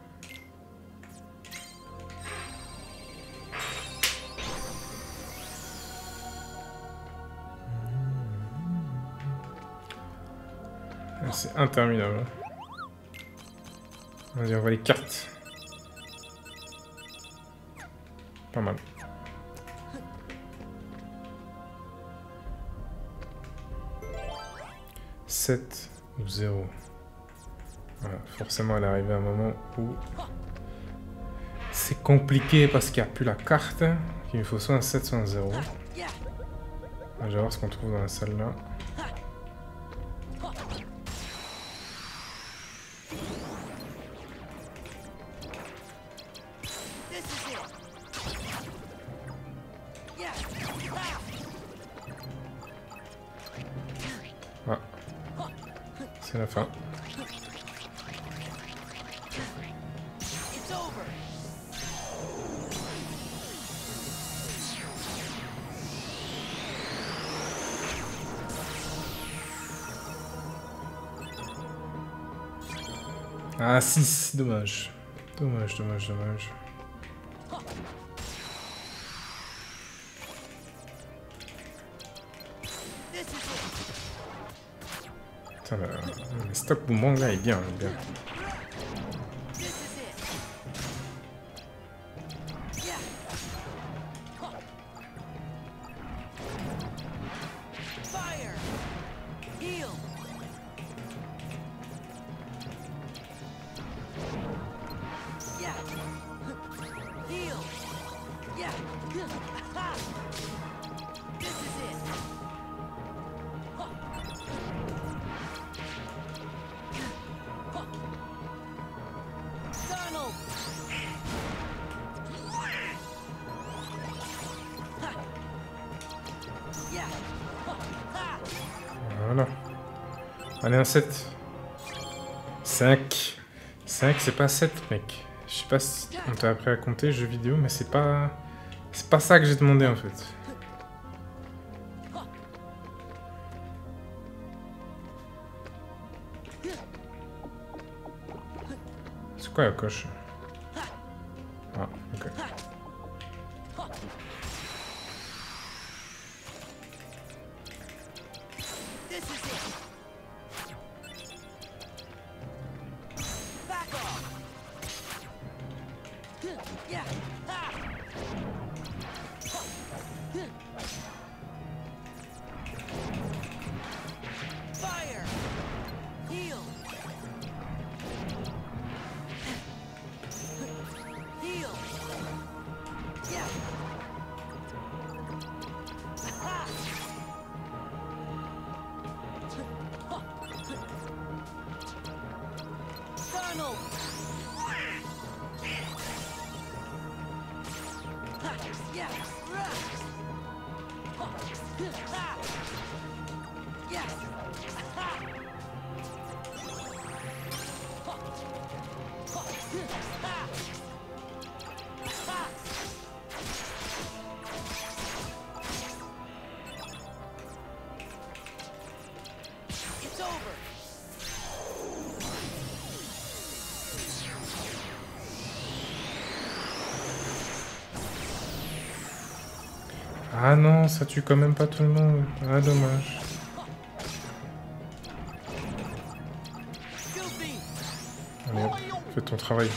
C'est interminable. Vas-y, on va les cartes. Pas mal. « 7 ou 0. Voilà, forcément, elle est arrivée à un moment où c'est compliqué parce qu'il n'y a plus la carte. Il me faut soit un 7, soit un 0. Je vais voir ce qu'on trouve dans la salle là. Ah. C'est la fin. Ah 6, dommage. Dommage. Putain, le stock boomerang là est bien, Voilà. Allez, un 7. 5. 5, c'est pas 7, mec. Je sais pas si on t'a appris à compter jeux vidéo, mais c'est pas... C'est pas ça que j'ai demandé, en fait. C'est quoi la coche? Ah, ok. Ah non, ça tue quand même pas tout le monde. Ah, dommage. Allez, hop, fais ton travail.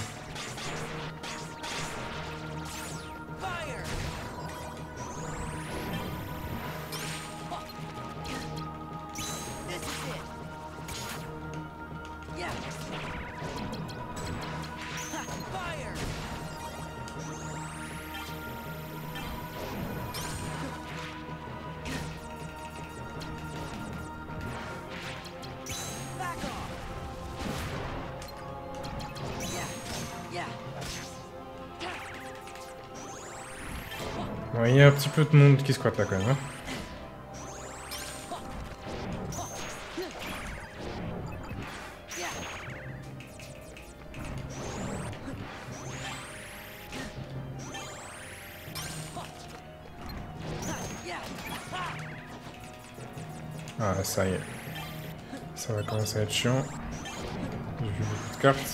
Bon, il y a un petit peu de monde qui squatte là quand même. Hein. Ah, ça y est. Ça va commencer à être chiant. J'ai vu beaucoup de cartes.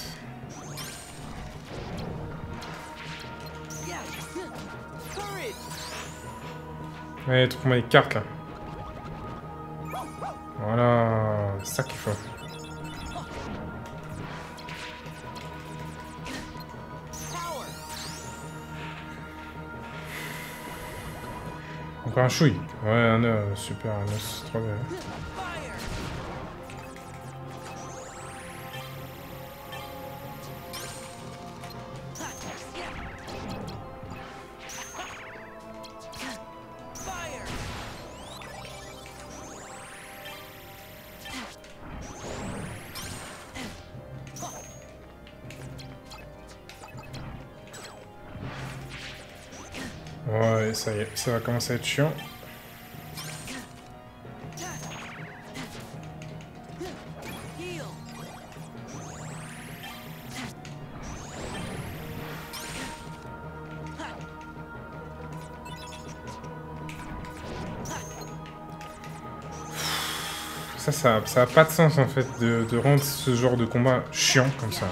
Allez, trouve-moi les cartes là. Voilà, c'est ça qu'il faut. Encore un chouille. Ouais, un œuf, super, un œuf, c'est trop bien. Ouais, ça y est, ça va commencer à être chiant. Ça a pas de sens en fait de rendre ce genre de combat chiant comme ça.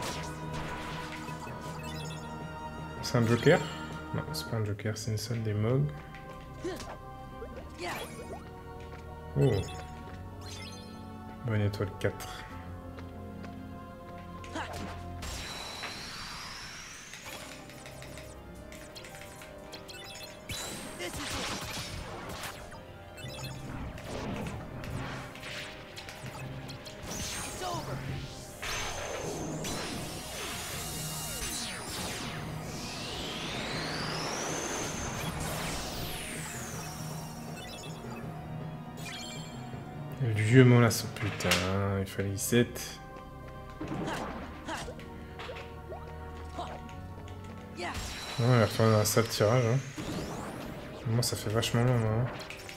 C'est un joker? Non, c'est pas un joker, c'est une seule des mogs. Oh. Bonne étoile 4. vieux molasses. Putain, il fallait 7. Ouais, on va retourner dans la salle de tirage. Hein. Moi, ça fait vachement long, hein.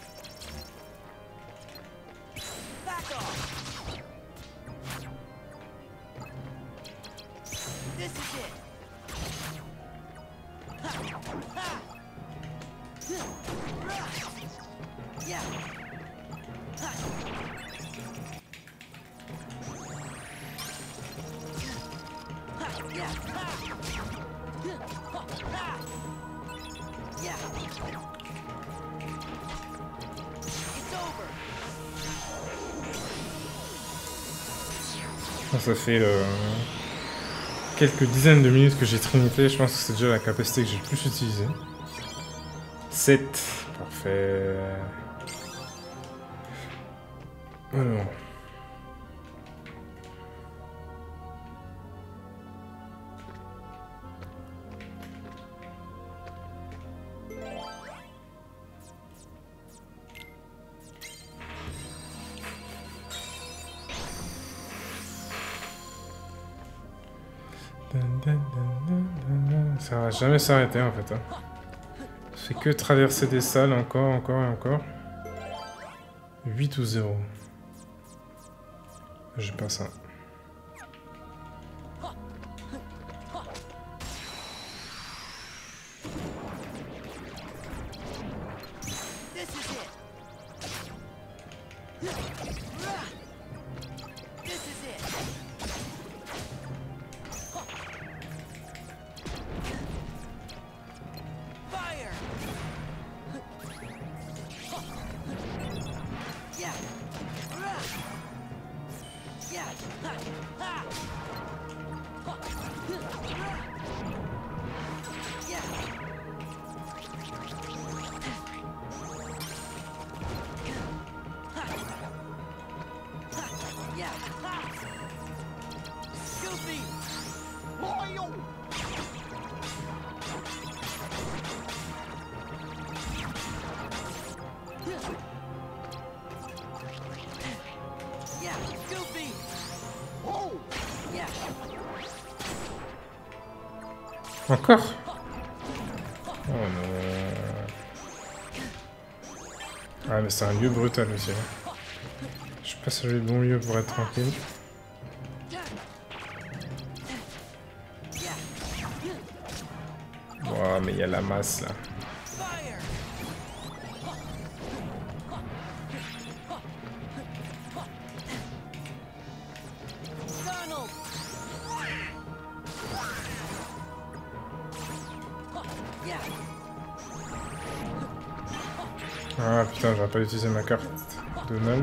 Ça fait quelques dizaines de minutes que j'ai trinité, je pense que c'est déjà la capacité que j'ai le plus utilisée. 7, parfait. Alors. Ça va jamais s'arrêter en fait. Hein. Je fais que traverser des salles encore, encore et encore. 8 ou 0. J'ai pas ça. Encore? Oh non. Ah mais c'est un lieu brutal aussi. Hein. Je sais pas si j'ai le bon lieu pour être tranquille. Oh mais il y a la masse là. Ah putain, j'aurais pas utilisé ma carte de null.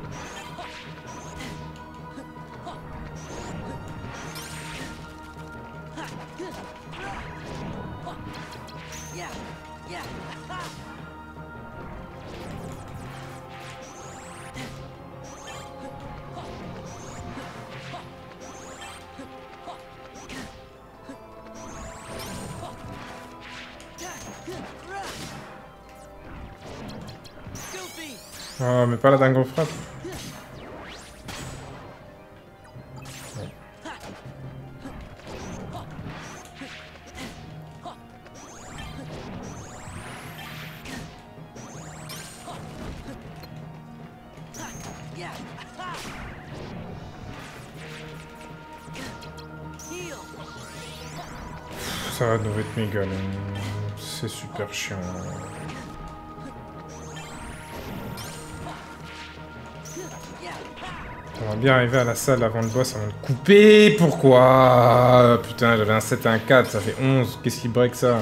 Oh, mais pas la dingo frappe. Ça va nous rythmer égal. C'est super chiant. On va bien arriver à la salle avant le boss avant de couper. Pourquoi? Putain, j'avais un 7 et un 4, ça fait 11. Qu'est-ce qui break ça?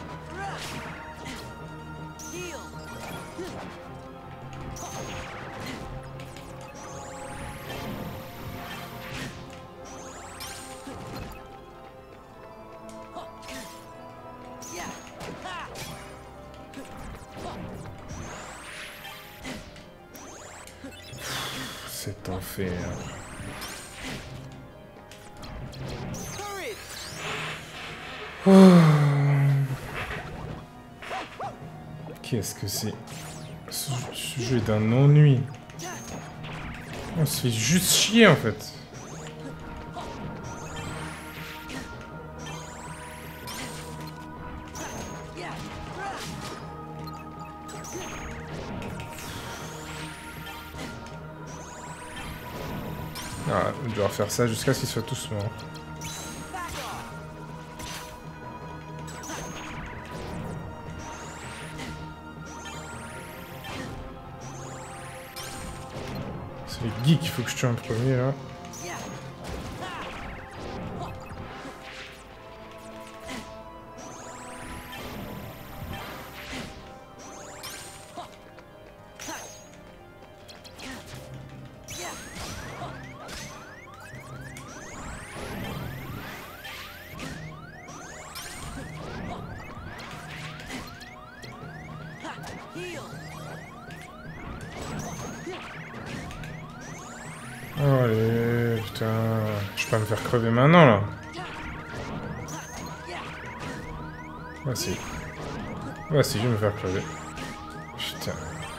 Cet enfer. Oh. Qu'est-ce que c'est? Ce jeu est d'un ennui. On se fait juste chier en fait. Ah, on doit faire ça jusqu'à ce qu'ils soient tous morts. C'est les geeks qu'il faut que je tue en premier là. Oh allez, putain, je peux pas me faire crever maintenant là. Ah si. Ah si, je vais me faire crever. Putain.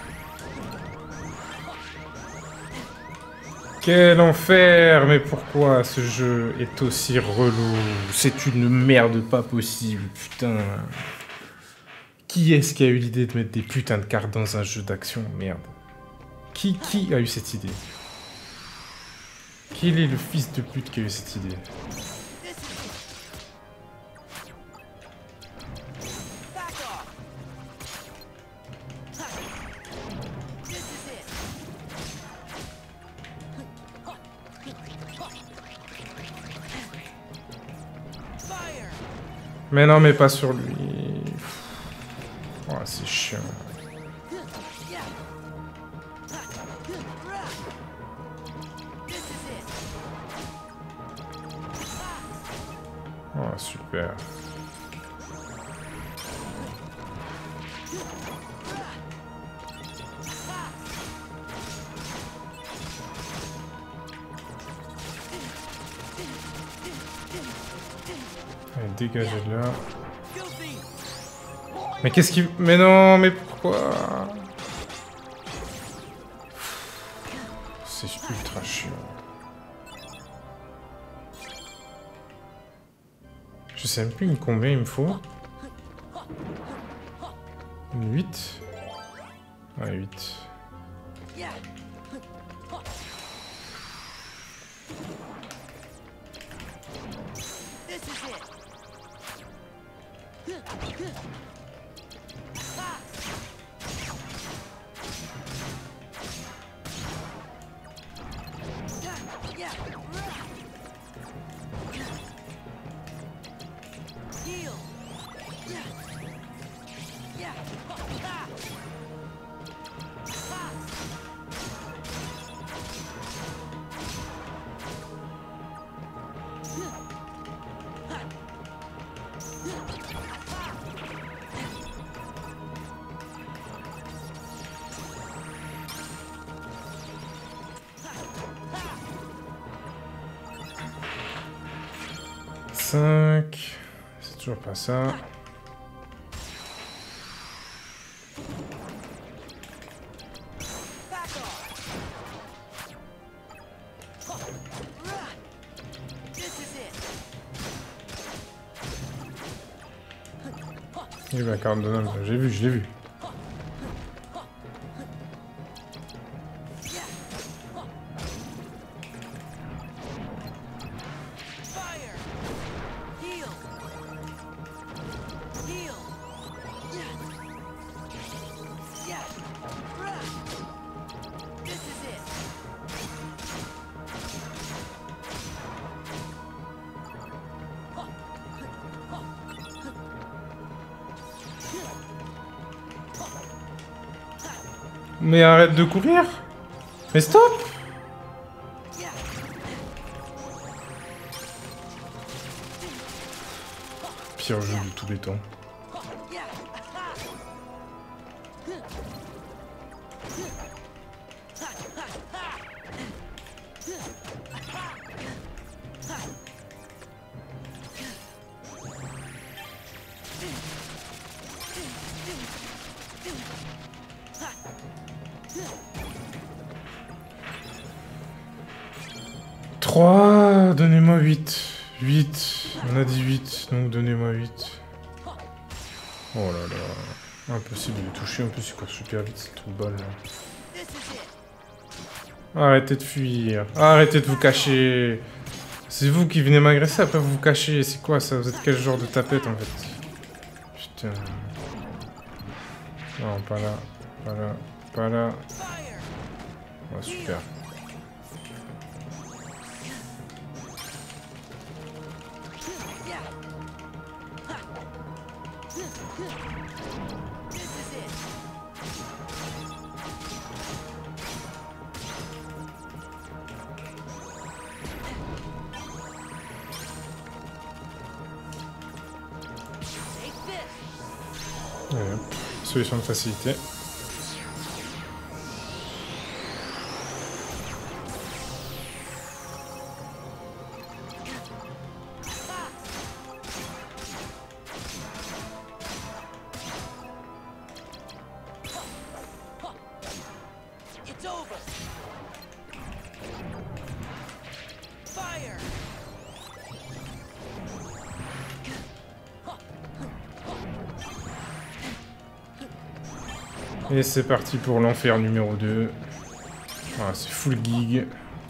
Quel enfer! Mais pourquoi ce jeu est aussi relou? C'est une merde pas possible, putain. Qui est-ce qui a eu l'idée de mettre des putains de cartes dans un jeu d'action? Merde. Qui a eu cette idée? Quel est le fils de pute qui a eu cette idée? Mais non, mais pas sur lui. Oh, c'est chiant. Oh, super. Allez, dégagez de là. Mais qu'est-ce qui... Mais non, mais pourquoi? C'est ultra chiant. Je sais même plus combien il me faut. Une 8. Ouais, 8. C'est toujours pas ça. Il va carte de nom, j'ai vu, je l'ai vu. Mais arrête de courir! Mais stop! Pire jeu de tous les temps. 3, donnez-moi 8. 8, on a dit 8, donc donnez-moi 8. Oh là là, impossible de les toucher, en plus il court super vite, c'est trop bol là. Arrêtez de fuir, arrêtez de vous cacher. C'est vous qui venez m'agresser, après vous vous cachez, c'est quoi ça? Vous êtes quel genre de tapette en fait? Putain. Non, pas là, pas là, pas là. Oh, super. Solution de facilité. Et c'est parti pour l'enfer numéro 2. Voilà, c'est full gig.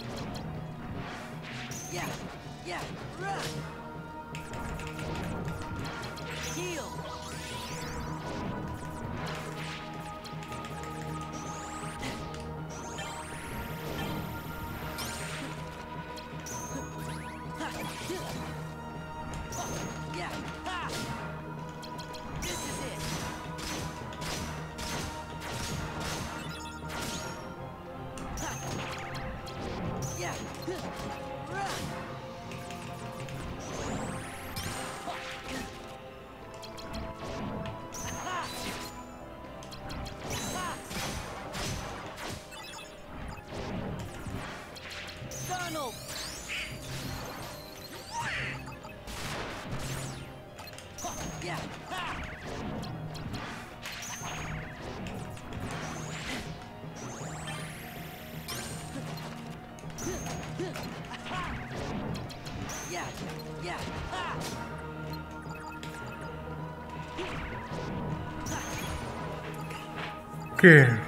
Ok.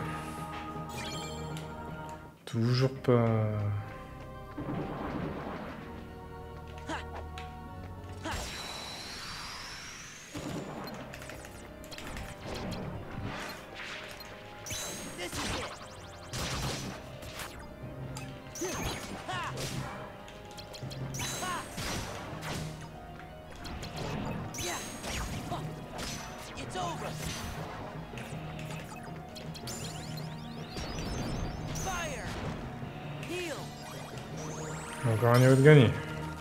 Toujours pas... Encore un niveau de gagné.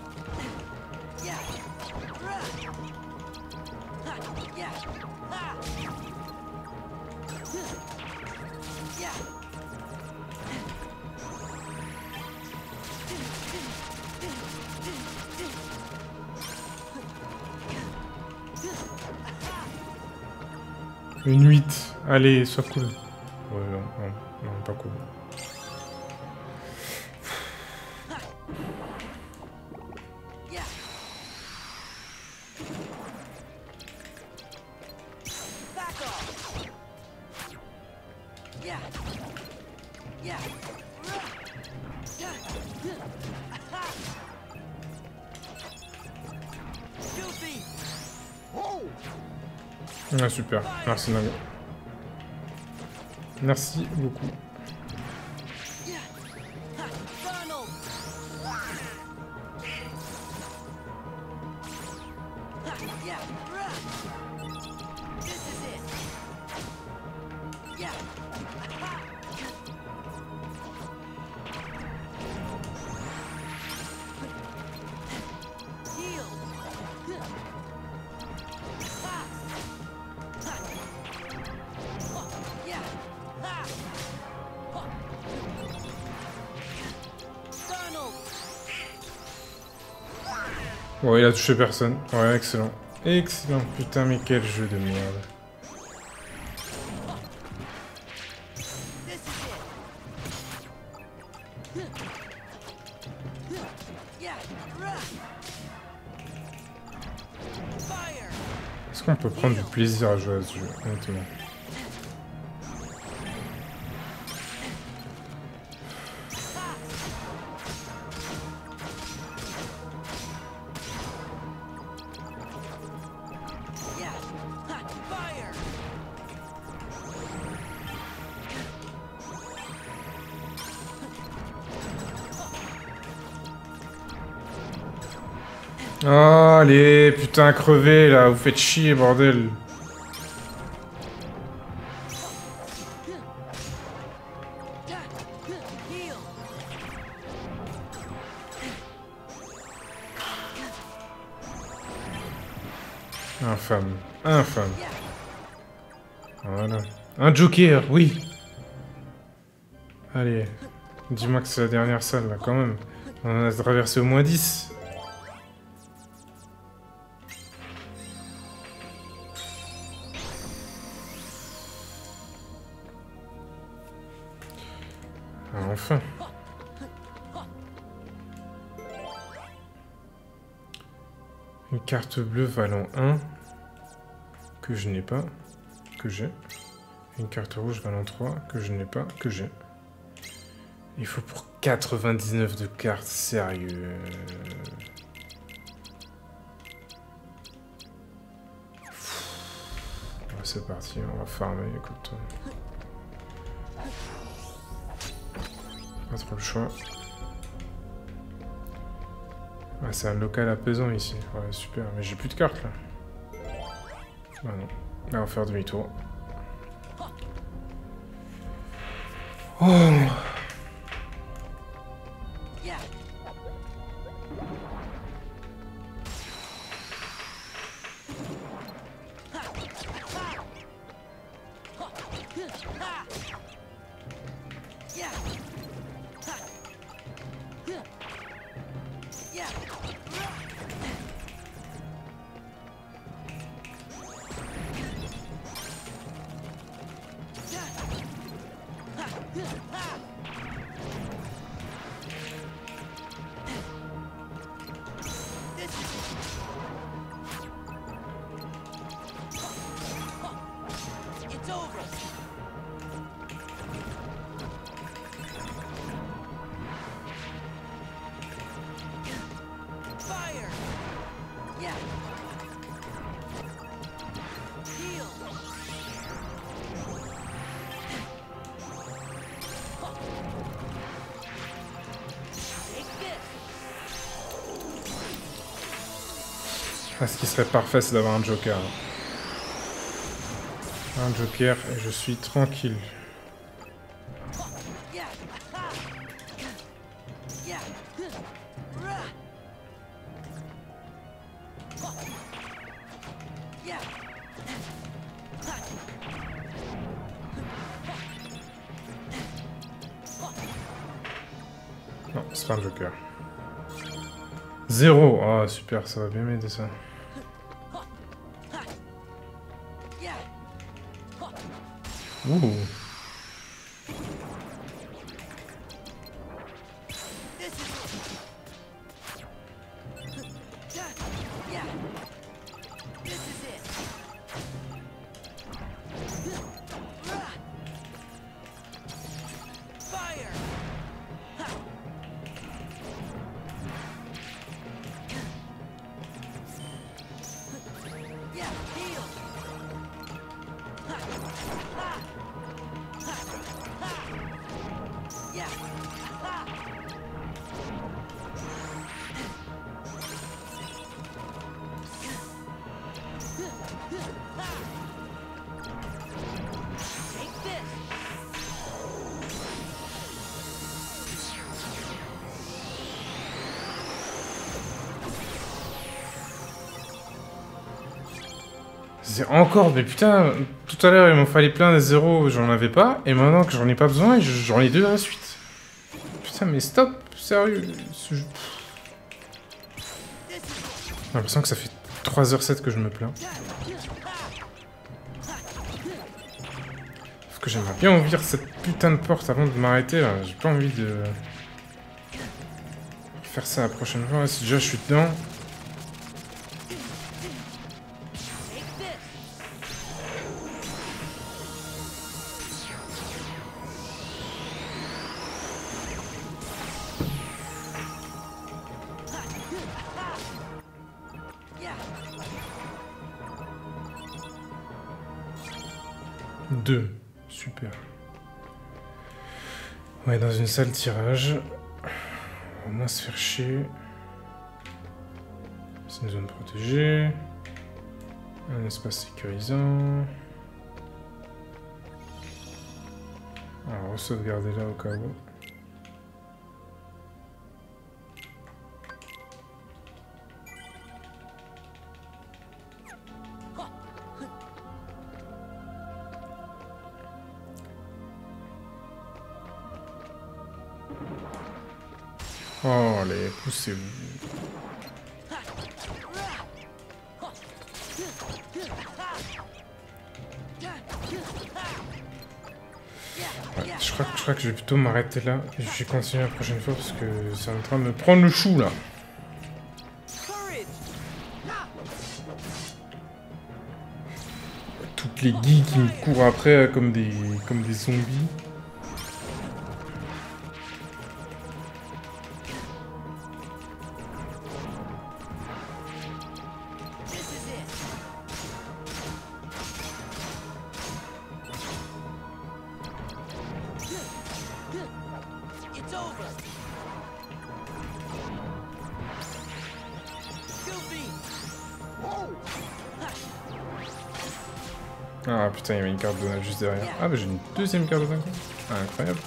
Une 8. Allez, sois cool. Ouais, non, pas cool. Ah, super, merci Nago. Merci beaucoup. Bon, il a touché personne. Ouais, excellent. Excellent. Putain, mais quel jeu de merde. qu'on peut prendre du plaisir à jouer à ce jeu, honnêtement. Oh, allez, putain, crevez là, vous faites chier, bordel. Infâme, infâme. Voilà. Un joker, oui. Allez, dis-moi que c'est la dernière salle là, quand même. On a traversé au moins 10. Enfin. Une carte bleue valant 1 que je n'ai pas, que j'ai. Une carte rouge valant 3 que je n'ai pas, que j'ai. Il faut pour 99 de cartes, sérieux. C'est parti, on va farmer, écoute. Pas trop le choix. Ah, c'est un local apaisant ici. Ouais, super. Mais j'ai plus de cartes là. Ah non. Là, on va faire demi-tour. Oh! Ah, ce qui serait parfait, c'est d'avoir un joker. Un joker et je suis tranquille. Non, c'est pas un joker. 0. Ah, super, ça va bien m'aider ça. Ouh. C'est encore, mais putain, tout à l'heure il m'en fallait plein de zéros, j'en avais pas, et maintenant que j'en ai pas besoin, j'en ai deux à la suite. Putain, mais stop, sérieux. J'ai l'impression que ça fait 3h07 que je me plains. Parce que j'aimerais bien ouvrir cette putain de porte avant de m'arrêter là, j'ai pas envie de faire ça la prochaine fois, si déjà je suis dedans. 2. Super. On est dans une salle tirage. On va au moins se faire chier. C'est une zone protégée. Un espace sécurisant. Alors, re-sauvegarder là au cas où. Oh, allez, poussez-vous. Ouais, je crois que je vais plutôt m'arrêter là. Et je vais continuer la prochaine fois parce que c'est en train de me prendre le chou là. Toutes les geeks qui me courent après comme des zombies. Ah putain, il y avait une carte de Donald juste derrière. Ah bah j'ai une deuxième carte de Donald. Ah, incroyable.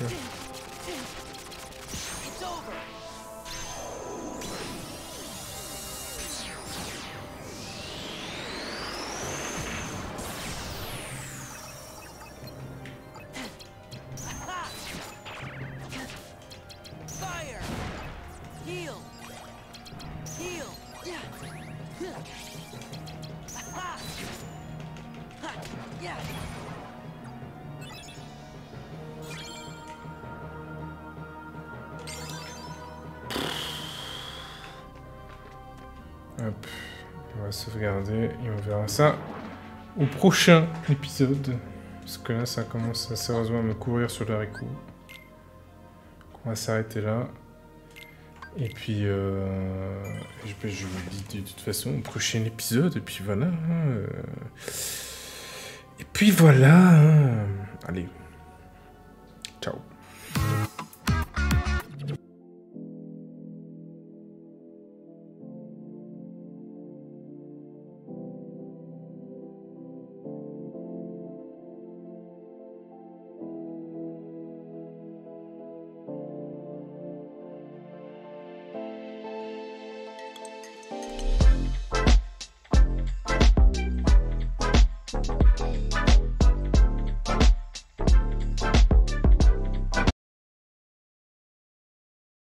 Hop, on va sauvegarder et on verra ça au prochain épisode. Parce que là, ça commence sérieusement à me courir sur le haricot. On va s'arrêter là. Et puis, je vous dis de toute façon au prochain épisode. Et puis voilà. Et puis voilà. Allez. Ciao.